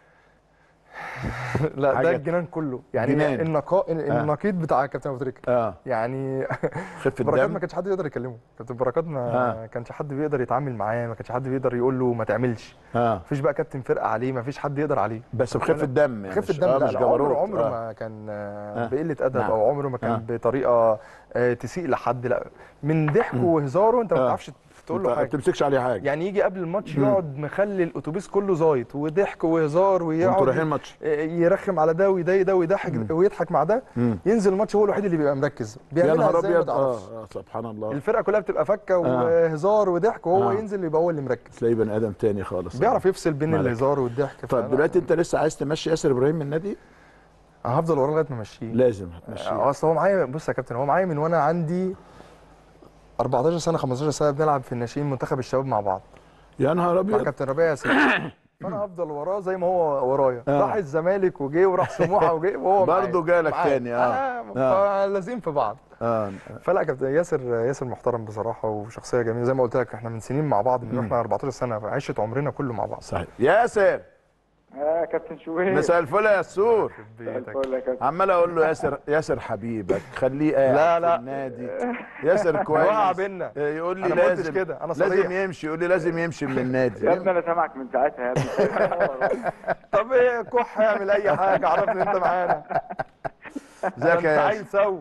لا ده الجنان كله يعني، جنان. النقاء النقيض بتاع كابتن ابو تريكه. اه يعني خفه بركات الدم ما كانش حد يقدر يكلمه، كابتن بركات ما آه. كانش حد بيقدر يتعامل معاه، ما كانش حد بيقدر يقول له ما تعملش. اه مفيش بقى كابتن فرقه عليه، ما فيش حد يقدر عليه، بس بخفه الدم يعني. خفه الدم آه لا مش عمره عمره آه. ما كان آه. بقله ادب، نعم. او عمره ما كان آه. بطريقه تسيء لحد، لا من ضحكه وهزاره انت ما آه. بتعرفش تقول له حاجه، ما بتمسكش عليه حاجه. يعني يجي قبل الماتش يقعد مخلي الاتوبيس كله زايط وضحك وهزار، وانتوا رايحين ويقعد الماتش يرخم على ده ويضايق ده ويضحك ويضحك مع ده. مم. ينزل الماتش هو الوحيد اللي بيبقى مركز، بيعملها ازاي ما تعرفش. اه سبحان الله. الفرقه كلها بتبقى فكه وهزار وضحك، وهو آه. ينزل يبقى هو اللي مركز، تلاقي بني ادم تاني خالص، بيعرف يفصل بين مالك. الهزار والضحك. طب دلوقتي انت لسه عايز تمشي ياسر ابراهيم من النادي؟ انا هفضل وراه لغايه ما امشيه. لازم هتمشيه. اصل هو معايا، بص يا كابتن، هو معايا من وانا عندي أربعتاشر سنه خمستاشر سنه، بنلعب في الناشئين منتخب الشباب مع بعض. يا نهار ابيض. مع كابتن ربيع ياسين. فانا هفضل وراه زي ما هو ورايا. آه. راح الزمالك وجه، وراح سموحه وجه، وهو برضه جالك تاني. اه, آه. فلازم في بعض. اه فلا كابتن ياسر ياسر محترم بصراحه، وشخصيه جميله زي ما قلت لك، احنا من سنين مع بعض، من واحنا أربعتاشر سنه، عشت عمرنا كله مع بعض. صحيح. ياسر اه كابتن شوهير، مساء الفل يا ياسور. مساء الفل يا كابتن. عمال اقول له ياسر ياسر حبيبك، خليه قاعد لا لا في النادي. ياسر كويس. وقع بينا. يقول لي أنا لازم كده. أنا لازم يمشي، يقول لي لازم يمشي من النادي. يا ابني انا سامعك من ساعتها يا ابني. طب ايه كح، اعمل اي حاجه، عرفني انت معانا. ازيك يا ياسر؟ عايز سو.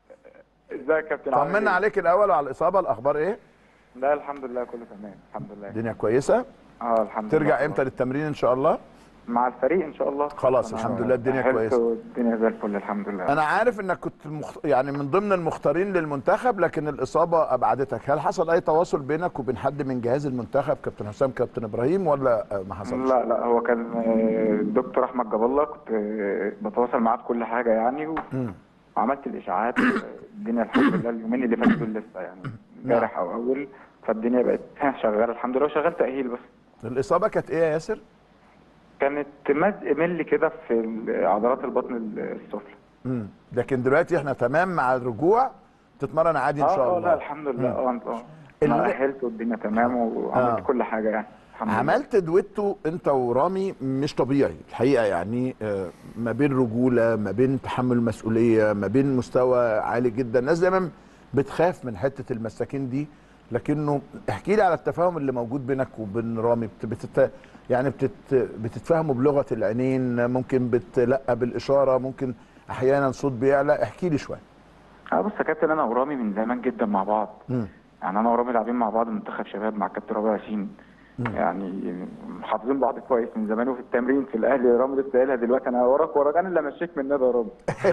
ازيك يا كابتن؟ طمنا عليك الاول وعلى الاصابه، الاخبار ايه؟ لا الحمد لله كله تمام الحمد لله. الدنيا كويسه؟ اه الحمد لله. ترجع امتى للتمرين ان شاء الله؟ مع الفريق ان شاء الله. خلاص الحمد لله الدنيا كويسه. الدنيا زي الفل الحمد لله. انا عارف انك كنت مخ... يعني من ضمن المختارين للمنتخب، لكن الاصابه ابعدتك. هل حصل اي تواصل بينك وبين حد من جهاز المنتخب، كابتن حسام كابتن ابراهيم، ولا ما حصلش؟ لا لا هو كان الدكتور احمد جاب الله، كنت بتواصل معاه بكل حاجه يعني و... وعملت الاشاعات. الدنيا الحمد لله اليومين اللي فاتوا دول لسه يعني امبارح او اول، فالدنيا بقت شغاله الحمد لله، وشغال تاهيل. بس الاصابه كانت ايه يا ياسر؟ كانت مزق ملي كده في عضلات البطن السفلى. امم لكن دلوقتي احنا تمام مع الرجوع، تتمرن عادي ان شاء اه الله. اه لا الحمد لله. اه اه انا اهلت والدنيا تمام وعملت آه. كل حاجه يعني الحمد لله. عملت دويتو انت ورامي مش طبيعي الحقيقه، يعني آه ما بين رجوله، ما بين تحمل مسؤوليه، ما بين مستوى عالي جدا. الناس دايما بتخاف من حته المساكين دي، لكنه احكي لي على التفاهم اللي موجود بينك وبين رامي. بتت... يعني بتت... بتتفاهموا بلغه العينين، ممكن بتلقى بالاشاره، ممكن احيانا صوت بيعلى. احكي لي شويه. اه بص يا كابتن، انا ورامي من زمان جدا مع بعض. م. يعني انا ورامي لاعبين مع بعض منتخب شباب مع كابتن ربيع ياسين، يعني حافظين بعض كويس من زمان. وفي التمرين في الاهلي رامي لسه قايلها دلوقتي، انا وراك وراك، انا اللي مشيك من النادي يا رامي.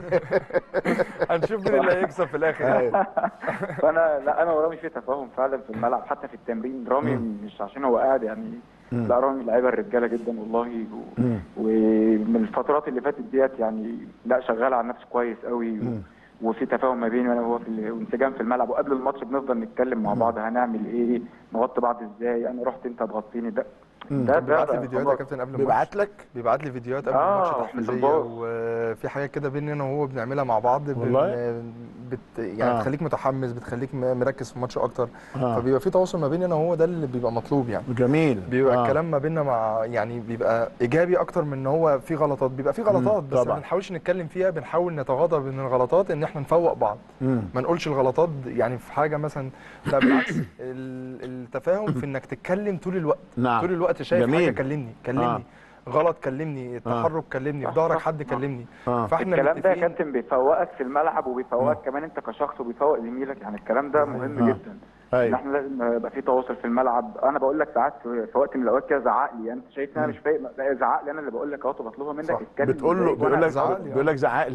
هنشوف مين اللي هيكسب في الاخر. فانا لا انا ورامي في تفاهم فعلا في الملعب، حتى في التمرين. رامي مش عشان هو قاعد يعني، لا رامي لعيبه الرجاله جدا والله، ومن الفترات اللي فاتت ديت يعني لا شغال على نفسه كويس قوي، وفي تفاهم ما بيني وانا وهو في وانسجام في الملعب. وقبل الماتش بنفضل نتكلم مع بعض هنعمل ايه، نغطي بعض ازاي، انا رحت انت تغطيني. ده ده بيبعت لي فيديوهات يا كابتن قبل الماتش. بيبعت لك بيبعت لي فيديوهات قبل آه الماتش تحفيزيه، وفي حاجات كده بيني انا وهو بنعملها مع بعض. والله بت يعني آه. بتخليك متحمس، بتخليك مركز في الماتش اكتر. آه. فبيبقى في تواصل ما بيني انا وهو، ده اللي بيبقى مطلوب يعني. جميل. بيبقى آه. الكلام ما بيننا مع يعني بيبقى ايجابي اكتر من ان هو في غلطات. بيبقى في غلطات بس طبعا. ما بنحاولش نتكلم فيها، بنحاول نتغاضى من الغلطات، ان احنا نفوق بعض. مم. ما نقولش الغلطات يعني في حاجه مثلا، لا بالعكس. التفاهم في انك تتكلم طول الوقت. نعم. طول الوقت شايف جميل. حاجه كلمني كلمني آه. غلط كلمني، تحرك آه. كلمني، في ظهرك حد كلمني. آه. فاحنا الكلام ده يا كابتن بيفوقك في الملعب، وبيفوقك كمان انت كشخص، وبيفوق زميلك. يعني الكلام ده مهم آه. جدا. ان احنا لازم يبقى في تواصل في الملعب. انا بقول لك ساعات في وقت من الاوقات كده زعق لي، انت شايف ان انا مش فايق، لا زعق لي، انا اللي بقول لك اهو بطلبها منك اتكلم. بتقول له بيقول لك بيقول لك زعق لي.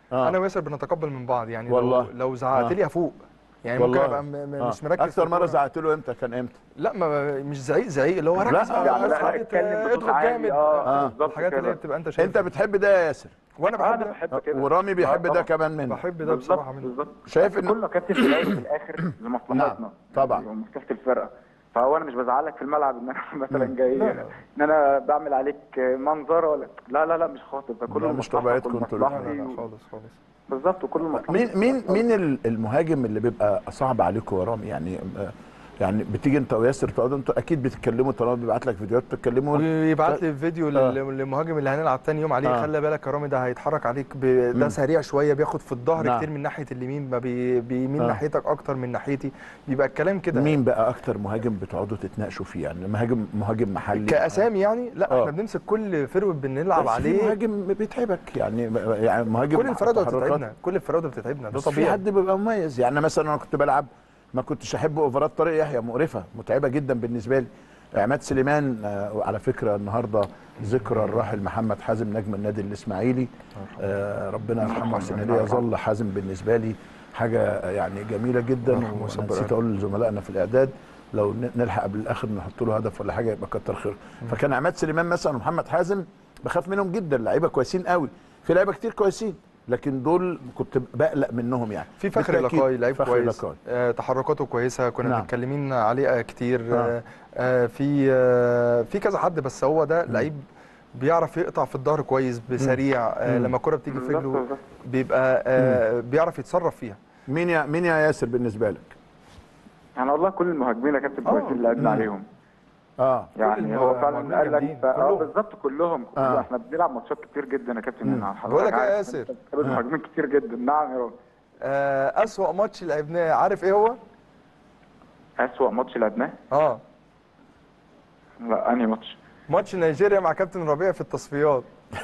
آه. انا وياسر بنتقبل من بعض يعني. والله. لو, لو زعقت لي هفوق يعني. والله. ممكن ابقى م- م- آه. مش مركز. اكتر مره زعقت له امتى كان امتى؟ لا ما مش زعيق زعيق اللي هو ركز لا، بقى، يعني لا، قاعد اتكلم بصوت اضغط عالي. جامد. اه بالظبط الحاجات اللي كده. هي بتبقى انت شايفها. انت بتحب ده يا ياسر وانا آه بحب انا ده. بحب كده. ورامي بيحب آه ده طبعاً. كمان منه. بحب ده بالظبط بصراحه منه. بالظبط. شايف إن- كله كابتن في الاول في الاخر لمصلحتنا. طبعاً. يعني ومصلحه الفرقه. فهو انا مش بزعلك في الملعب ان انا مثلا جاي لا، لا. ان انا بعمل عليك منظره ولا لا لا لا مش خاطر ده كله لا، مش لمصلحتك طبيعتكم انتوا لا ولمصلحتي لا لا و- خالص خالص. بالظبط وكل مصلحتي. مين مين مين ال- المهاجم اللي بيبقى صعب عليكم يا رامي يعني؟ آه، يعني بتيجي انت وياسر تقعدوا انتوا اكيد بتتكلموا، طالما بيبعت لك فيديوهات بتتكلموا. ويبعت لي فيديو آه. لل- للمهاجم اللي هنلعب تاني يوم عليه. آه. خلي بالك يا رامي ده هيتحرك عليك ب... ده مم. سريع شويه، بياخد في الظهر نعم. كتير من ناحيه اليمين، ما بي... بيميل آه. ناحيتك اكتر من ناحيتي. بيبقى الكلام كده. مين بقى اكتر مهاجم بتقعدوا تتناقشوا فيه؟ يعني مهاجم مهاجم محلي كاسامي يعني؟ لا آه. احنا بنمسك كل فرود بنلعب بس في عليه. مهاجم بيتعبك يعني يعني مهاجم كل الفراوده تحركات. بتتعبنا، كل الفراوده بتتعبنا، ده بس في طبيعي. حد بيبقى مميز يعني. مثلا انا كنت بلعب ما كنتش احب اوفرات طارق يحيى، مقرفه متعبه جدا بالنسبه لي. عماد سليمان آه، على فكره النهارده ذكرى الراحل محمد حازم نجم النادي الاسماعيلي، آه، ربنا يرحمه ويحسن اليه. يظل حازم بالنسبه لي حاجه يعني جميله جدا. وانا نسيت اقول لزملائنا في الاعداد لو ن- نلحق قبل الاخر نحط له هدف ولا حاجه يبقى كتر خير. فكان عماد سليمان مثلا ومحمد حازم بخاف منهم جدا، لعيبه كويسين قوي، في لعيبه كتير كويسين لكن دول كنت بقلق منهم يعني. في فخري بالتأكيد لقاي لعيب فخري كويس. لقاي. آه تحركاته كويسه، كنا نعم. متكلمين عليه آه كتير. آه. آه آه في آه في كذا حد، بس هو ده لعيب بيعرف يقطع في الظهر كويس بسريع. آه لما الكره بتيجي في رجله بيبقى آه بيعرف يتصرف فيها. مين يا مين يا ياسر بالنسبه لك؟ يعني والله كل المهاجمين يا كابتن آه. كويسين اللي لعبنا مم. عليهم. اه يعني هو فعلا قال لك اه كلهم. بالظبط كلهم. آه. احنا بنلعب ماتشات كتير جدا يا كابتن هنا. بقول لك إيه يا ياسر؟ مهاجمين كتير جدا. نعم يا رب. آه اسوأ ماتش لعبناه عارف ايه هو؟ اسوأ ماتش لعبناه؟ اه لا انهي ماتش؟ ماتش نيجيريا مع كابتن ربيع في التصفيات.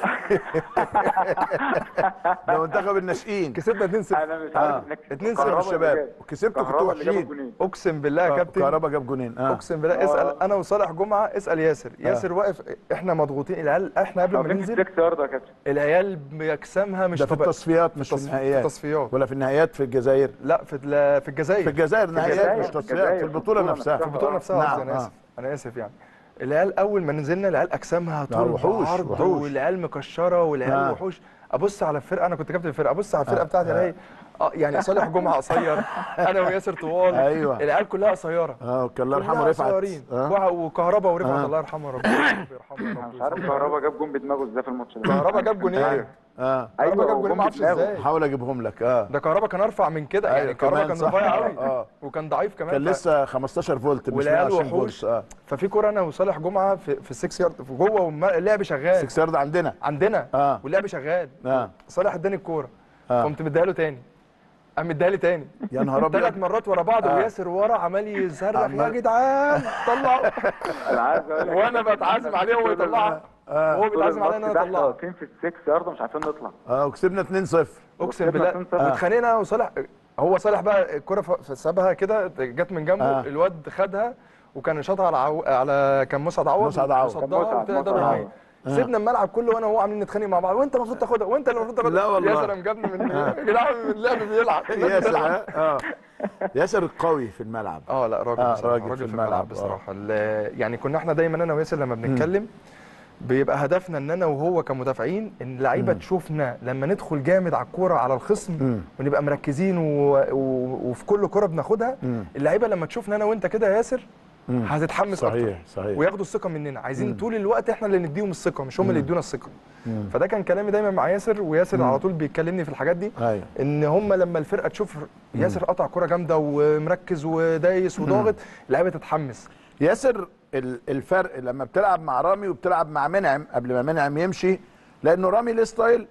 ده منتخب الناشئين كسبنا اتنين صفر. انا مش آه. عارف انك اتنين صفر كهربا الشباب. اللي جاب. وكسبتوا كنتوا كهربا اللي جاب وحشين. الجونين. اقسم بالله يا كابتن. كهربا جاب جونين. اه اقسم بالله اسال انا وصالح جمعه، اسال ياسر. ياسر واقف، احنا مضغوطين العيال، احنا قبل ما فين ننزل السكس يارده يا كابتن؟ العيال بيكسمها مش ده في طبيعي. التصفيات مش في التصف- النهائيات. في التصفيات. ولا في النهائيات في الجزائر؟ لا في ال- في الجزائر. في الجزائر نهائيات الجزائر، مش في تصفيات، الجزائر، في البطوله نفسها. في البطوله نفسها نعم. قصدي. انا آه. اسف انا اسف يعني. العيال اول ما نزلنا العيال اجسامها طول وحوش، بعرض، وحوش. والعيال مكشره والعيال آه. وحوش. ابص على الفرقه، انا كنت كابتن الفرقه، ابص على الفرقه آه. بتاعتي الاقي اه يعني صالح جمعه قصير، انا وياسر طوال. أيوة. العيال كلها قصيره. اه كان الله يرحمه كلها رفعت. قصيرين. آه. وكهربا ورفعت آه. الله يرحمه ربنا يرحمه يا انا رب. مش عارف كهربا جاب جون بدماغه ازاي في الماتش ده. كهربا جاب جونين. اه كهربا جاب جونين جون ما اعرفش بدماغه. ازاي. حاول اجيبهم لك. اه ده كهربا كان ارفع من كده أيوة، يعني. كهربا كمان كان صح. رفيع قوي آه. وكان ضعيف كمان. كان ف- لسه خمستاشر فولت مش والعيال مية وعشرين وحوش. فولت. اه ففي كوره انا وصالح جمعه في في السكس يارد في جوه واللعب شغال سكس يارد عندنا. عندنا. آه. واللعب شغال. اه صالح اداني الكوره. آه. قمت مديها له تاني. قام مديها لي تاني. يا نهار ابيض. ثلاث مرات ورا بعض. آه. وياسر ورا عمال يصرخ يا عمال- جدعان طلعوا. انا عايز اقول لك وانا بتعازم عليه وهو يطلعها. وهو بيتعازم عليا ان انا اطلعها. واقفين في السكس يارده مش عارفين نطلع. اه وكسبنا اتنين صفر. اقسم وكسبنا بالله. اتنين صفر. واتخانقنا وصالح. هو صالح بقى الكوره ف- سابها كده جت من جنبه. آه. الواد خدها وكان شاطها على عو... على كان مسعد عوض. مسعد عوض. كان وصدها مسعد، وطلع مسعد ضربة عوض. رأي. سيبنا الملعب كله وانا وهو عاملين نتخانق مع بعض. وانت المفروض تاخدها وانت اللي المفروض تاخدها. لا والله. ياسر قام جابني من يا جدعان اللعب بيلعب. ياسر اه اه ياسر القوي في الملعب. اه لا راجل آه، بصراحة. راجل راجل في في الملعب الملعب، بصراحه. ال- يعني كنا احنا دايما انا وياسر لما بنتكلم بيبقى هدفنا ان انا وهو كمدافعين ان اللعيبه تشوفنا لما ندخل جامد على الكوره على الخصم مم. ونبقى مركزين و... و... وفي كل كوره بناخدها. مم. اللعيبه لما تشوفنا انا وانت كده يا ياسر مم. هتتحمس اكتر. صحيح صحيح. وياخدوا الثقه مننا. عايزين طول الوقت احنا اللي نديهم الثقه مش هم اللي يدونا الثقه. مم. فده كان كلامي دايما مع ياسر. وياسر على طول بيكلمني في الحاجات دي. ايوه ان هم لما الفرقه تشوف ياسر قطع كوره جامده ومركز ودايس وضاغط اللعيبه تتحمس. ياسر ال- الفرق لما بتلعب مع رامي وبتلعب مع منعم قبل ما منعم يمشي، لانه رامي ليه ستايل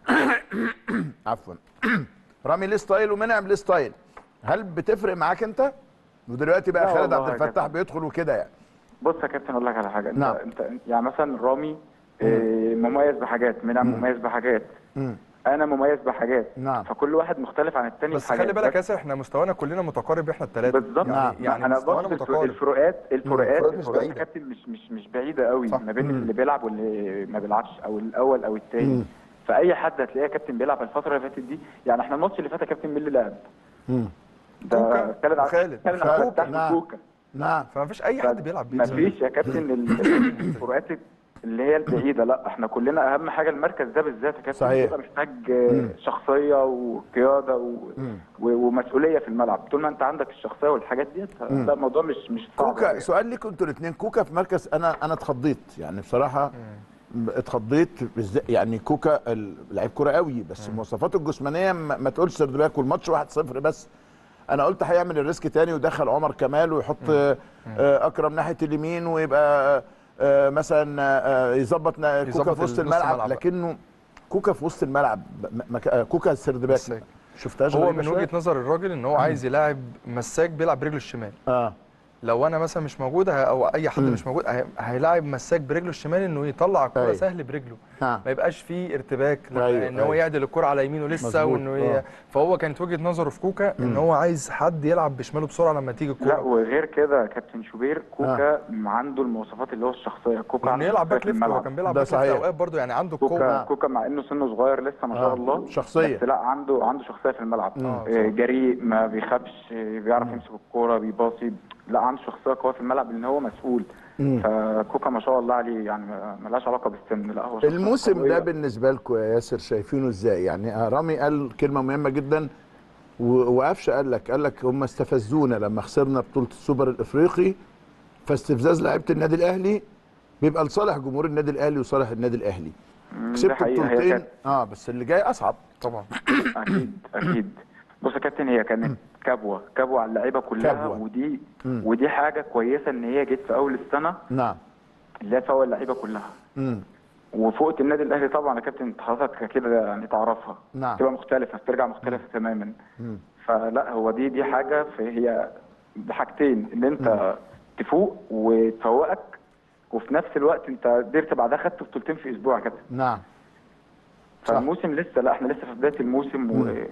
عفوا رامي ليه ستايل ومنعم ليه ستايل. هل بتفرق معاك انت؟ ودلوقتي بقى لا خالد والله عبد يا الفتاح كابتن. بيدخل وكده يعني. بص يا كابتن اقول لك على حاجه. انت نعم. انت يعني مثلا رامي آه، مميز بحاجات، منعم مميز بحاجات، مم. انا مميز بحاجات. نعم. فكل واحد مختلف عن التاني بس في حاجات. خلي بالك يا ياسر احنا مستوانا كلنا متقارب احنا الثلاثه. بالظبط. نعم. يعني, يعني انا مستوانا بص الفرو- متقارب. الفروقات الفروقات الفروقات مش الفروقات يا بعيدة. كابتن مش مش مش بعيده قوي صح. ما بين اللي بيلعب واللي ما بيلعبش او الاول او الثاني. فاي حد هتلاقيه كابتن بيلعب الفتره اللي فاتت دي. يعني احنا الماتش اللي فات يا كابتن مين اللي لعب؟ كوكا خالد وخالد. خالد خالد، عبد نعم. كوكا. نعم. فما فيش اي حد بيلعب بيه. مفيش يا كابتن ال- الفروقات اللي هي البعيده، لا احنا كلنا اهم حاجه المركز ده بالذات يا كابتن صحيح. بيبقى محتاج آه، شخصيه وقياده و... و... ومسؤوليه في الملعب. طول ما انت عندك الشخصيه والحاجات دي لا الموضوع مش مش صعب كوكا يعني. سؤال ليكم انتوا الاثنين، كوكا في مركز، انا انا اتخضيت يعني بصراحه، اتخضيت بالذات يعني. كوكا ال- لعيب كوره قوي، بس مواصفاته الجسمانيه ما, ما تقولش سرد باك، والماتش واحد صفر بس انا قلت هيعمل الريسك تاني ويدخل عمر كمال ويحط آه، اكرم ناحيه اليمين ويبقى آه، مثلا آه، يظبط نا- كوكا يظبط في وسط النص الملعب، ملعب. لكنه كوكا في وسط الملعب م- مك- آه، كوكا سرد باك مساك. شفتهاش هو غريبة من شوية؟ وجهه نظر الراجل ان هو عايز يلاعب مساك بيلعب برجله الشمال. اه لو انا مثلا مش موجود ه- او اي حد مم. مش موجود هي- هيلاعب مساك برجله الشمال انه يطلع الكره أيوة. سهل برجله، نعم. ما يبقاش فيه ارتباك لما أيوة، ان هو أيوة. يعدل الكره على يمينه لسه مظبوط. وانه ي... آه. فهو كانت وجهه نظره في كوكا ان هو عايز حد يلعب بشماله بسرعه لما تيجي لا الكره، وغير كده كابتن شوبير كوكا آه. عنده المواصفات اللي هو الشخصيه. كوكا وانه عنده يلعب شخصية باك في ليفت. هو الملعب. كان بيلعب ده باك ليفت صحيح. اوقات برضه يعني عنده كوكا القوه. كوكا مع انه سنه صغير لسه ما شاء آه. الله شخصية. بس لا عنده عنده شخصيه في الملعب. آه، آه بصراحة. جريء ما بيخافش آه، بيعرف يمسك الكوره بيباصي. لا عنده شخصيه قويه في الملعب لان هو مسؤول. فكوكا ما شاء الله عليه يعني ما- ملهاش علاقه بالسن. لا هو شخصية الموسم قوية. ده بالنسبه لكم يا ياسر شايفينه ازاي؟ يعني آه، رامي قال كلمه مهمه جدا و- وقفشه قال لك قال لك هم استفزونا لما خسرنا بطوله السوبر الافريقي، فاستفزاز لعيبه النادي الاهلي بيبقى لصالح جمهور النادي الاهلي وصالح النادي الاهلي. مم، دي كسبت حقيقة. هي بطولتين كانت اه بس اللي جاي اصعب طبعا. اكيد اكيد. بص يا كابتن هي كانت كبوه كبوه على اللعيبه كلها كبوة. ودي ودي حاجه كويسه ان هي جت في اول السنه نعم. اللي هي فوق اللعيبه كلها. امم وفوقت النادي الاهلي طبعا يا كابتن انت حضرتك كده يعني تعرفها. نعم. تبقى مختلفه بترجع مختلفه تماما. فلا هو دي دي حاجه في هي بحاجتين ان انت تفوق وتفوقك وفي نفس الوقت انت قدرت بعدها خدت بطولتين في اسبوع يا كابتن. نعم. صح. فالموسم لسه لا احنا لسه في بدايه الموسم وان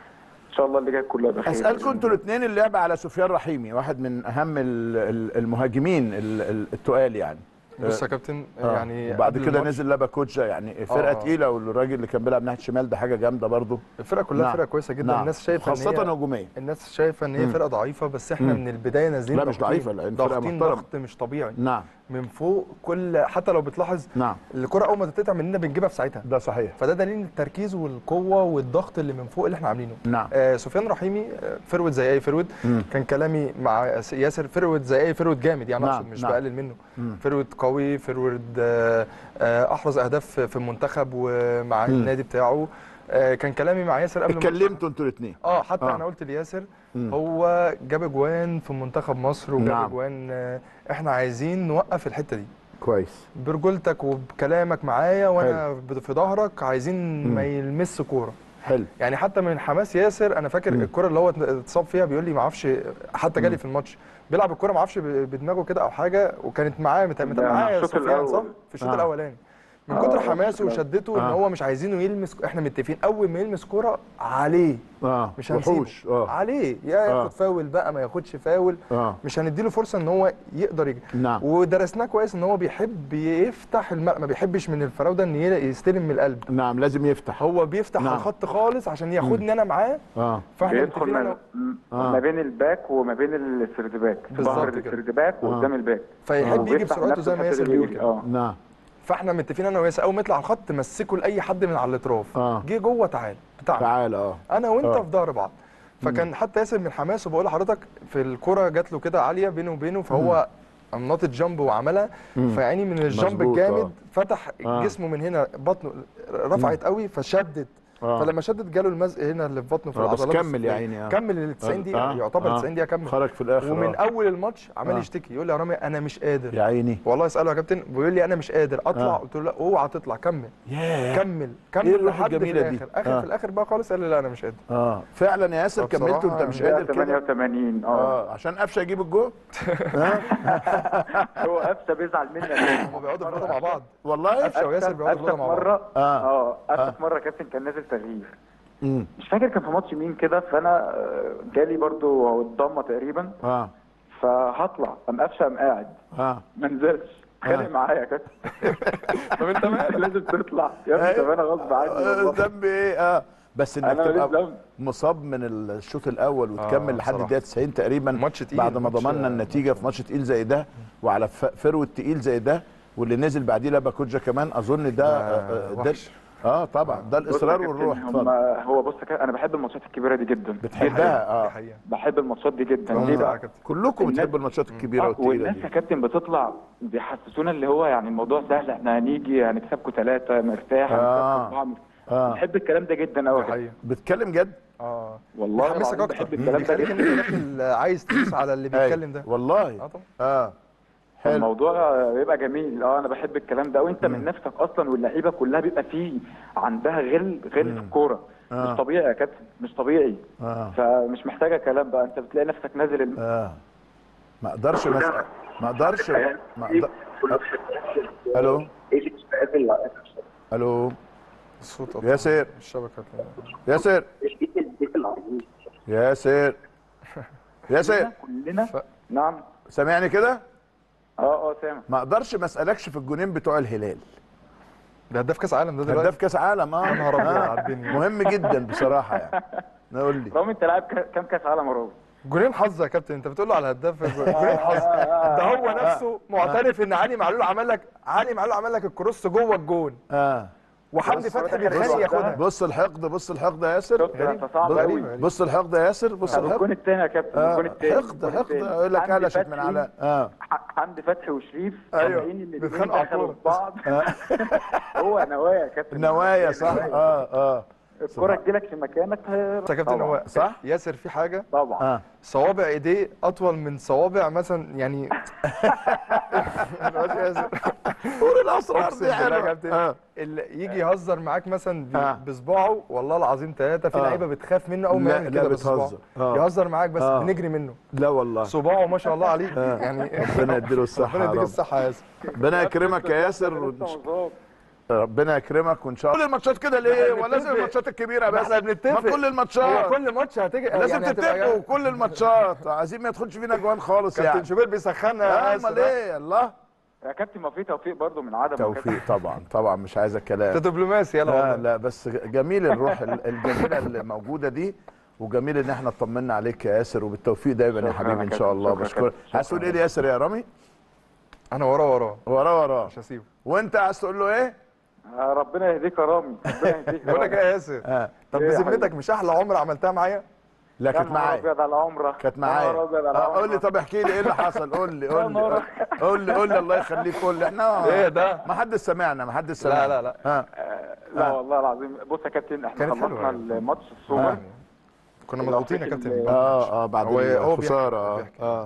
شاء الله اللي جاي كله يبقى خير. اسالكم انتوا الاثنين اللعبه على سفيان رحيمي، واحد من اهم ال- ال- المهاجمين ال- ال- التقال يعني. بص يا كابتن آه. يعني وبعد قبل كده الماتش- نزل لابا كوتشا، يعني فرقه آه. تقيله، والراجل اللي كان بيلعب ناحيه الشمال ده حاجه جامده برضه. الفرقه كلها نعم. فرقه كويسه جدا. نعم. الناس شايفه ان خاصه هي هجوميه. الناس شايفه ان هي فرقه ضعيفه بس احنا من البدايه نازلين لا مش ضاغطين. ضعيفة، لا، فرقة ضاغطين محترمة. ضغط مش طبيعي نعم. من فوق. كل حتى لو بتلاحظ نعم. الكره اول ما تتقطع مننا بنجيبها في ساعتها. ده صحيح. فده دليل التركيز والقوه والضغط اللي من فوق اللي احنا عاملينه. نعم. آه سفيان رحيمي آه، فرود زي اي فرود. كان كلامي مع ياسر فرود زي اي فرود جامد يعني نعم. اقصد مش نعم. بقلل منه. فرود قوي فرود آه آه احرز اهداف في المنتخب ومع النادي بتاعه. آه كان كلامي مع ياسر قبل الماتش. اتكلمتوا انتوا الاثنين. اه حتى آه. انا قلت لياسر هو جاب اجوان في منتخب مصر وجاب نعم. اجوان. آه احنا عايزين نوقف الحته دي كويس. برجولتك وبكلامك معايا وانا في ظهرك عايزين ما يلمس كوره. حلو. يعني حتى من حماس ياسر انا فاكر الكره اللي هو اتصاب فيها بيقول لي ما اعرفش حتى جالي في الماتش بيلعب الكره ما اعرفش بدماغه كده او حاجه وكانت معاه مت- مت- ده معايا الشوط سفيان الأول. صح في الشوط آه. الاولاني من آه، كتر الشوط حماسه الأول. وشدته ان آه. هو مش عايزينه يلمس. احنا متفقين اول ما يلمس كوره عليه اه مش هنسيبه وحوش. اه عليه يا ياخد آه. فاول بقى ما ياخدش فاول. اه مش هنديله فرصه ان هو يقدر يجي. نعم. ودرسناه كويس ان هو بيحب يفتح الملعب ما بيحبش من الفراوده ان يستلم من القلب. نعم لازم يفتح. هو بيفتح نعم. على الخط خالص عشان ياخدني انا معاه. اه فاحنا بيدخل متفقين ما, أنا- آه. ما بين الباك وما بين السردباك بالظبط ظهر كده. السردباك وقدام الباك. فيحب آه. يجي وبيفتح بسرعته نفسه زي ما الحتة ياسر دي بيقول بيجي. كده. اه نعم. فاحنا متفقين انا وياسر اول ما يطلع على الخط مسكوا لاي حد من على الاطراف. آه. جه جوه تعال بتاعنا تعال. اه انا وانت آه. في ظهر بعض. فكان حتى ياسر من حماسه بقول لحضرتك في الكرة جات له كده عاليه بينه وبينه فهو قام ناطط جامب وعملها. فيعني من الجامب مظبوط. الجامد آه. فتح آه. جسمه من هنا بطنه رفعت قوي فشدت. آه. فلما شدت جاله المزق هنا اللي في بطنه في آه، بس العضلات كمل يا السفلية. عيني. آه. كمل ال تسعين دقيقه آه. يعتبر آه. تسعين دقيقه كمل. خرج في الاخر. ومن آه. اول الماتش عمال آه. يشتكي يقول لي يا رامي انا مش قادر. يا عيني. والله اساله يا كابتن بيقول لي انا مش قادر اطلع. آه. قلت له لا اوعى تطلع كمل. ياه. كمل كمل إيه الروح لحد في الجميلة دي؟ الاخر اخر آه. في الاخر بقى خالص قال لي لا انا مش قادر. اه فعلا يا ياسر فبصراحة كملت وانت مش يعني قادر كده. ثمانية وثمانين اه اه عشان قفشه يجيب الجول. هو قفشه بيزعل منك. هم بيقعدوا في الأوضة مع بعض. والله. قفشه وياسر بيقعدوا في قفشه الأوضة مع بعض. مره آه. اه قفشه آه. في مره كابتن كان نازل تغيير امم مش فاكر كان في ماتش مين كده فانا آه، جالي برضو الضمه تقريبا اه فهطلع قام قفشه قام قاعد اه ما نزلش اتخانق معايا يا كابتن. طب انت مالك؟ لازم تطلع يا ابني. طب انا غصب عني والله. ذنبي ايه؟ اه بس انك أنا ماليش تبقى ذنب. مصاب من الشوط الاول وتكمل آه، لحد بصراحة. الدقيقه تسعين تقريبا، ماتش تقيل، بعد ما ماتش- ضمننا النتيجه في ماتش تقيل زي ده، وعلى ف- فروه تقيل زي ده، واللي نزل بعديه لاباكوجا كمان، اظن ده آه، آه، ده وحش. اه طبعا ده بص يا الاصرار كابتن، والروح. هم اتفضل. هو بص يا كابتن، انا بحب الماتشات الكبيره دي جدا. بتحبها؟ دي اه حقيقة. بحب الماتشات دي جدا. هم ليه بقى بقى؟ كابتن. كلكم الناس- بتحبوا الماتشات الكبيره آه، والتقيله والناس دي. يا كابتن بتطلع بيحسسونا اللي هو يعني الموضوع سهل، احنا هنيجي هنكسبكم ثلاثه مرتاح، آه. هنكسبكم اربعه. آه. بحب الكلام ده جدا قوي. دي حقيقة. بتتكلم جد؟ اه والله بيحمسك العظيم اكتر، بحب الكلام ده بيخليك ان جدا. انت داخل عايز تدوس على اللي بيتكلم ده. والله. اه طبعا. اه حلو. الموضوع بيبقى جميل. اه انا بحب الكلام ده، وانت من نفسك اصلا واللعيبه كلها بيبقى فيه عندها غل غل في الكوره. آه. مش طبيعي يا كابتن، مش طبيعي. اه فمش محتاجه كلام بقى، انت بتلاقي نفسك نازل ال... اه ما اقدرش مس... ما اقدرش ما أقدر... الو الو الصوت قطع. ياسر الشبكة ياسر ياسر ياسر كلنا ف- نعم. سامعني كده؟ اه اه سامع. ما اقدرش ما اسالكش في الجونين بتوع الهلال. ده هداف كاس عالم ده دلوقتي. هداف كاس عالم. اه يا نهار أبيض آه. على الدنيا. مهم جدا بصراحه يعني. قول لي. رامي انت لاعب ك- كام كاس عالم يا رامي؟ جولين حظ يا كابتن، انت بتقول له على الهداف جولين حظ. ده هو نفسه معترف ان علي معلول عمل لك علي معلول عمل لك الكروس جوه الجون، اه وحمدي بص، فتحي بص، بيتخانق ياخدها. بص الحقد، بص الحقد يا ياسر. شفت انت صعب بص- قوي. بص الحقد يا ياسر، بص طب الجون الحقد. الثاني يا كابتن، آه، الجون الثاني حقد حقد يقول لك قلشت من على اه ح- حمدي فتحي وشريف أيوة، طالعين الاثنين بيتخانقوا على دخلوا الكورة. في بعض. هو نوايا يا كابتن. نوايا صح. اه اه الكرة تجيلك في مكانك. بس يا كابتن هو صح؟ ياسر في حاجه طبعا. اه صوابع ايديه اطول من صوابع مثلا يعني. ياسر قول الاسرار اقسم دي بالله يا حلوه. كابتن، آه. اللي يجي يهزر معاك مثلا ب- آه. بصباعه والله العظيم ثلاثه في آه. لعيبه بتخاف منه اول ما لا- يعمل لا كده بصباعه. بتهزر. آه. يهزر معاك بس آه. بنجري منه. لا والله. صباعه ما شاء الله عليه يعني. ربنا يديله الصحه ربنا يا يديك رب. الصحه يا ياسر. ربنا يكرمك يا ياسر. ربنا يكرمك وان شاء الله. كل الماتشات كده ليه؟ ولا لازم الماتشات الكبيره بس؟ احنا بنتفق. ما كل هو الماتشات كل ماتش هتيجي لازم يعني هتبقى تتفقوا. جامد. كل الماتشات عايزين ما يدخلش فينا جوان خالص كابتن يعني. شوبير بيسخنها يا آه، ياسر. امال ايه؟ الله. يا كابتن ما في توفيق برضه من عدم. توفيق طبعا طبعا، مش عايز الكلام. انت دبلوماسي يلا لا والله. لا بس جميل الروح ال- الجميله اللي موجوده دي، وجميل ان احنا اطمنا عليك يا ياسر، وبالتوفيق دايما يا شكراً حبيبي يا ان شاء كابتن، الله. شكراً بشكرك. كابتن، عايز تقول ايه لياسر يا رامي؟ انا وراه وراه وراه وراه. مش هسيبه. وانت عايز تقول له ايه؟ آه، ربنا يهديك يا رامي، ربنا يهديك يا بقول لك رامي. ايه يا ياسر؟ اه طب إيه يا بذمتك حبيبي؟ مش احلى عمره عملتها معايا؟ لا يا كانت نهار معايا. ابيض على العمره. كانت يا معايا. نهار ابيض على آه، قول لي العمره. طب احكي لي ايه اللي حصل. قول لي قول لي نهار قول لي قول لي الله يخليك. قول لي احنا ايه ده؟ ما حدش سمعنا، ما حدش سمعنا. لا لا ها آه، لا والله العظيم. بص يا كابتن احنا كانت حلوة خلصنا يعني. الماتش السوبر آه. كنا مضغوطين يا كابتن. ال- اه اه بعد هو- هو بيحكي- الخساره. اه بيحكي. اه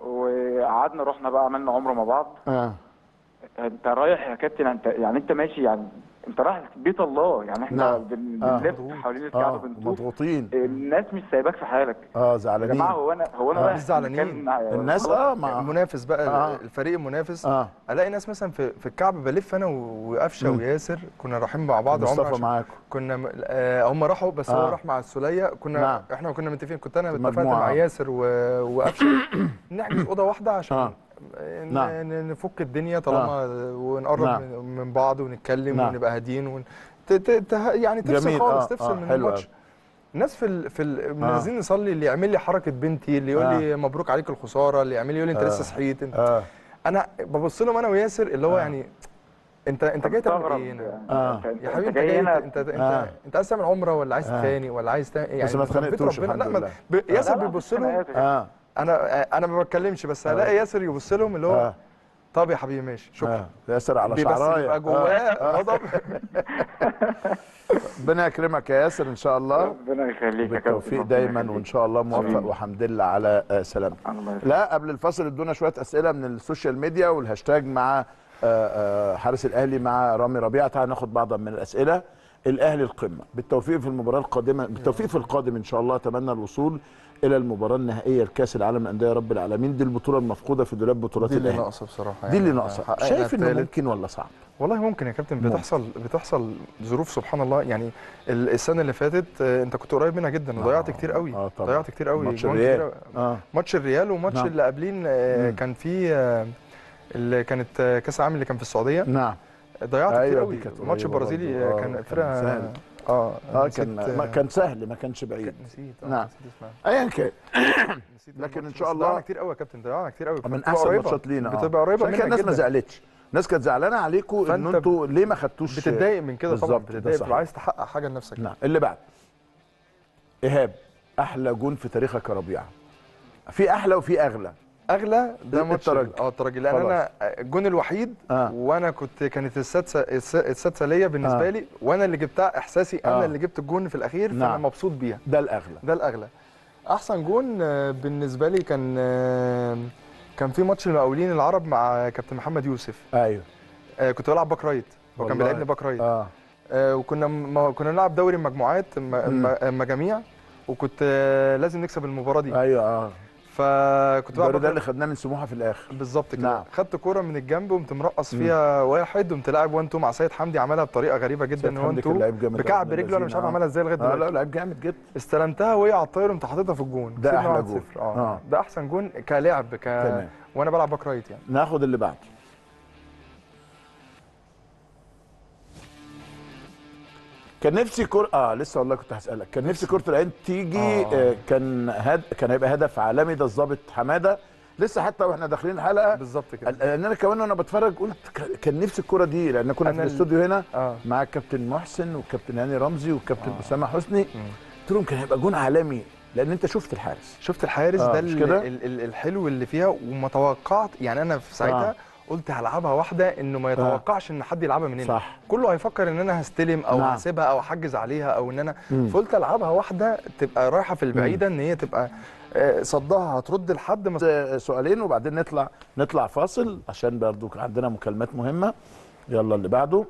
وقعدنا رحنا بقى عملنا عمره مع بعض. اه انت رايح يا كابتن، انت يعني انت ماشي يعني انت رايح بيت الله يعني. احنا نعم. بن- آه. بنلف حوالين الكعبه اه بنطوف. مضغوطين. الناس مش سايباك في حالك. اه يا زعلانين. جماعه هو انا هو انا آه. رايح مش زعلانين. مكان- الناس خلاص. اه مع المنافس بقى آه. الفريق المنافس اه الاقي ناس مثلا في في الكعب بلف انا و- وقفشه مم. وياسر كنا رايحين مع بعض عمره مصطفى عشان- معاكم. كنا م- آه هم راحوا بس هو آه. راح مع السوليه. كنا نعم. احنا كنا متفقين، كنت انا اتفقت مجموعة. مع ياسر و- وقفشه نحجز اوضه واحده عشان آه. ن- نعم. ن- نفك الدنيا طالما ونقرب نعم. من- من بعض ونتكلم نعم. ونبقى هاديين ون... ت- ت- ته- يعني تفصل جميل. خالص آه. تفصل آه. من حلو الماتش. الناس في ال... في ال... نازلين نصلي، اللي يعمل لي حركه بنتي، اللي يقول لي مبروك عليك الخساره، اللي يعمل لي يقول لي انت آه. لسه صحيت انت. اه انا ببص لهم انا وياسر اللي هو آه. يعني انت انت جاي تعمل مستغرب ايه هنا؟ يعني. آه. أنت- يا أنت حبيبي انت جاي جاي هنا انت انت انت, آه. انت عايز تعمل عمره ولا عايز آه. تخانق ولا عايز تعمل يعني بس ما ربنا- اتخانقتوش ربنا- الحمد لا، ما- لله. ب- ياسر لا، لا، بيبص مفيش لهم. خناقات. اه انا انا ما بتكلمش بس هلاقي ياسر يبص لهم اللي هو اه طب يا حبيبي ماشي شكرا. آه. ياسر على بس شعرايه. بيبقى آه. جواه غضب. ربنا يكرمك يا ياسر ان شاء الله. ربنا يخليك يا كابتن. بالتوفيق ربنا دايما يخليك. وان شاء الله موفق حبيبي. وحمد لله على آه، سلامتك. الله يخليك. لا قبل الفصل ادونا شويه اسئله من السوشيال ميديا والهاشتاج مع آه، آه، حارس الاهلي مع رامي ربيعه. تعال ناخد بعض من الاسئله. الاهلي القمه بالتوفيق في المباراه القادمه، بالتوفيق في القادم ان شاء الله. اتمنى الوصول الى المباراه النهائيه لكاس العالم للانديه رب العالمين. دي البطوله المفقوده في دولاب بطولات دي اللي الاهلي. ناقصه بصراحه دي اللي يعني ناقصه. حققنا شايف انه التالت. ممكن ولا صعب؟ والله ممكن يا كابتن، ممكن. بتحصل بتحصل ظروف سبحان الله يعني. ال- السنه اللي فاتت آه، انت كنت قريب منها جدا وضيعت آه، كتير قوي. آه طبعا. ضيعت كتير قوي. ماتش جوان الريال. كتير أوي. اه ماتش الريال وماتش نعم. اللي قبلين آه، مم. كان في آه، اللي كانت كاس العالم اللي كان في السعوديه. نعم ضيعت أيوة كتير قوي. دي كانت الماتش قريبة البرازيلي برضه. آه، كان كان فرقه سهل. اه اه نسيت- كان ما كان سهل ما كانش بعيد. نسيت اه نعم. نسيت اسمها. ايا كان نسيت لكن الماتش. ان شاء بس ضيعنا الله كتير قوي يا كابتن، ضيعنا كتير قوي. من بتبقى احسن قريبة. الماتشات لينا. آه. بتبقى قريبه عشان كده منك الناس ما جدا. زعلتش، الناس كانت زعلانه عليكم ان فأنت انتوا ليه ما خدتوش. بتتضايق من كده طبعا، بالظبط، ده بتتضايق، صحيح. بتبقى عايز تحقق حاجه لنفسك. نعم. اللي بعد ايهاب، احلى جون في تاريخك يا ربيعه. في احلى وفي اغلى. اغلى ده ماتش الترجي. اه الترجي، لان خلاص. انا الجون الوحيد آه. وانا كنت كانت السادسه الس- السادسه ليا بالنسبه آه. لي، وانا اللي جبتها احساسي انا آه. اللي جبت الجون في الاخير. نعم. فانا مبسوط بيها. ده الاغلى. ده الاغلى. احسن جون آه، بالنسبه لي كان آه، كان في ماتش المقاولين العرب مع كابتن محمد يوسف. ايوه آه، كنت بلعب باك رايت وكان والله. بيلعبني باك رايت. اه آه، وكنا م- كنا بنلعب دوري المجموعات م- م- مجاميع، وكنت آه، لازم نكسب المباراه دي. ايوه اه فكنت بلعب الدوري باك ده رايت. اللي خدناه من سموحه في الاخر. بالظبط كده. نعم. خدت كوره من الجنب وقمت مرقص فيها واحد، وقمت لاعب وان تو مع سيد حمدي، عملها بطريقه غريبه جدا. سيد وان حمدي كان تو لعيب جامد بكعب ابن رجله، انا مش عارف اللذين. اعملها ازاي لغايه اه لا دلوقتي. لعيب جامد جدا. استلمتها وهي على الطاير وقمت حاططها في الجون. ده كسبنا أحلى واحد جون. صفر. اه آه. ده احسن جون كلاعب ك... تمام. وانا بلعب باك رايت يعني. ناخد اللي بعده. كان نفسي كور اه لسه والله كنت هسألك، كان نفسي كرة العين تيجي. آه. آه كان هد... كان هيبقى هدف عالمي. ده الظابط حماده لسه حتى واحنا داخلين الحلقه. بالظبط كده. لان انا كمان وانا بتفرج قلت ك- كان نفسي الكرة دي، لان كنا في أنا ال- الاستوديو هنا اه مع الكابتن محسن والكابتن هاني رمزي والكابتن آه. اسامه حسني. قلت لهم كان هيبقى جون عالمي، لان انت شفت الحارس. شفت الحارس آه، ده مش ال- كده؟ ال- ال- الحلو اللي فيها، وما توقعت يعني انا في ساعتها آه. قلت هلعبها واحده انه ما يتوقعش ان حد يلعبها مننا. صح. كله هيفكر ان انا هستلم او نعم. هسيبها او احجز عليها او ان انا مم. فقلت العبها واحده تبقى رايحه في البعيده، ان هي تبقى آه، صدها هترد لحد ما. آه، سؤالين وبعدين نطلع نطلع فاصل عشان برضو عندنا مكالمات مهمه. يلا اللي بعده.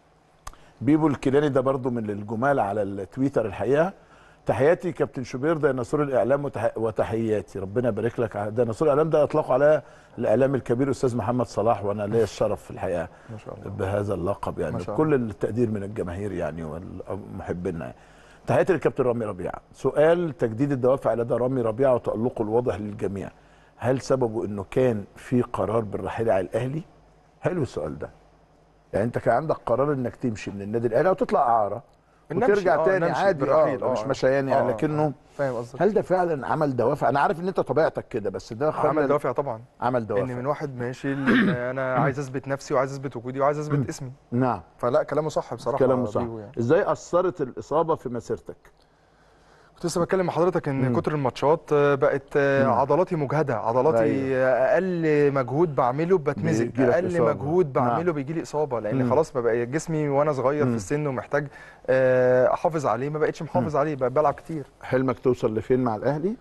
بيبو الكيلاني ده برضو من الجمال على التويتر الحقيقه. تحياتي كابتن شوبير ديناصور الاعلام وتح... وتحياتي. ربنا يبارك لك. ديناصور الاعلام ده اطلقوا على الاعلام الكبير استاذ محمد صلاح، وانا ليا الشرف في الحقيقه ما شاء الله. بهذا اللقب يعني، ما شاء كل التقدير من الجماهير يعني ومحبينا يعني. تحياتي للكابتن رامي ربيعه. سؤال تجديد الدوافع لدى رامي ربيعه وتألقه الواضح للجميع، هل سببه انه كان في قرار بالرحيل على الاهلي؟ حلو السؤال ده. يعني انت كان عندك قرار انك تمشي من النادي الاهلي او تطلع اعاره نمشي، وترجع آه، تاني نمشي عادي. بالرحيل، اه آه، مش آه. مشيان يعني، آه، لكنه آه، فاهم قصدك. هل ده فعلا عمل دوافع؟ انا عارف ان انت طبيعتك كده، بس ده خلى عمل دوافع طبعا. عمل دوافع ان من واحد ماشي ان انا عايز اثبت نفسي وعايز اثبت وجودي وعايز اثبت اسمي. نعم فلا كلامه صح بصراحه. كلامه صح. بيبو يعني. ازاي اثرت الاصابه في مسيرتك؟ كنت لسه بتكلم مع حضرتك ان مم. كتر الماتشات آه، بقت آه، مم. عضلاتي مجهده، عضلاتي أيوة. آه، اقل مجهود بعمله بتمزق، بيجيلك اقل إصابة. مجهود بعمله نعم. بيجي لي اصابه، لان مم. خلاص بقى جسمي وانا صغير مم. في السن ومحتاج آه، احافظ عليه، ما بقتش محافظ عليه، بقى بلعب كتير. حلمك توصل لفين مع الاهلي؟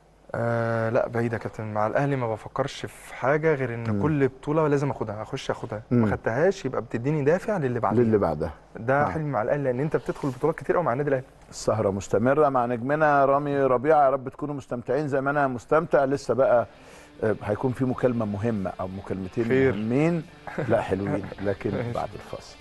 آه لا بعيد يا كابتن. مع الاهلي ما بفكرش في حاجه غير ان مم. كل بطوله لازم اخدها، اخش اخدها، مم. ما خدتهاش يبقى بتديني دافع للي بعدين. للي بعدها. ده آه. حلمي مع الاهلي، لان انت بتدخل بطولات كتير قوي مع النادي الاهلي. السهرة مستمرة مع نجمنا رامي ربيعة. يا رب تكونوا مستمتعين زي ما أنا مستمتع. لسه بقى آه، هيكون في مكالمة مهمة أو مكالمتين خير. مهمين. لا حلوين لكن بعد الفاصل.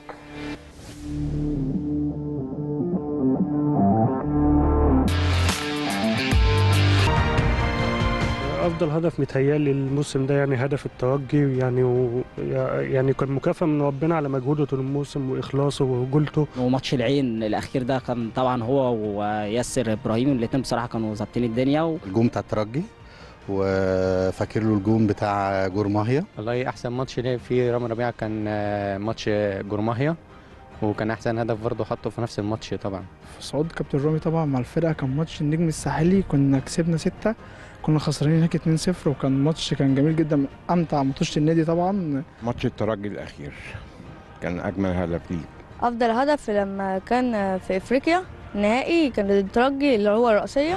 افضل هدف متهيألي الموسم ده يعني هدف الترجي يعني و يعني كان مكافأة من ربنا على مجهوده طول الموسم واخلاصه ورجولته. وماتش العين الاخير ده كان طبعا هو وياسر ابراهيم الاثنين بصراحه كانوا ظابطين الدنيا و... الجون بتاع الترجي، وفاكر له الجون بتاع جورماهيا. والله احسن ماتش لعب فيه رامي ربيعه كان ماتش جورماهيا، وكان احسن هدف برضه حطه في نفس الماتش طبعا. في صعود كابتن رامي طبعا مع الفرقه كان ماتش النجم الساحلي، كنا كسبنا ستة، كنا خسرانين هناك اتنين صفر، وكان ماتش كان جميل جدا، امتع ماتش النادي طبعا. ماتش الترجي الاخير كان اجمل هدف ليه. افضل هدف لما كان في افريقيا النهائي كان الترجي اللي هو الرأسية.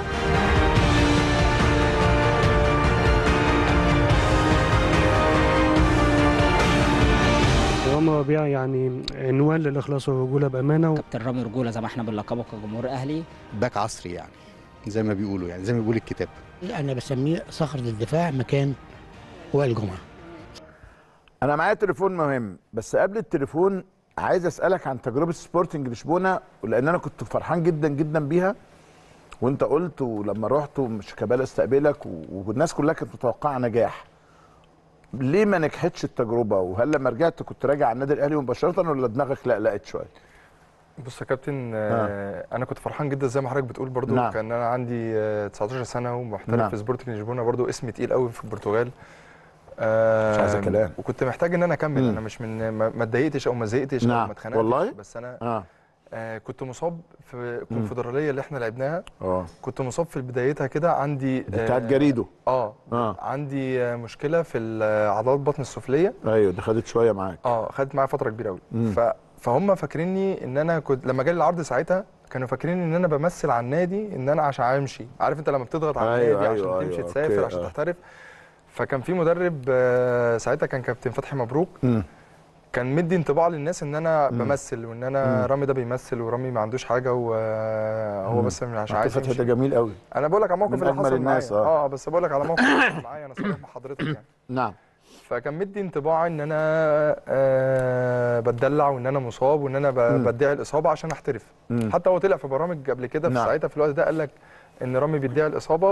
رامي ربيعة يعني عنوان للاخلاص والرجوله بامانه. كابتن رامي رجوله زي ما احنا بنلقبه كجمهور اهلي. باك عصري يعني زي ما بيقولوا، يعني زي ما بيقول الكتاب. انا بسميه صخرة الدفاع مكان وائل جمعة. أنا معايا تليفون مهم، بس قبل التليفون عايز أسألك عن تجربة سبورتنج لشبونة، ولأن أنا كنت فرحان جدا جدا بيها وأنت قلت، ولما رحت وشيكابالا استقبلك والناس كلها كانت متوقعة نجاح. ليه ما نجحتش التجربه؟ وهل لما رجعت كنت راجع على النادي الاهلي مباشره ولا دماغك لا لقت شويه؟ بص يا كابتن، آه. انا كنت فرحان جدا زي ما حضرتك بتقول برضو. نعم. كان انا عندي آه تسعتاشر سنه ومحترف نعم. في سبورتنج لشبونه، برضو اسم تقيل قوي في البرتغال. آه مش عايز كلام. وكنت محتاج ان انا اكمل. مم. انا مش من ما اتضايقتش او ما زهقتش نعم. او ما اتخنقتش، والله؟ بس انا اه آه كنت مصاب في الكونفدراليه اللي احنا لعبناها. اه كنت مصاب في بدايتها كده، عندي دي بتاعت جريدو. اه, آه. عندي آه مشكله في عضلات البطن السفليه. ايوه دي خدت شويه معاك. اه خدت معايا فتره كبيره قوي. ف فهم فاكريني ان انا كنت لما جالي العرض ساعتها كانوا فاكرين ان انا بمثل على النادي، ان انا عشان امشي، عارف انت لما بتضغط على أيوة النادي أيوة عشان أيوة تمشي تسافر عشان آه. تحترف. فكان في مدرب آه ساعتها كان كابتن فتحي مبروك. م. كان مدي انطباع للناس ان انا م. بمثل وان انا م. رامي ده بيمثل ورامي ما عندوش حاجه وهو بس عشان عايز فتحي يمشي. ده جميل قوي. انا بقول لك على الموقف اللي حصل الناس معايا. اه, آه بس بقول لك على موقف حصل معايا انا صريح مع حضرتك يعني. نعم. فكان مدي انطباع ان انا آه بتدلع وان انا مصاب وان انا بدعي الاصابه عشان احترف. مم. حتى هو طلع في برامج قبل كده في نعم. ساعتها في الوقت ده قال لك ان رامي بيدعي الاصابه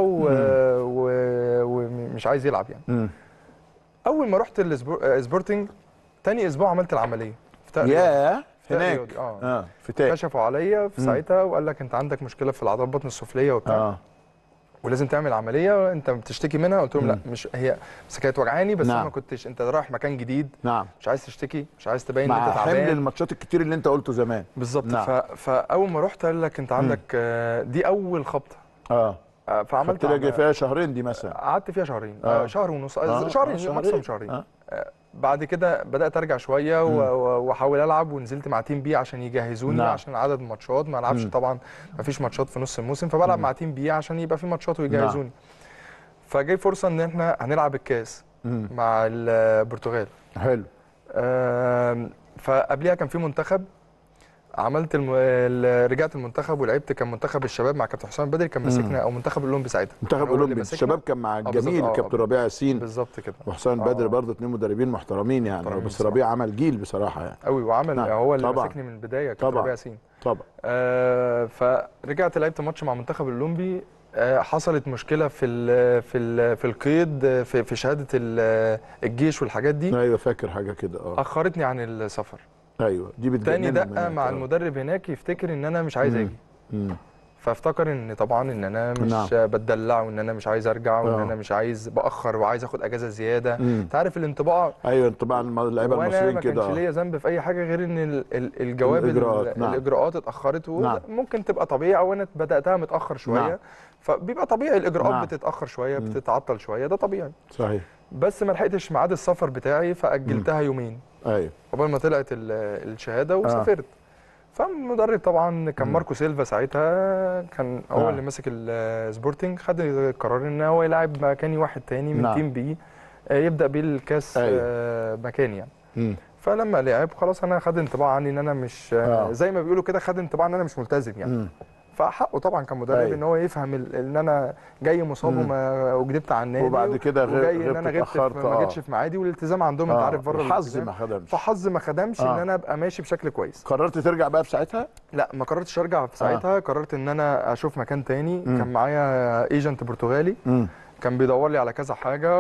ومش عايز يلعب يعني. مم. اول ما رحت السبورتنج تاني اسبوع عملت العمليه في ياه هناك اه, آه. في تاك كشفوا عليا في ساعتها وقال لك انت عندك مشكله في العضلات البطن السفليه وبتاع آه. ولازم تعمل عمليه انت بتشتكي منها. قلت لهم لا مش هي بس كانت وجعاني بس. نعم. ما كنتش انت رايح مكان جديد. نعم. مش عايز تشتكي مش عايز تبين ان انت تعبان مع حمل الماتشات الكتير اللي انت قلته زمان بالظبط. نعم. فاول ما رحت قال لك انت عندك آه دي اول خبطه. اه فعملت لها فيها شهرين دي مثلا. قعدت فيها شهرين. آه. آه شهر ونص. آه. شهرين ماكسيموم شهرين. آه. آه بعد كده بدات ارجع شويه واحاول العب ونزلت مع تيم بي عشان يجهزوني. نعم. عشان عدد ماتشات ما العبش طبعا ما فيش ماتشات في نص الموسم فبلعب مع تيم بي عشان يبقى في ماتشات ويجهزوني. نعم. فجاي فرصه ان احنا هنلعب الكاس مم. مع البرتغال. حلو. آه فقبليها كان في منتخب عملت الم... رجعت المنتخب ولعبت كان منتخب الشباب مع كابتن حسام بدري كان ماسكنا او منتخب الاولمبي ساعتها. منتخب الاولمبي الشباب كان مع الجميل كابتن ربيع ياسين بالظبط كده وحسام بدري برضه اثنين مدربين محترمين يعني. بس ربيع عمل جيل بصراحه يعني قوي وعمل. نعم. هو اللي ماسكني من البدايه كابتن ربيع ياسين طبعا. آه فرجعت لعبت ماتش مع منتخب الاولمبي. آه حصلت مشكله في ال في ال في القيد في, في شهاده الجيش والحاجات دي. ايوه فاكر حاجه كده اه اخرتني عن السفر. ايوه دي بتجنن. تاني دقه مع المدرب هناك يفتكر ان انا مش عايز اجي. مم. فافتكر ان طبعا ان انا مش نعم. بتدلع وان انا مش عايز ارجع وان انا مش عايز باخر وعايز اخد اجازه زياده. انت عارف الانطباع. ايوه انطباع اللعيبه المصريين كده. وانا ما كانش ليا ذنب في اي حاجه غير ان الجواب الإجراءات. نعم. الاجراءات اتاخرت وممكن نعم. تبقى طبيعي او انا بداتها متاخر شويه. نعم. فبيبقى طبيعي الاجراءات نعم. بتتاخر شويه مم. بتتعطل شويه ده طبيعي. صحيح. بس ما لحقتش ميعاد السفر بتاعي فاجلتها مم. يومين. ايوه قبل ما طلعت الشهاده وسافرت. آه. فالمدرب طبعا كان ماركو سيلفا ساعتها كان هو آه. اللي ماسك السبورتنج خد القرار ان هو يلعب مكاني واحد تاني من نعم. تيم بي يبدا بيه الكاس أيوه. مكاني يعني. مم. فلما لعب خلاص انا خد انطباع عني ان انا مش آه. زي ما بيقولوا كده خد انطباع ان انا مش ملتزم يعني. مم. فحقه طبعا كمدرب أيوه. ان هو يفهم ان انا جاي مصاب وما وكدبت على النادي وبعد كده وجاي ان انا غبت ما جيتش في ميعادي والالتزام عندهم آه. انت عارف بره الحظ ما خدمش فحظ ما خدمش آه. ان انا ابقى ماشي بشكل كويس. قررت ترجع بقى في ساعتها؟ لا ما قررتش ارجع في ساعتها. آه. قررت ان انا اشوف مكان تاني. مم. كان معايا ايجنت برتغالي مم. كان بيدور لي على كذا حاجه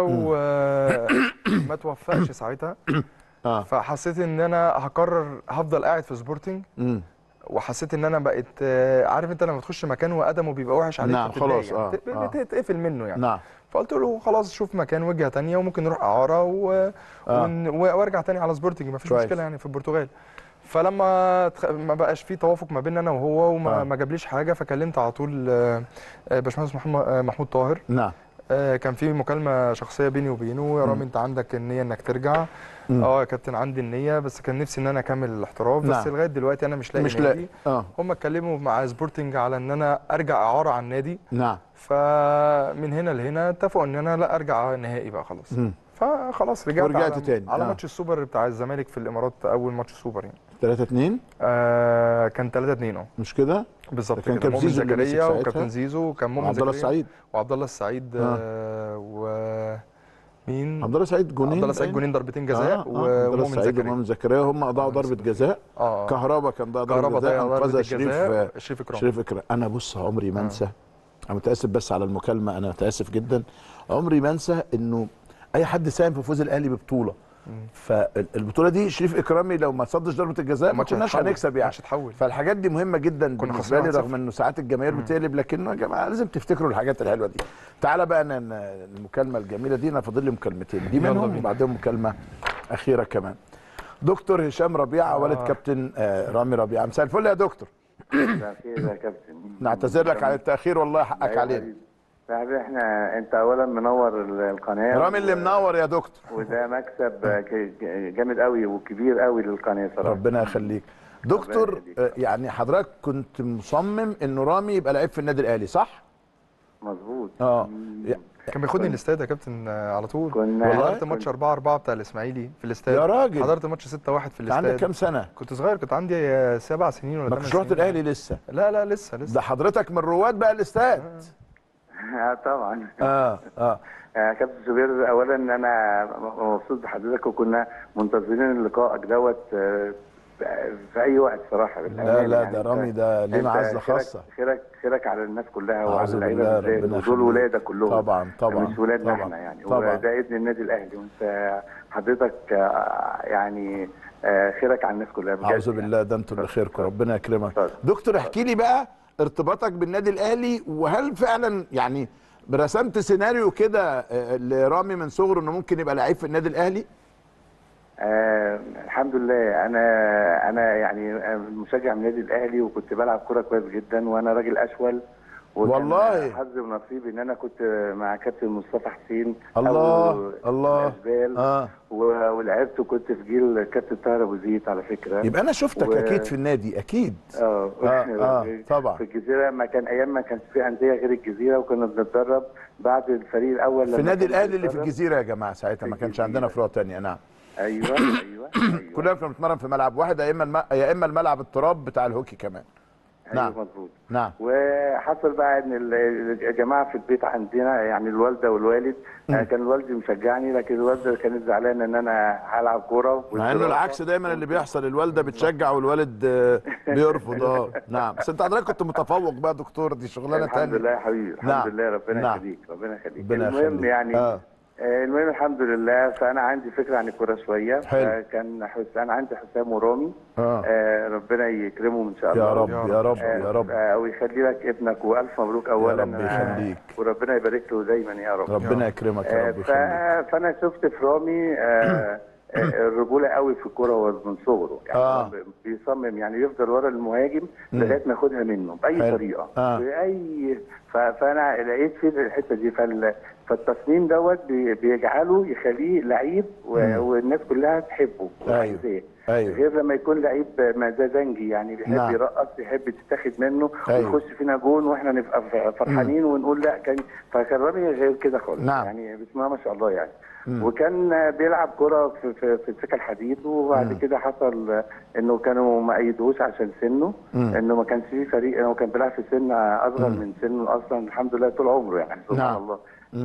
وما توفقش ساعتها. آه. فحسيت ان انا هقرر هفضل قاعد في سبورتنج. مم. وحسيت ان انا بقيت عارف انت لما تخش مكان وقدمه بيبقى وحش عليك. نعم خلاص اه بتقفل منه يعني. نعم. فقلت له خلاص شوف مكان وجهه ثانيه وممكن نروح اعاره و... آه. ون... وارجع ثاني على سبورتنج مفيش مشكله يعني في البرتغال. فلما ما بقاش في توافق ما بيننا انا وهو وما آه. ما جابليش حاجه فكلمت على طول باشمهندس محمود محمود طاهر. نعم. كان في مكالمه شخصيه بيني وبينه يا رامي انت عندك النيه انك ترجع. اه يا كابتن عندي النيه بس كان نفسي ان انا اكمل الاحتراف. نعم. بس لغايه دلوقتي انا مش لاقي مش لاقي اه هم اتكلموا مع سبورتنج على ان انا ارجع اعاره عن النادي. نعم. فمن هنا لهنا اتفقوا ان انا لا ارجع نهائي بقى خلاص. مم. فخلاص رجعت ورجعت على, تاني. على آه. ماتش السوبر بتاع الزمالك في الامارات اول ماتش سوبر يعني ثلاثة اثنين آه كان ثلاثة اثنين اه مش كده بالظبط كان كده. مؤمن زكريا وكابتن زيزو وكان مؤمن عبد الله السعيد وعبد الله السعيد آه. آه و مين عبد الله سعيد جونين عبد الله سعيد جونين ضربتين جزاء آه. آه. ومؤمن زكريا ومؤمن زكريا هم اضاعوا ضربه جزاء. آه. كهربا كان ضيع ضربه جزاء انقذها شريف شريف اكرام شريف اكرام انا بص عمري ما انسى. آه. انا متاسف بس على المكالمه انا متاسف جدا. عمري ما انسى انه اي حد ساهم في فوز الاهلي ببطوله. فالبطوله دي شريف اكرامي لو ما صدش ضربه الجزاء ما كناش هنكسب يعني. فالحاجات دي مهمه جدا بالنسبه لي، رغم انه ساعات الجماهير بتقلب، لكنه يا جماعه لازم تفتكروا الحاجات الحلوه دي. تعالى بقى أنا المكالمه الجميله دي، انا فاضل لي مكالمتين دي منهم وبعدين مكالمه اخيره كمان. دكتور هشام ربيعه آه. والد كابتن رامي ربيعه، مساء الفل يا دكتور. مساء الخير يا كابتن. نعتذر لك على التاخير والله، حقك أيوة علينا. صاحبي احنا انت اولا منور القناه، رامي اللي منور يا دكتور، وده مكسب جامد قوي وكبير قوي للقناه صراحه. ربنا يخليك دكتور. يعني حضرتك كنت مصمم انه رامي يبقى لعيب في النادي الاهلي صح؟ مظبوط. اه كان بياخدني الاستاد يا كابتن على طول. كنا حضرت ماتش أربعة أربعة بتاع الاسماعيلي في الاستاد يا راجل. حضرت ماتش ستة واحد في الاستاد. عندك كام سنه؟ كنت صغير، كنت عندي سبع سنين ولا ثمان سنين. ما كنتش رحت الاهلي لسه؟ لا لا لسه لسه. ده حضرتك من رواد بقى الاستاد. اه طبعا. اه اه يا كابتن زبير، اولا انا مبسوط بحضرتك، وكنا منتظرين لقائك دوت في اي وقت صراحه. لا لا يعني ده رامي ده ليه معزه خاصه. خيرك خيرك على الناس كلها وعلى اللعيبه بالذات، ودول ولادك كلهم. طبعا طبعا مش ولادنا احنا يعني، وده ابن النادي الاهلي، وانت حضرتك يعني خيرك على الناس كلها بجد. اعوذ بالله، ده انتوا اللي خيركم، ربنا يكرمك. دكتور احكي لي بقى ارتباطك بالنادي الاهلي، وهل فعلا يعني رسمت سيناريو كده لرامي من صغره انه ممكن يبقى لعيب في النادي الاهلي؟ آه الحمد لله. انا انا يعني مشجع من النادي الاهلي، وكنت بلعب كوره كويس جدا وانا راجل اشول، والله حظي ونصيبي ان انا كنت مع كابتن مصطفى حسين. الله الله اه ولعبت، وكنت في جيل كابتن طاهر ابو زيد على فكره. يبقى انا شفتك و... اكيد في النادي اكيد. اه اه, آه طبعا في الجزيره، ما كان ايام ما كانش في انديه غير الجزيره، وكنا بنتدرب بعد الفريق الاول في النادي الاهلي اللي في الجزيره يا جماعه. ساعتها ما كانش عندنا فروع ثانيه. نعم ايوه ايوه, أيوة. كلنا كنا بنتمرن في ملعب واحد، يا اما الم... يا اما الملعب التراب بتاع الهوكي كمان. نعم ايوه مظبوط. نعم. وحصل بقى ان الجماعه في البيت عندنا، يعني الوالده والوالد، م. كان الوالد مشجعني، لكن الوالده كانت زعلانه ان انا هلعب كوره، مع انه العكس دايما اللي بيحصل، الوالده بتشجع والوالد بيرفض. اه نعم. بس انت حضرتك كنت متفوق بقى دكتور، دي شغلانه ثانيه. الحمد لله يا حبيبي، الحمد نعم. لله، ربنا نعم. يخليك ربنا يخليك. ربنا المهم يخليك. يعني آه. المهم الحمد لله، فانا عندي فكره عن الكوره شويه. حلو. كان انا عندي حسام ورامي. آه. آه ربنا يكرمهم ان شاء الله. يا رب يا رب يا رب. آه ويخلي لك ابنك، والف مبروك اولا. يا رب يخليك. آه وربنا يبارك له دايما يا رب. ربنا يكرمك يا رب يخليك. آه فانا شفت في رامي آه الرجوله قوي في الكوره من صغره، يعني آه. بيصمم يعني يفضل ورا المهاجم لغايه ما ياخدها منه باي حلو. طريقه آه. باي فانا لقيت في الحته دي، فال فالتصميم دوت بيجعله يخليه لعيب، والناس كلها تحبه. ايوه ايوه. غير لما يكون لعيب مزاجنجي، يعني بيحب نعم. يرقص، يحب تتاخد منه أيوه. ويخش فينا جون واحنا نبقى فرحانين مم. ونقول لا كان. فكان رامي غير كده خالص. نعم. يعني بسم الله ما شاء الله يعني. مم. وكان بيلعب كرة في في, في السكة الحديد، وبعد مم. كده حصل انه كانوا ما ايدوش عشان سنه، مم. انه ما كانش في فريق، انه كان بيلعب في سن اصغر مم. من سنه اصلا الحمد لله طول عمره يعني سبحان نعم. الله.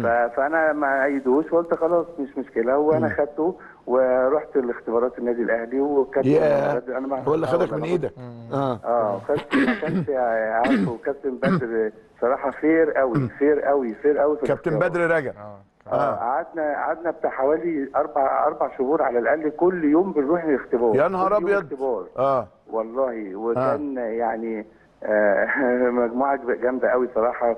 فانا ما ايدوش، وقلت خلاص مش مشكله، وانا خدته ورحت لاختبارات النادي الاهلي، وكابتن انا هو اللي خدك من ايدك. اه اه كابتن ما كانش عارفه، كابتن بدر صراحه فير قوي فير قوي فير قوي. كابتن بدر رجب. اه قعدنا قعدنا بتاع حوالي اربع اربع شهور على الاقل، كل يوم بنروح الاختبار. يا نهار ابيض. اه والله. وكان آه. يعني آه مجموعه جامده قوي صراحه.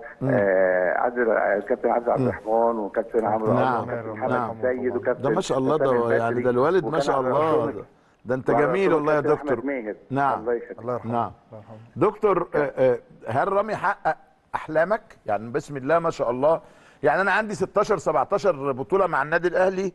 آه عادل الكابتن عادل عبد الرحمن، وكابتن عمرو نعم. محمد سيد، وكابتن ده ما شاء الله، ده يعني ده الوالد ما شاء الله، ده, ده انت جميل والله يا دكتور. نعم الله يخليك. نعم دكتور. آه هل رامي حقق احلامك؟ يعني بسم الله ما شاء الله، يعني انا عندي ستاشر سبعتاشر بطوله مع النادي الاهلي،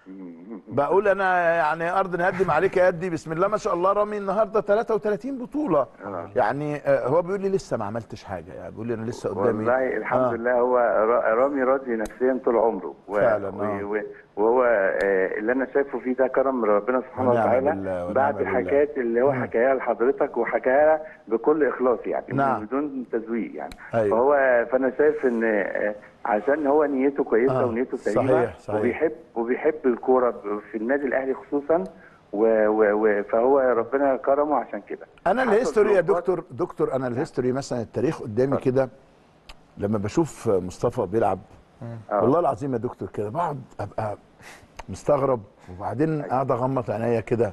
بقول انا يعني ارض نهدم عليك يا يدي. بسم الله ما شاء الله، رامي النهارده تلاتة وتلاتين بطوله. آه. يعني هو بيقول لي لسه ما عملتش حاجه، يعني بيقول لي انا لسه قدامي. والله الحمد آه. لله، هو رامي راضي نفسيا طول عمره فعلا. آه. وهو اللي انا شايفه فيه ده كرم ربنا سبحانه وتعالى، بعد الحاجات اللي هو حكاها لحضرتك وحكاها بكل اخلاص يعني. نعم. بدون تزويق يعني. أيوة. فهو فانا شايف ان عشان هو نيته كويسه. آه. ونيته سليمه. صحيح صحيح. وبيحب وبيحب الكوره في النادي الاهلي خصوصا، و و فهو ربنا كرمه عشان كده. انا الهيستوري يا دكتور دكتور انا الهيستوري مثلا التاريخ قدامي كده، لما بشوف مصطفى بيلعب والله العظيم يا دكتور كده بقعد ابقى مستغرب، وبعدين قاعد اغمض عينيا كده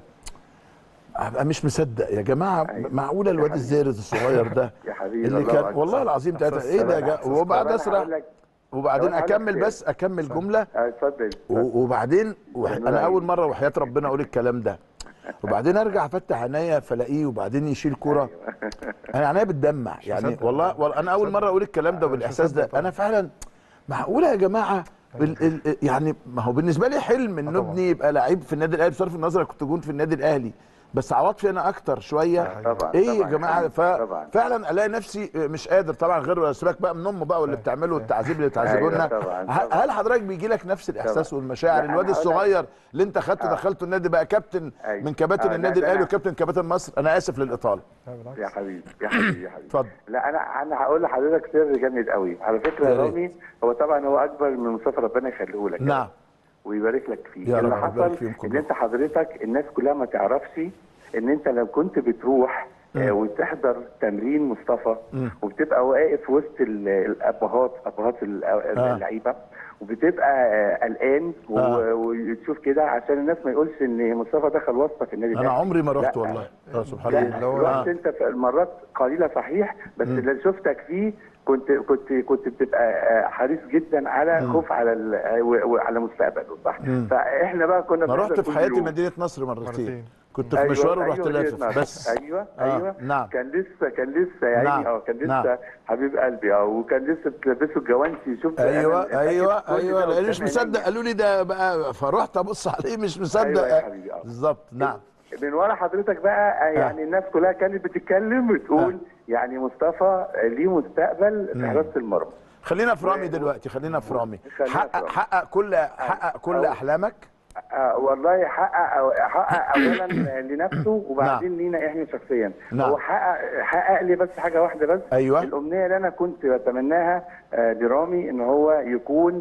ابقى مش مصدق يا جماعه. أيوة. معقوله الواد الزارد الصغير ده يا حبيبي اللي كان والله العظيم تلاتة ايه ده جا... وبعد اسرع وبعدين اكمل بس اكمل جمله اتفضل. وبعدين انا اول مره وحياه ربنا اقول الكلام ده، وبعدين ارجع افتح عينيا فلاقيه وبعدين يشيل كوره. انا عينيا بتدمع يعني والله, والله انا اول مره اقول الكلام ده بالاحساس ده. انا فعلا معقوله يا جماعه بال... يعني ما هو بالنسبه لي حلم ان ابني يبقى لعيب في النادي الاهلي. بصرف النظر كنت جون في النادي الاهلي بس عواطفي انا اكتر شويه. طبعا ايه طبعا يا جماعه ففعلا الاقي نفسي مش قادر طبعا، غير سيبك بقى من امه بقى واللي بتعمله والتعذيب اللي بتعذبه لنا. هل حضرتك بيجي لك نفس الاحساس والمشاعر؟ الواد الصغير اللي انت خدته دخلته النادي بقى كابتن من كباتن النادي الاهلي وكابتن كباتن مصر. انا اسف للاطاله يا حبيبي يا حبيبي يا حبيبي اتفضل. لا انا انا هقول لحضرتك سر جامد قوي على فكره يا رامي. هو طبعا هو اكبر من مصطفى، ربنا يخليه لك نعم ويبارك لك فيه. اللي حصل ان انت حضرتك الناس كلها ما تعرفش ان انت لو كنت بتروح آه وتحضر تمرين مصطفى م. وبتبقى واقف وسط الابهات ابهات اللعيبه وبتبقى قلقان آه وتشوف كده عشان الناس ما يقولش ان مصطفى دخل واسطه في النادي. انا عمري ما رحت والله. اه سبحان الله. رحت انت في المرات قليله صحيح، بس م. اللي شفتك فيه كنت كنت كنت بتبقى حريص جدا على م. خوف على على مستقبله صح. م. فاحنا بقى كنا ما رحت في حياتي مدينه نصر مرتين. كنت في مشوار ورحت أيوة لافف بس. ايوه ايوه آه. نعم. كان لسه كان لسه يعني اه نعم. كان لسه نعم. حبيب قلبي اه وكان لسه بتلبسوا الجوانتي. شفت ايوه ايوه ايوه انا مش مصدق قالوا لي ده بقى فرحت ابص عليه مش مصدق. ايوه يا حبيبي اه بالظبط. نعم. من ورا حضرتك بقى يعني آه. الناس كلها كانت بتتكلم وتقول آه. يعني مصطفى ليه مستقبل في حراسه المرمى. خلينا في رامي دلوقتي خلينا في رامي. حقق حقق كل حقق كل احلامك. آه والله حقق حقق اولا لنفسه وبعدين نعم. لينا احنا شخصيا. نعم. هو حقق حقق لي بس حاجه واحده بس. ايوه الامنيه اللي انا كنت بتمناها آه لرامي ان هو يكون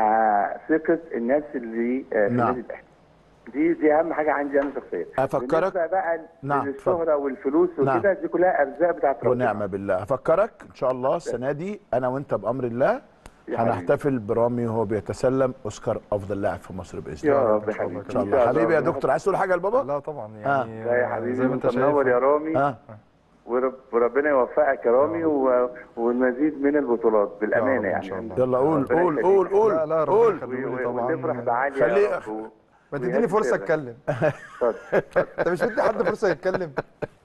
آه ثقه الناس اللي آه في النادي الاهلي. دي دي اهم حاجه عندي انا شخصيا. افكرك بقى نعم. الشهره والفلوس وكده نعم. دي كلها ارزاق بتاعت ربنا ونعمه بالله. افكرك ان شاء الله السنه دي انا وانت بامر الله هنحتفل برامي وهو بيتسلم اوسكار افضل لاعب في مصر باذن الله. يا رب يا حبيبي ان شاء الله. حبيبي يا دكتور عايز تقول حاجه لبابا؟ لا طبعا يعني لا يا حبيبي زي ما انت منور يا رامي. آه. ورب وربنا يوفقك يا رامي و... والمزيد من البطولات بالامانه يعني. يلا قول قول قول قول لا لا قول ونفرح بعالي خلي يا رب. ما تديني فرصه اتكلم. انت مش مدي حد فرصه يتكلم.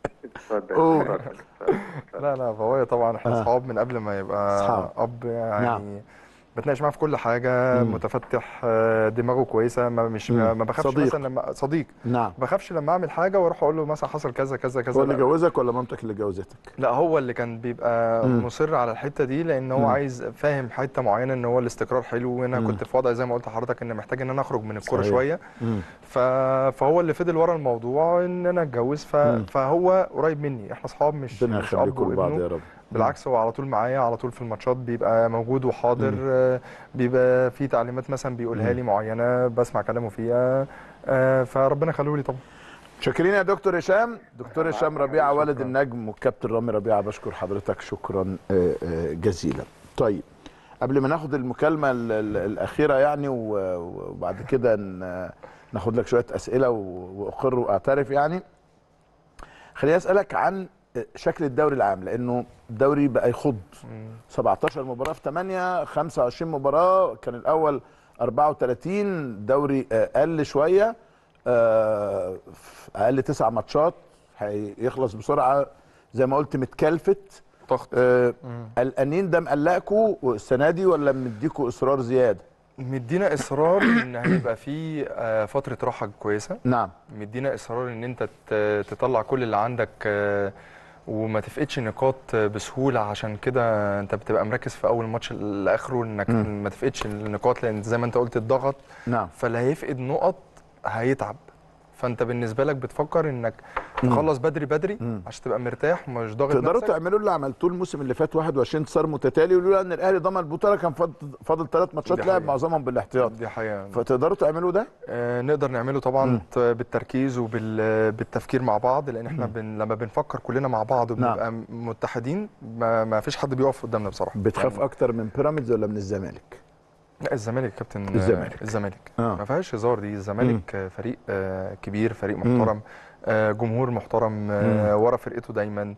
اتفضل. لا لا فهو طبعا احنا اصحاب من قبل ما يبقى صحاب. اب يعني نعم. بتناقش معاه في كل حاجه. مم. متفتح دماغه كويسه ما مش مم. ما بخافش صديق. مثلا لما صديق نعم ما بخافش لما اعمل حاجه واروح اقول له مثلا حصل كذا كذا كذا. هو اللي جوزك ولا مامتك اللي جوزتك؟ لا هو اللي كان بيبقى مم. مصر على الحته دي لان هو مم. عايز فاهم حته معينه ان هو الاستقرار حلو وانا كنت في وضع زي ما قلت لحضرتك ان محتاج ان انا اخرج من الكوره شويه. ف... فهو اللي فضل ورا الموضوع ان انا اتجوز ف... فهو قريب مني. احنا اصحاب مش مش اب وابنه يا رب. بالعكس هو على طول معايا على طول في الماتشات بيبقى موجود وحاضر. مم. بيبقى في تعليمات مثلا بيقولها لي معينه بسمع كلامه فيها. فربنا يخليه لي طبعا. شاكرين يا دكتور هشام. دكتور هشام ربيعه والد النجم والكابتن رامي ربيعه بشكر حضرتك شكرا جزيلا. طيب قبل ما ناخد المكالمه الاخيره يعني وبعد كده ناخد لك شويه اسئله واقر واعترف يعني خليني اسالك عن شكل الدوري العام لانه الدوري بقى يخض سبعتاشر مباراه في ثمانية خمسة وعشرين مباراه. كان الاول أربعة وثلاثين. دوري قل شويه اقل تسع ماتشات هيخلص بسرعه زي ما قلت متكلفت ضغط. قلقانين ده مقلقكم السنه دي ولا مديكوا اصرار زياده؟ مدينا اصرار ان هيبقى في فتره راحه كويسه. نعم. مدينا اصرار ان انت تطلع كل اللي عندك وما تفقدش نقاط بسهوله عشان كده انت بتبقى مركز في اول ماتش لاخره انك م. ما تفقدش النقاط لان زي ما انت قلت الضغط. نعم. فاللي هيفقد نقط هيتعب. فانت بالنسبه لك بتفكر انك تخلص بدري بدري مم. عشان تبقى مرتاح ومش ضاغط نفسك. تقدروا تعملوا اللي عملتوه الموسم اللي فات واحد وعشرين انتصار متتالي ولولا ان الاهلي ضمن البطوله كان فاضل ثلاث ماتشات لعب معظمهم بالاحتياط. دي حقيقه. فتقدروا تعملوا ده؟ آه نقدر نعمله طبعا مم. بالتركيز وبالتفكير مع بعض لان احنا بن لما بنفكر كلنا مع بعض وبنبقى نعم. متحدين ما, ما فيش حد بيقف قدامنا بصراحه. بتخاف يعني اكتر من بيراميدز ولا من الزمالك؟ لا الزمالك يا كابتن. الزمالك الزمالك آه. ما فيهاش هزار دي. الزمالك مم. فريق آه، كبير، فريق محترم، آه، جمهور محترم آه، ورا فرقته دايما،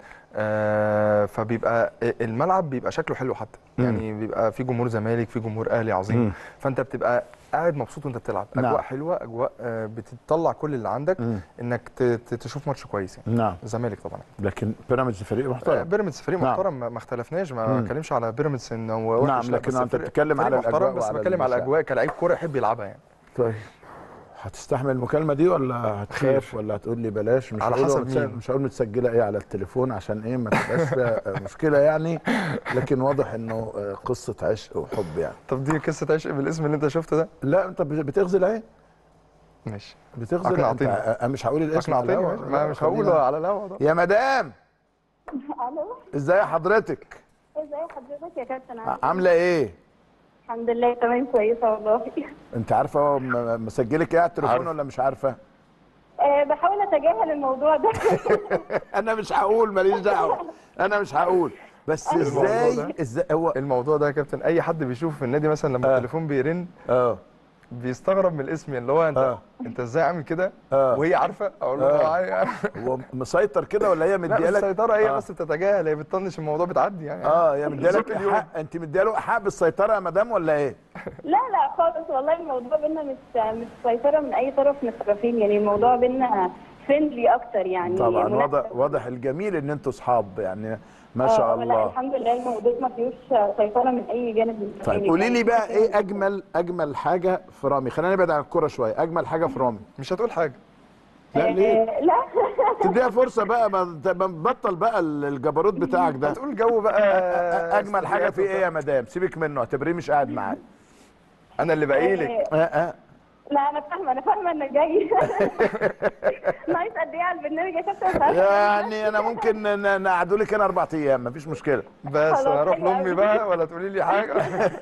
آه، فبيبقى الملعب بيبقى شكله حلو حتى. مم. يعني بيبقى في جمهور زمالك، في جمهور اهلي عظيم، مم. فانت بتبقى قاعد مبسوط وانت بتلعب. اجواء نعم. حلوه، اجواء آه، بتطلع كل اللي عندك مم. انك ت- ت- تشوف ماتش كويس يعني. نعم. الزمالك طبعا. لكن بيراميدز فريق آه، محترم. بيراميدز فريق نعم. محترم، ما ما اختلفناش، ما مم. بتكلمش على بيراميدز انه وحش. نعم، لا، لكن بس انت فريق- بتتكلم فريق على محترم، الأجواء بس وعلى بتكلم على المشاعر. الاجواء كلاعب كوره يحب يلعبها يعني. طيب هتستحمل المكالمه دي ولا هتخاف ولا هتقول لي بلاش؟ مش على هقول حسب متس- مين. مش هقول متسجله ايه على التليفون عشان ايه ما تبقاش فيها مشكله يعني، لكن واضح انه قصه عشق وحب يعني. طب دي قصه عشق بالاسم اللي انت شفته ده؟ لا انت بتغزل ايه؟ ماشي. بتغزل أقنعتني. انت. أنا مش هقول الاسم على اقنعتني. الهوا. ما مش هقوله خلينا- على الهوا ده. يا مدام الو، ازاي حضرتك؟ ازي حضرتك يا كابتن؟ عامل عامله ايه؟ الحمد لله تمام، كويسه والله. انت عارفه هو م- مسجلك ايه على التليفون عارف. ولا مش عارفه؟ أه بحاول اتجاهل الموضوع ده. انا مش هقول، ماليش دعوه، انا مش هقول. بس الموضوع ازاي ده- ازاي هو الموضوع ده يا كابتن اي حد بيشوف في النادي مثلا لما آه. التليفون بيرن اه بيستغرب من الاسم، اللي هو انت آه. انت ازاي عامل كده آه. وهي عارفه؟ اقول له آه. اه عارف. هو مسيطر كده ولا هي لا مديالك؟ السيطره هي آه. بس بتتجاهل، هي بتطنش الموضوع بتعدي يعني. اه هي مديالك ذوق اليوم. حق، انت مدياله حق بالسيطره يا مدام ولا ايه؟ لا لا خالص والله، الموضوع بينا مش مش سيطره من اي طرف من الطرفين، يعني الموضوع بينا فريندلي اكتر يعني. طبعا مناسب. واضح واضح الجميل ان انتوا اصحاب يعني ما آه، شاء لا الله. الحمد لله الموضوع ما فيهوش سيطره من اي جانب من طيب الجوانب قولي يعني. لي بقى ايه اجمل اجمل حاجه في رامي؟ خلينا نبعد عن الكوره شويه. اجمل حاجه في رامي؟ مش هتقول حاجه. لا ليه؟ آه، لا تديها فرصه بقى، ما ما تبطل بقى الجبروت بتاعك ده. هتقول جو بقى. اجمل حاجه في ايه يا مدام؟ سيبك منه، اعتبريه مش قاعد معايا. انا اللي باقي لك. آه، اه اه لا انا فاهمه انا فاهمه انك جاي. ناقص قد ايه على البرنامج يا كابتن؟ يعني انا ممكن ن- نقعدوا لك هنا اربع ايام مفيش مشكله. بس خلاص، انا اروح حلو لامي أوي. بقى ولا تقولي لي حاجه؟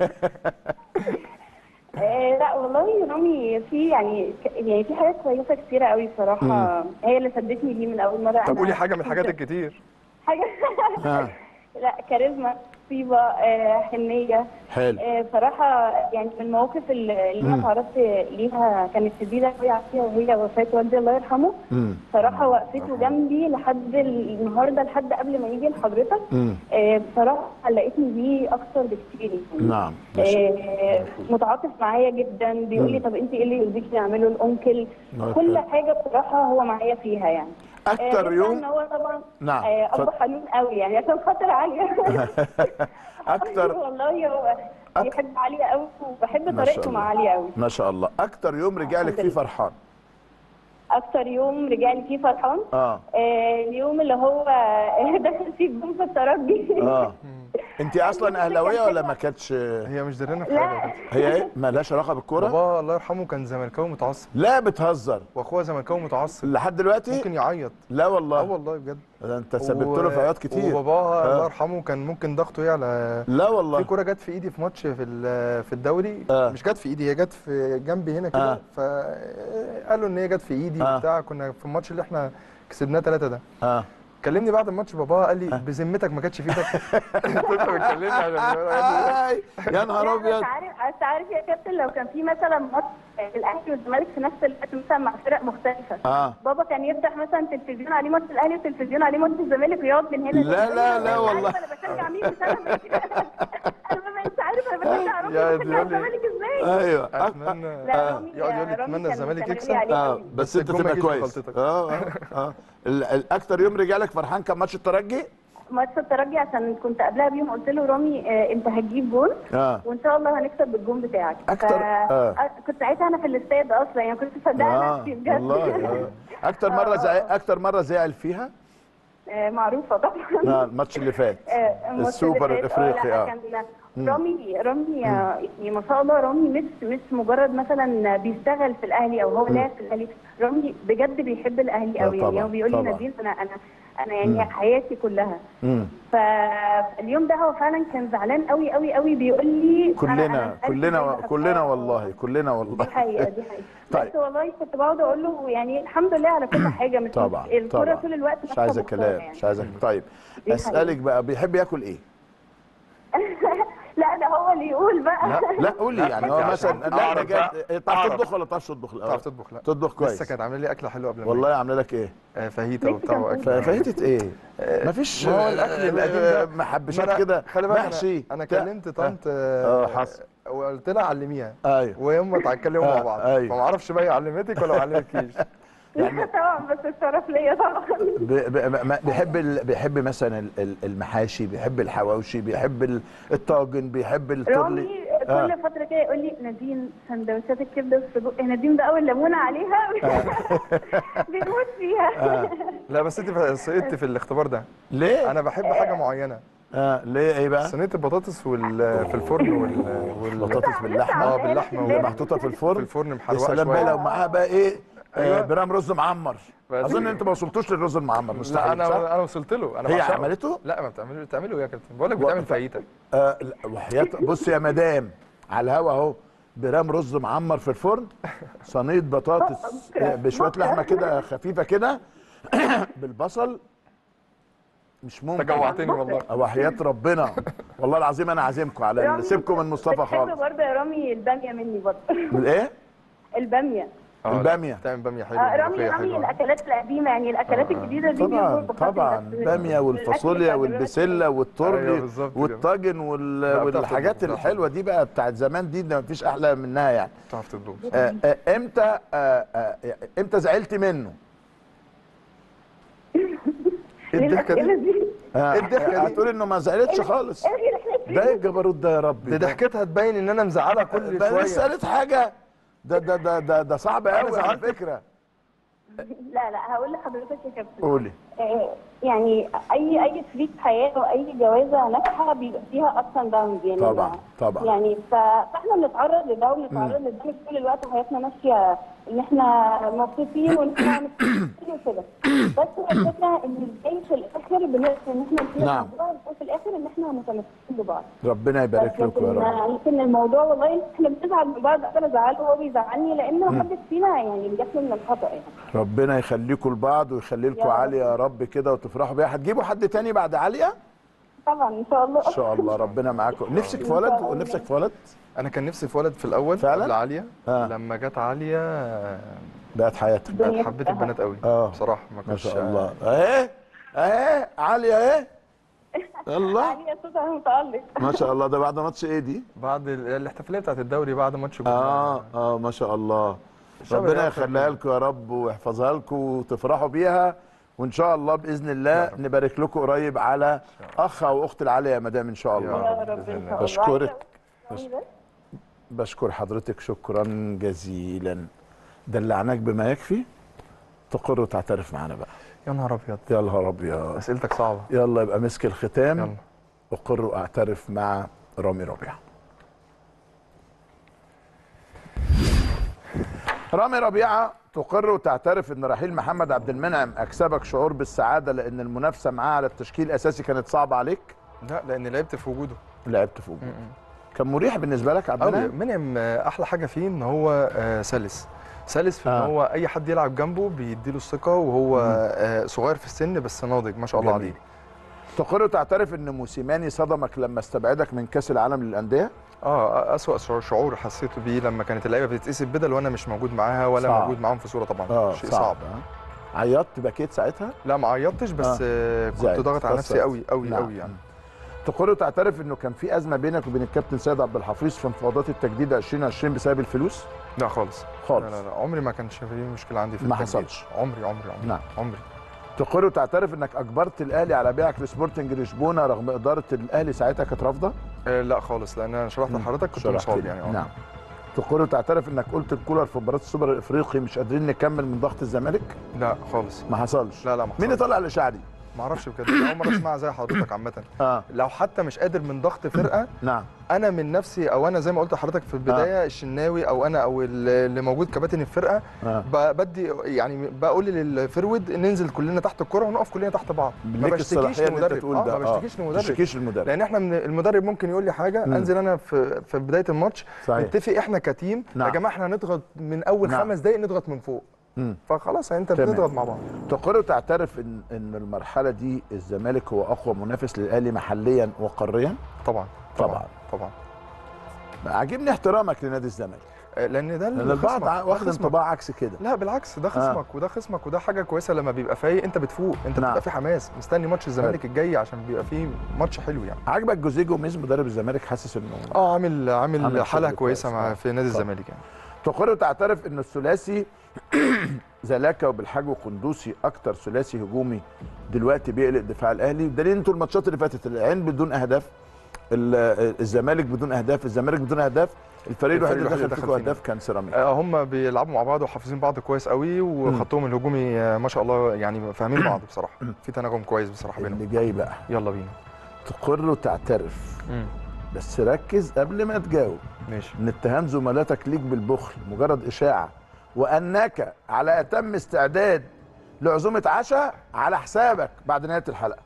آه، لا والله رامي في يعني يعني في حاجات كويسه كتيره قوي بصراحه، هي اللي شدتني ليه من اول مره. طب أنا قولي حاجه من الحاجات الكتير. حاجه ها لا كاريزما، طيبه، آه، حنيه. حلو. آه، بصراحه يعني من المواقف اللي اللي انا تعرضت ليها كانت شديده قوي عليها، وهي وفاه والدي الله يرحمه. امم بصراحه وقفته جنبي لحد النهارده، لحد قبل ما يجي لحضرتك. امم آه، بصراحه علقتني بيه اكتر بكتير يعني. نعم. آه، متعاطف معايا جدا، بيقول لي مم. طب انت ايه اللي يرضيكي نعمله الانكل. نعم. كل حاجه بصراحه هو معايا فيها يعني. اكتر آه، يوم ان هو طبعا نعم. آه، اب اتفضل. حنون قوي يعني عشان خاطر عليا. اكتر والله هو بيحب عليا قوي، وبحب ما شاء طريقته الله. مع عليا قوي. ما شاء الله. اكتر يوم رجع لك فيه فرحان؟ اكتر يوم رجع لي فيه فرحان اه آه، اليوم اللي هو دخل فيه الجون في الترجي. اه انت اصلا اهلاويه ولا ما كانتش؟ هي مش دارينا في لا. حاجه. هي ايه؟ مالهاش علاقه بالكوره؟ بابا الله يرحمه كان زملكاوي متعصب، لا بتهزر. واخويا زملكاوي متعصب لحد دلوقتي؟ ممكن يعيط. لا والله. اه والله بجد. ده انت سببت له في عياط كتير. وباباها آه. الله يرحمه كان ممكن ضغطه يعلى. لا والله. في كوره جت في ايدي في ماتش في ال- في الدوري. آه. مش جت في ايدي، هي جت في جنبي هنا كده. آه. فقالوا ان هي جت في ايدي آه. بتاع كنا في الماتش اللي احنا كسبناه ثلاثة ده. اه كلمني بعد الماتش بابا قال لي بذمتك ما كانتش في ايدك. انت بتكلمني عشان آي، يا نهار لا، ابيض. بس عارف بس عارف يا كابتن، لو كان في مثلا ماتش الاهلي والزمالك في نفس الوقت مثلا مع فرق مختلفه، اه بابا كان يفتح مثلا تلفزيون عليه ماتش الاهلي وتلفزيون عليه ماتش الزمالك ويقعد من هنا. لا لا لا أنا والله. عارفة انا بشجع مين، بس انا انا ما انت عارف انا بشجع رامي، يا بشجع دي- الزمالك ازاي. ايوه اتمنى لا رامي يقعد يقول لي رامي اتمنى كان- الزمالك كان يكسب. غالي عليه اه قوي. بس انت الجون ما تبقى يجيش كويس. بغلطتك. اه اه اه ال- ال- اكتر يوم رجع لك فرحان كان ماتش الترجي؟ ماتش الترجي عشان كنت قبلها بيوم قلت له رامي آه، انت هتجيب جول اه وان شاء الله هنكسب بالجون بتاعك. أكتر- ف... آه. آه، كنت ساعتها انا في الاستاد اصلا يعني كنت مصدقه اه نفسي بجد. والله. آه. اكتر مره زعل اكتر مره زعل فيها؟ آه، معروفه طبعا. اه الماتش اللي فات. آه، الماتش السوبر اللي فات، الافريقي لا، اه كان مم. رامي رامي آه، يعني ما شاء الله رامي مش مش مجرد مثلا بيشتغل في الاهلي او هو لاعب في الاهلي، رامي بجد بيحب الاهلي آه، قوي يعني. طبعاً، هو بيقول لي طبعاً. نبيل انا انا انا يعني مم. حياتي كلها. مم. فاليوم ده هو فعلا كان زعلان قوي قوي قوي، بيقول لي أنا- كلنا أنا عارف كلنا إزاي و- بحبها. كلنا والله كلنا دي والله. حقيقه دي حقيقه. طيب. بس والله كنت بقعد اقول له يعني الحمد لله على كل حاجه، مش طبعا الكوره طبعا طول الوقت مش ماشية عايزه بخسارة كلام يعني. مش عايزه. طيب دي اسالك بقى بيحب ياكل ايه؟ لا ده هو هو اللي يقول بقى. لا لا قولي يعني هو مثلا لا أعرف بقى. بجد تعرف تطبخ ولا تعرفش تطبخ الاول؟ تعرف تطبخ؟ لا تطبخ كويس. لسه كانت عامله لي اكله حلوه قبل ما والله عامله لك ايه؟ آه فاهيتا وبتاع واكل. فاهيتة ايه؟ مفيش ما هو الاكل القديم ده محبشات كده خلي بالك محشي انا, أنا بتاع. كلمت طنط اه حصل وقلت لها علميها ايوه وهم اتكلموا مع آه، بعض أيوة. فما اعرفش بقى هي علمتك ولا ما علمتكيش. يعني طبعا بس الشرف ليا طبعا. ب- ب- ما- بيحب ال- بيحب مثلا ال- ال- المحاشي، بيحب الحواوشي، بيحب ال- الطاجن، بيحب الترلي. رامي كل فتره كده يقول لي نادين سندوتشات الكبده والسجق، نادين ده اول ليمونه عليها بيموت فيها. لا بس انت سقطت في الاختبار ده. ليه؟ انا بحب حاجه معينه. اه ليه ايه بقى؟ صينيه البطاطس وال في الفرن وال والبطاطس باللحمه. اه باللحمه اللي محطوطه في الفرن. في الفرن يا محروقه سلام بقى شويه. لو معاها بقى ايه؟ أيوة. آه برام رز معمر. بس اظن كده. انت ما وصلتوش للرز المعمر لا مستحيل انا صح؟ انا وصلت له. انا هي بعشقه. عملته؟ لا ما بتعمله بتعمله يا كابتن بقول لك بتعمل فاهيتا. آه لا، وحياة بص يا مدام على الهوا اهو برام رز معمر في الفرن، صينيه بطاطس آه، بشويه لحمه كده خفيفه كده بالبصل. مش ممكن. انت جوعتني والله. وحياة ربنا والله العظيم انا عازمكم على رامي، سيبكم من مصطفى بتحب خالص. برضه يا رامي الباميه مني برضه. الايه؟ الباميه. الباميه. بتعمل باميه حلوه. آه رامي رامي الاكلات القديمه يعني الاكلات الجديده دي طبعا بيقولوا طبعا بس- الباميه والفاصوليا والبسله أيوة والتربي بالظبط كده. والطاجن وال... لا، بتعرف والحاجات تطبخ، بتعرف الحلوه دي بقى بتاعت زمان دي ما فيش احلى منها يعني. بتعرف تطبخ. آه، آه، امتى آه، آه، امتى زعلت منه؟ ايه الضحكه دي؟ آه، إيه الضحكة دي؟ هتقول انه ما زعلتش خالص. ده ايه الجبروت ده يا ربي؟ دي ضحكتها تبين ان انا مزعلها كل ده شويه. لسه قالت حاجه. ده ده ده ده, ده صعب قوي على فكره. لا لا هقول لحضرتك يا كابتن. قولي. آه، يعني اي اي شريك حياه واي جوازه ناجحه بيبقى فيها ابس اند داونز يعني. طبعا طبعا. يعني ف- فاحنا بنتعرض لده وبنتعرض لده مش طول الوقت حياتنا ماشيه ان احنا مبسوطين وان احنا مبسوطين وكده. بس هو الفكره ان ازاي في الاخر بنقدر ان احنا نكون نعم. مع بعض وفي الاخر ان احنا متمسكين ببعض. ربنا يبارك بس لكم يا لكن رب. يمكن الموضوع والله احنا بنزعل من بعض، انا بزعله وهو بيزعلني لان مم. محدش فينا يعني بيخلو من الخطا يعني. ربنا يخليكم لبعض ويخلي لكم يا رب. عليا يا رب كده وتفرحوا بيها. هتجيبوا حد تاني بعد عليا؟ طبعا ان شاء الله. ان شاء الله ربنا معاكم. نفسك في ولد ونفسك في ولد؟ انا كان نفسي في ولد في الاول فعلا؟ قبل عاليه. آه. لما جت عاليه آه، بقت حياتك. بقت حبيت البنات قوي. اه بصراحه ما ما كنتش شاء الله. اهي اهي عاليه اهي. الله عليا صوتها متألق. ما شاء الله. ده بعد ماتش ايه دي؟ بعد ال- الاحتفاليه بتاعت الدوري بعد ماتش اه اه ما شاء الله. شبه ربنا يا يخليها لكم يا رب ويحفظها لكم وتفرحوا بيها، وان شاء الله باذن الله نبارك لكم قريب على اخ او اخت العاليه يا مدام ان شاء الله. يا رب ان شاء الله. بشكرك. بشكر حضرتك شكرا جزيلا. دلعناك بما يكفي تقر وتعترف معانا بقى. يا نهار ابيض. يا نهار ابيض. اسئلتك صعبه. يلا يبقى مسك الختام. يلا. اقر واعترف مع رامي ربيعه. رامي ربيعه تقر وتعترف ان رحيل محمد عبد المنعم اكسبك شعور بالسعاده لان المنافسه معاه على التشكيل الاساسي كانت صعبه عليك؟ لا لان لعبت في وجوده. لعبت في وجوده. كان مريح بالنسبه لك عبد قوي. المنعم؟ منعم آه، احلى حاجه فيه ان هو آه، سلس سلس في ان آه. هو اي حد يلعب جنبه بيديله الثقه وهو آه، صغير في السن بس ناضج ما شاء الله جميل. عليه. تقر وتعترف ان موسيماني صدمك لما استبعدك من كاس العالم للانديه؟ اه اسوأ شعور حسيته بيه لما كانت اللعيبه بتتقسم بدل وانا مش موجود معاها ولا صعب. موجود معاهم في صوره طبعا. اه شيء صعب, صعب. آه. عيطت بكيت ساعتها؟ لا ما عيطتش بس آه. كنت زعلت. ضاغط على نفسي كسرت. قوي قوي نعم. قوي يعني. تقر وتعترف انه كان في ازمه بينك وبين الكابتن سيد عبد الحفيظ في مفاوضات التجديد ألفين وعشرين بسبب الفلوس؟ لا خالص خالص. لا لا, لا. عمري ما كانش في مشكله عندي في ما التجديد. حصلش. عمري عمري عمري نعم. عمري. تقر وتعترف انك اجبرت الاهلي على بيعك لسبورتنج لشبونه رغم اداره الاهلي ساعتها كانت رافضه؟ آه لا خالص لان انا شرحت لحضرتك كنت شرحت مصاب لي. يعني اه نعم. تقر وتعترف انك قلت الكولر في مباراه السوبر الافريقي مش قادرين نكمل من ضغط الزمالك؟ لا خالص. ما حصلش. لا لا ما مين اللي طلع الاشاعه دي؟ ما اعرفش بجد اول مره اسمعها زي حضرتك عامه. اه لو حتى مش قادر من ضغط فرقه نعم انا من نفسي او انا زي ما قلت لحضرتك في البدايه آه. الشناوي او انا او اللي موجود كباتن الفرقه آه. بدي يعني بقول للفرود ننزل كلنا تحت الكره ونقف كلنا تحت بعض. ما بشتكيش للمدرب آه. ما بشتكيش للمدرب. بشتكيش للمدرب لان احنا من المدرب ممكن يقول لي حاجه م. انزل انا في في بدايه الماتش نتفق احنا كتيم نعم. يا جماعه احنا هنضغط من اول نعم. خمس دقائق نضغط من فوق. مم. فخلاص انت بتضغط مع بعض. تقر وتعترف ان ان المرحله دي الزمالك هو اقوى منافس للاهلي محليا وقاريا؟ طبعا طبعا طبعا عاجبني احترامك لنادي الزمالك، لان ده لان البعض واخد انطباع عكس كده. لا بالعكس، ده خصمك آه. وده خصمك، وده حاجه كويسه. لما بيبقى فايق انت بتفوق، انت نعم. بتبقى في حماس مستني ماتش الزمالك الجاي عشان بيبقى فيه ماتش حلو يعني. عاجبك جوزيه جوميز مدرب الزمالك؟ حاسس انه اه عامل عامل, عامل حاله كويسه مع في نادي الزمالك يعني. تقر وتعترف ان الثلاثي زلاكا وبالحاج وقندوسي اكتر ثلاثي هجومي دلوقتي بيقلق دفاع الاهلي، بدليل انتوا الماتشات اللي فاتت العين بدون اهداف، الزمالك بدون اهداف، الزمالك بدون اهداف، الفريق الوحيد اللي دخل فيكم اهداف كان سيراميكا. آه هم بيلعبوا مع بعض وحافظين بعض كويس قوي، وخطهم الهجومي آه ما شاء الله يعني فاهمين بعض بصراحه، في تناغم كويس بصراحه بينهم. اللي جاي بقى يلا بينا. تقر وتعترف مم. بس ركز قبل ما تجاوب. ماشي. ان اتهام زملاتك ليك بالبخل مجرد اشاعه، وانك على اتم استعداد لعزومه عشاء على حسابك بعد نهايه الحلقه.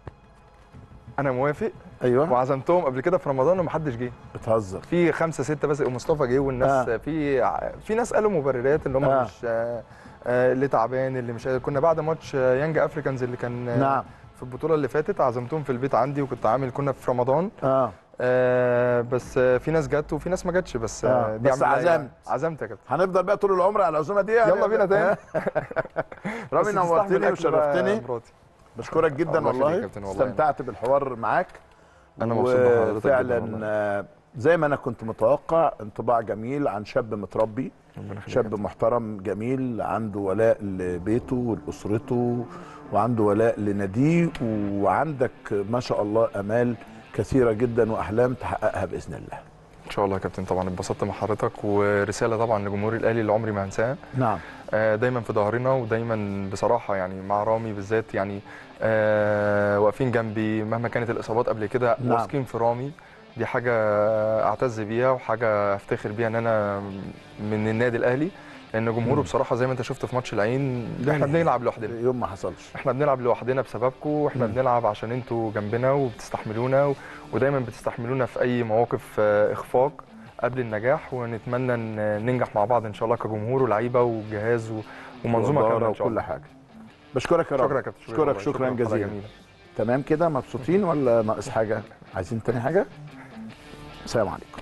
انا موافق. ايوه. وعزمتهم قبل كده في رمضان ومحدش جه. بتهزر. في خمسه سته بس، ومصطفى جه والناس آه. في في ناس قالوا مبررات ان هم آه. مش آه اللي تعبان، اللي مش كنا بعد ماتش يانج افريكانز اللي كان نعم. في البطوله اللي فاتت، عزمتهم في البيت عندي وكنت عامل كنا في رمضان. اه آه بس في ناس جت وفي ناس ما جتش، بس آه. دي بس عزمت. عزمت يا كابتن. هنفضل بقى طول العمر على العزومه دي يعني. يلا بينا تاني. رامي نورتني وشرفتني. بشكرك جدا والله، استمتعت بالحوار معاك. انا مبسوط بحضرتك فعلا زي ما انا كنت متوقع، انطباع جميل عن شاب متربي، شاب محترم جميل، عنده ولاء لبيته ولاسرته، وعنده ولاء لناديه، وعندك ما شاء الله امال كثيره جدا واحلام تحققها باذن الله. ان شاء الله يا كابتن. طبعا اتبسطت مع حضرتك، ورساله طبعا لجمهور الاهلي اللي عمري ما هنساها. نعم. آه دايما في ظهرنا، ودايما بصراحه يعني مع رامي بالذات يعني آه واقفين جنبي مهما كانت الاصابات قبل كده. نعم. واثقين في رامي، دي حاجه اعتز بيها وحاجه افتخر بيها ان انا من النادي الاهلي، لان جمهوره بصراحه زي ما انت شفت في ماتش العين احنا بنلعب لوحدنا. يوم ما حصلش احنا بنلعب لوحدنا بسببكم، واحنا مم. بنلعب عشان انتوا جنبنا وبتستحملونا و... ودايما بتستحملونا في اي مواقف اخفاق قبل النجاح، ونتمنى ان ننجح مع بعض ان شاء الله كجمهور ولاعيبه وجهاز و... ومنظومه كامله ان شاء الله. وكل حاجه. بشكرك يا رب. شكرا يا كابتن. شكرا شكرا جزيلا. تمام كده، مبسوطين ولا ناقص حاجه؟ عايزين تاني حاجه؟ السلام عليكم.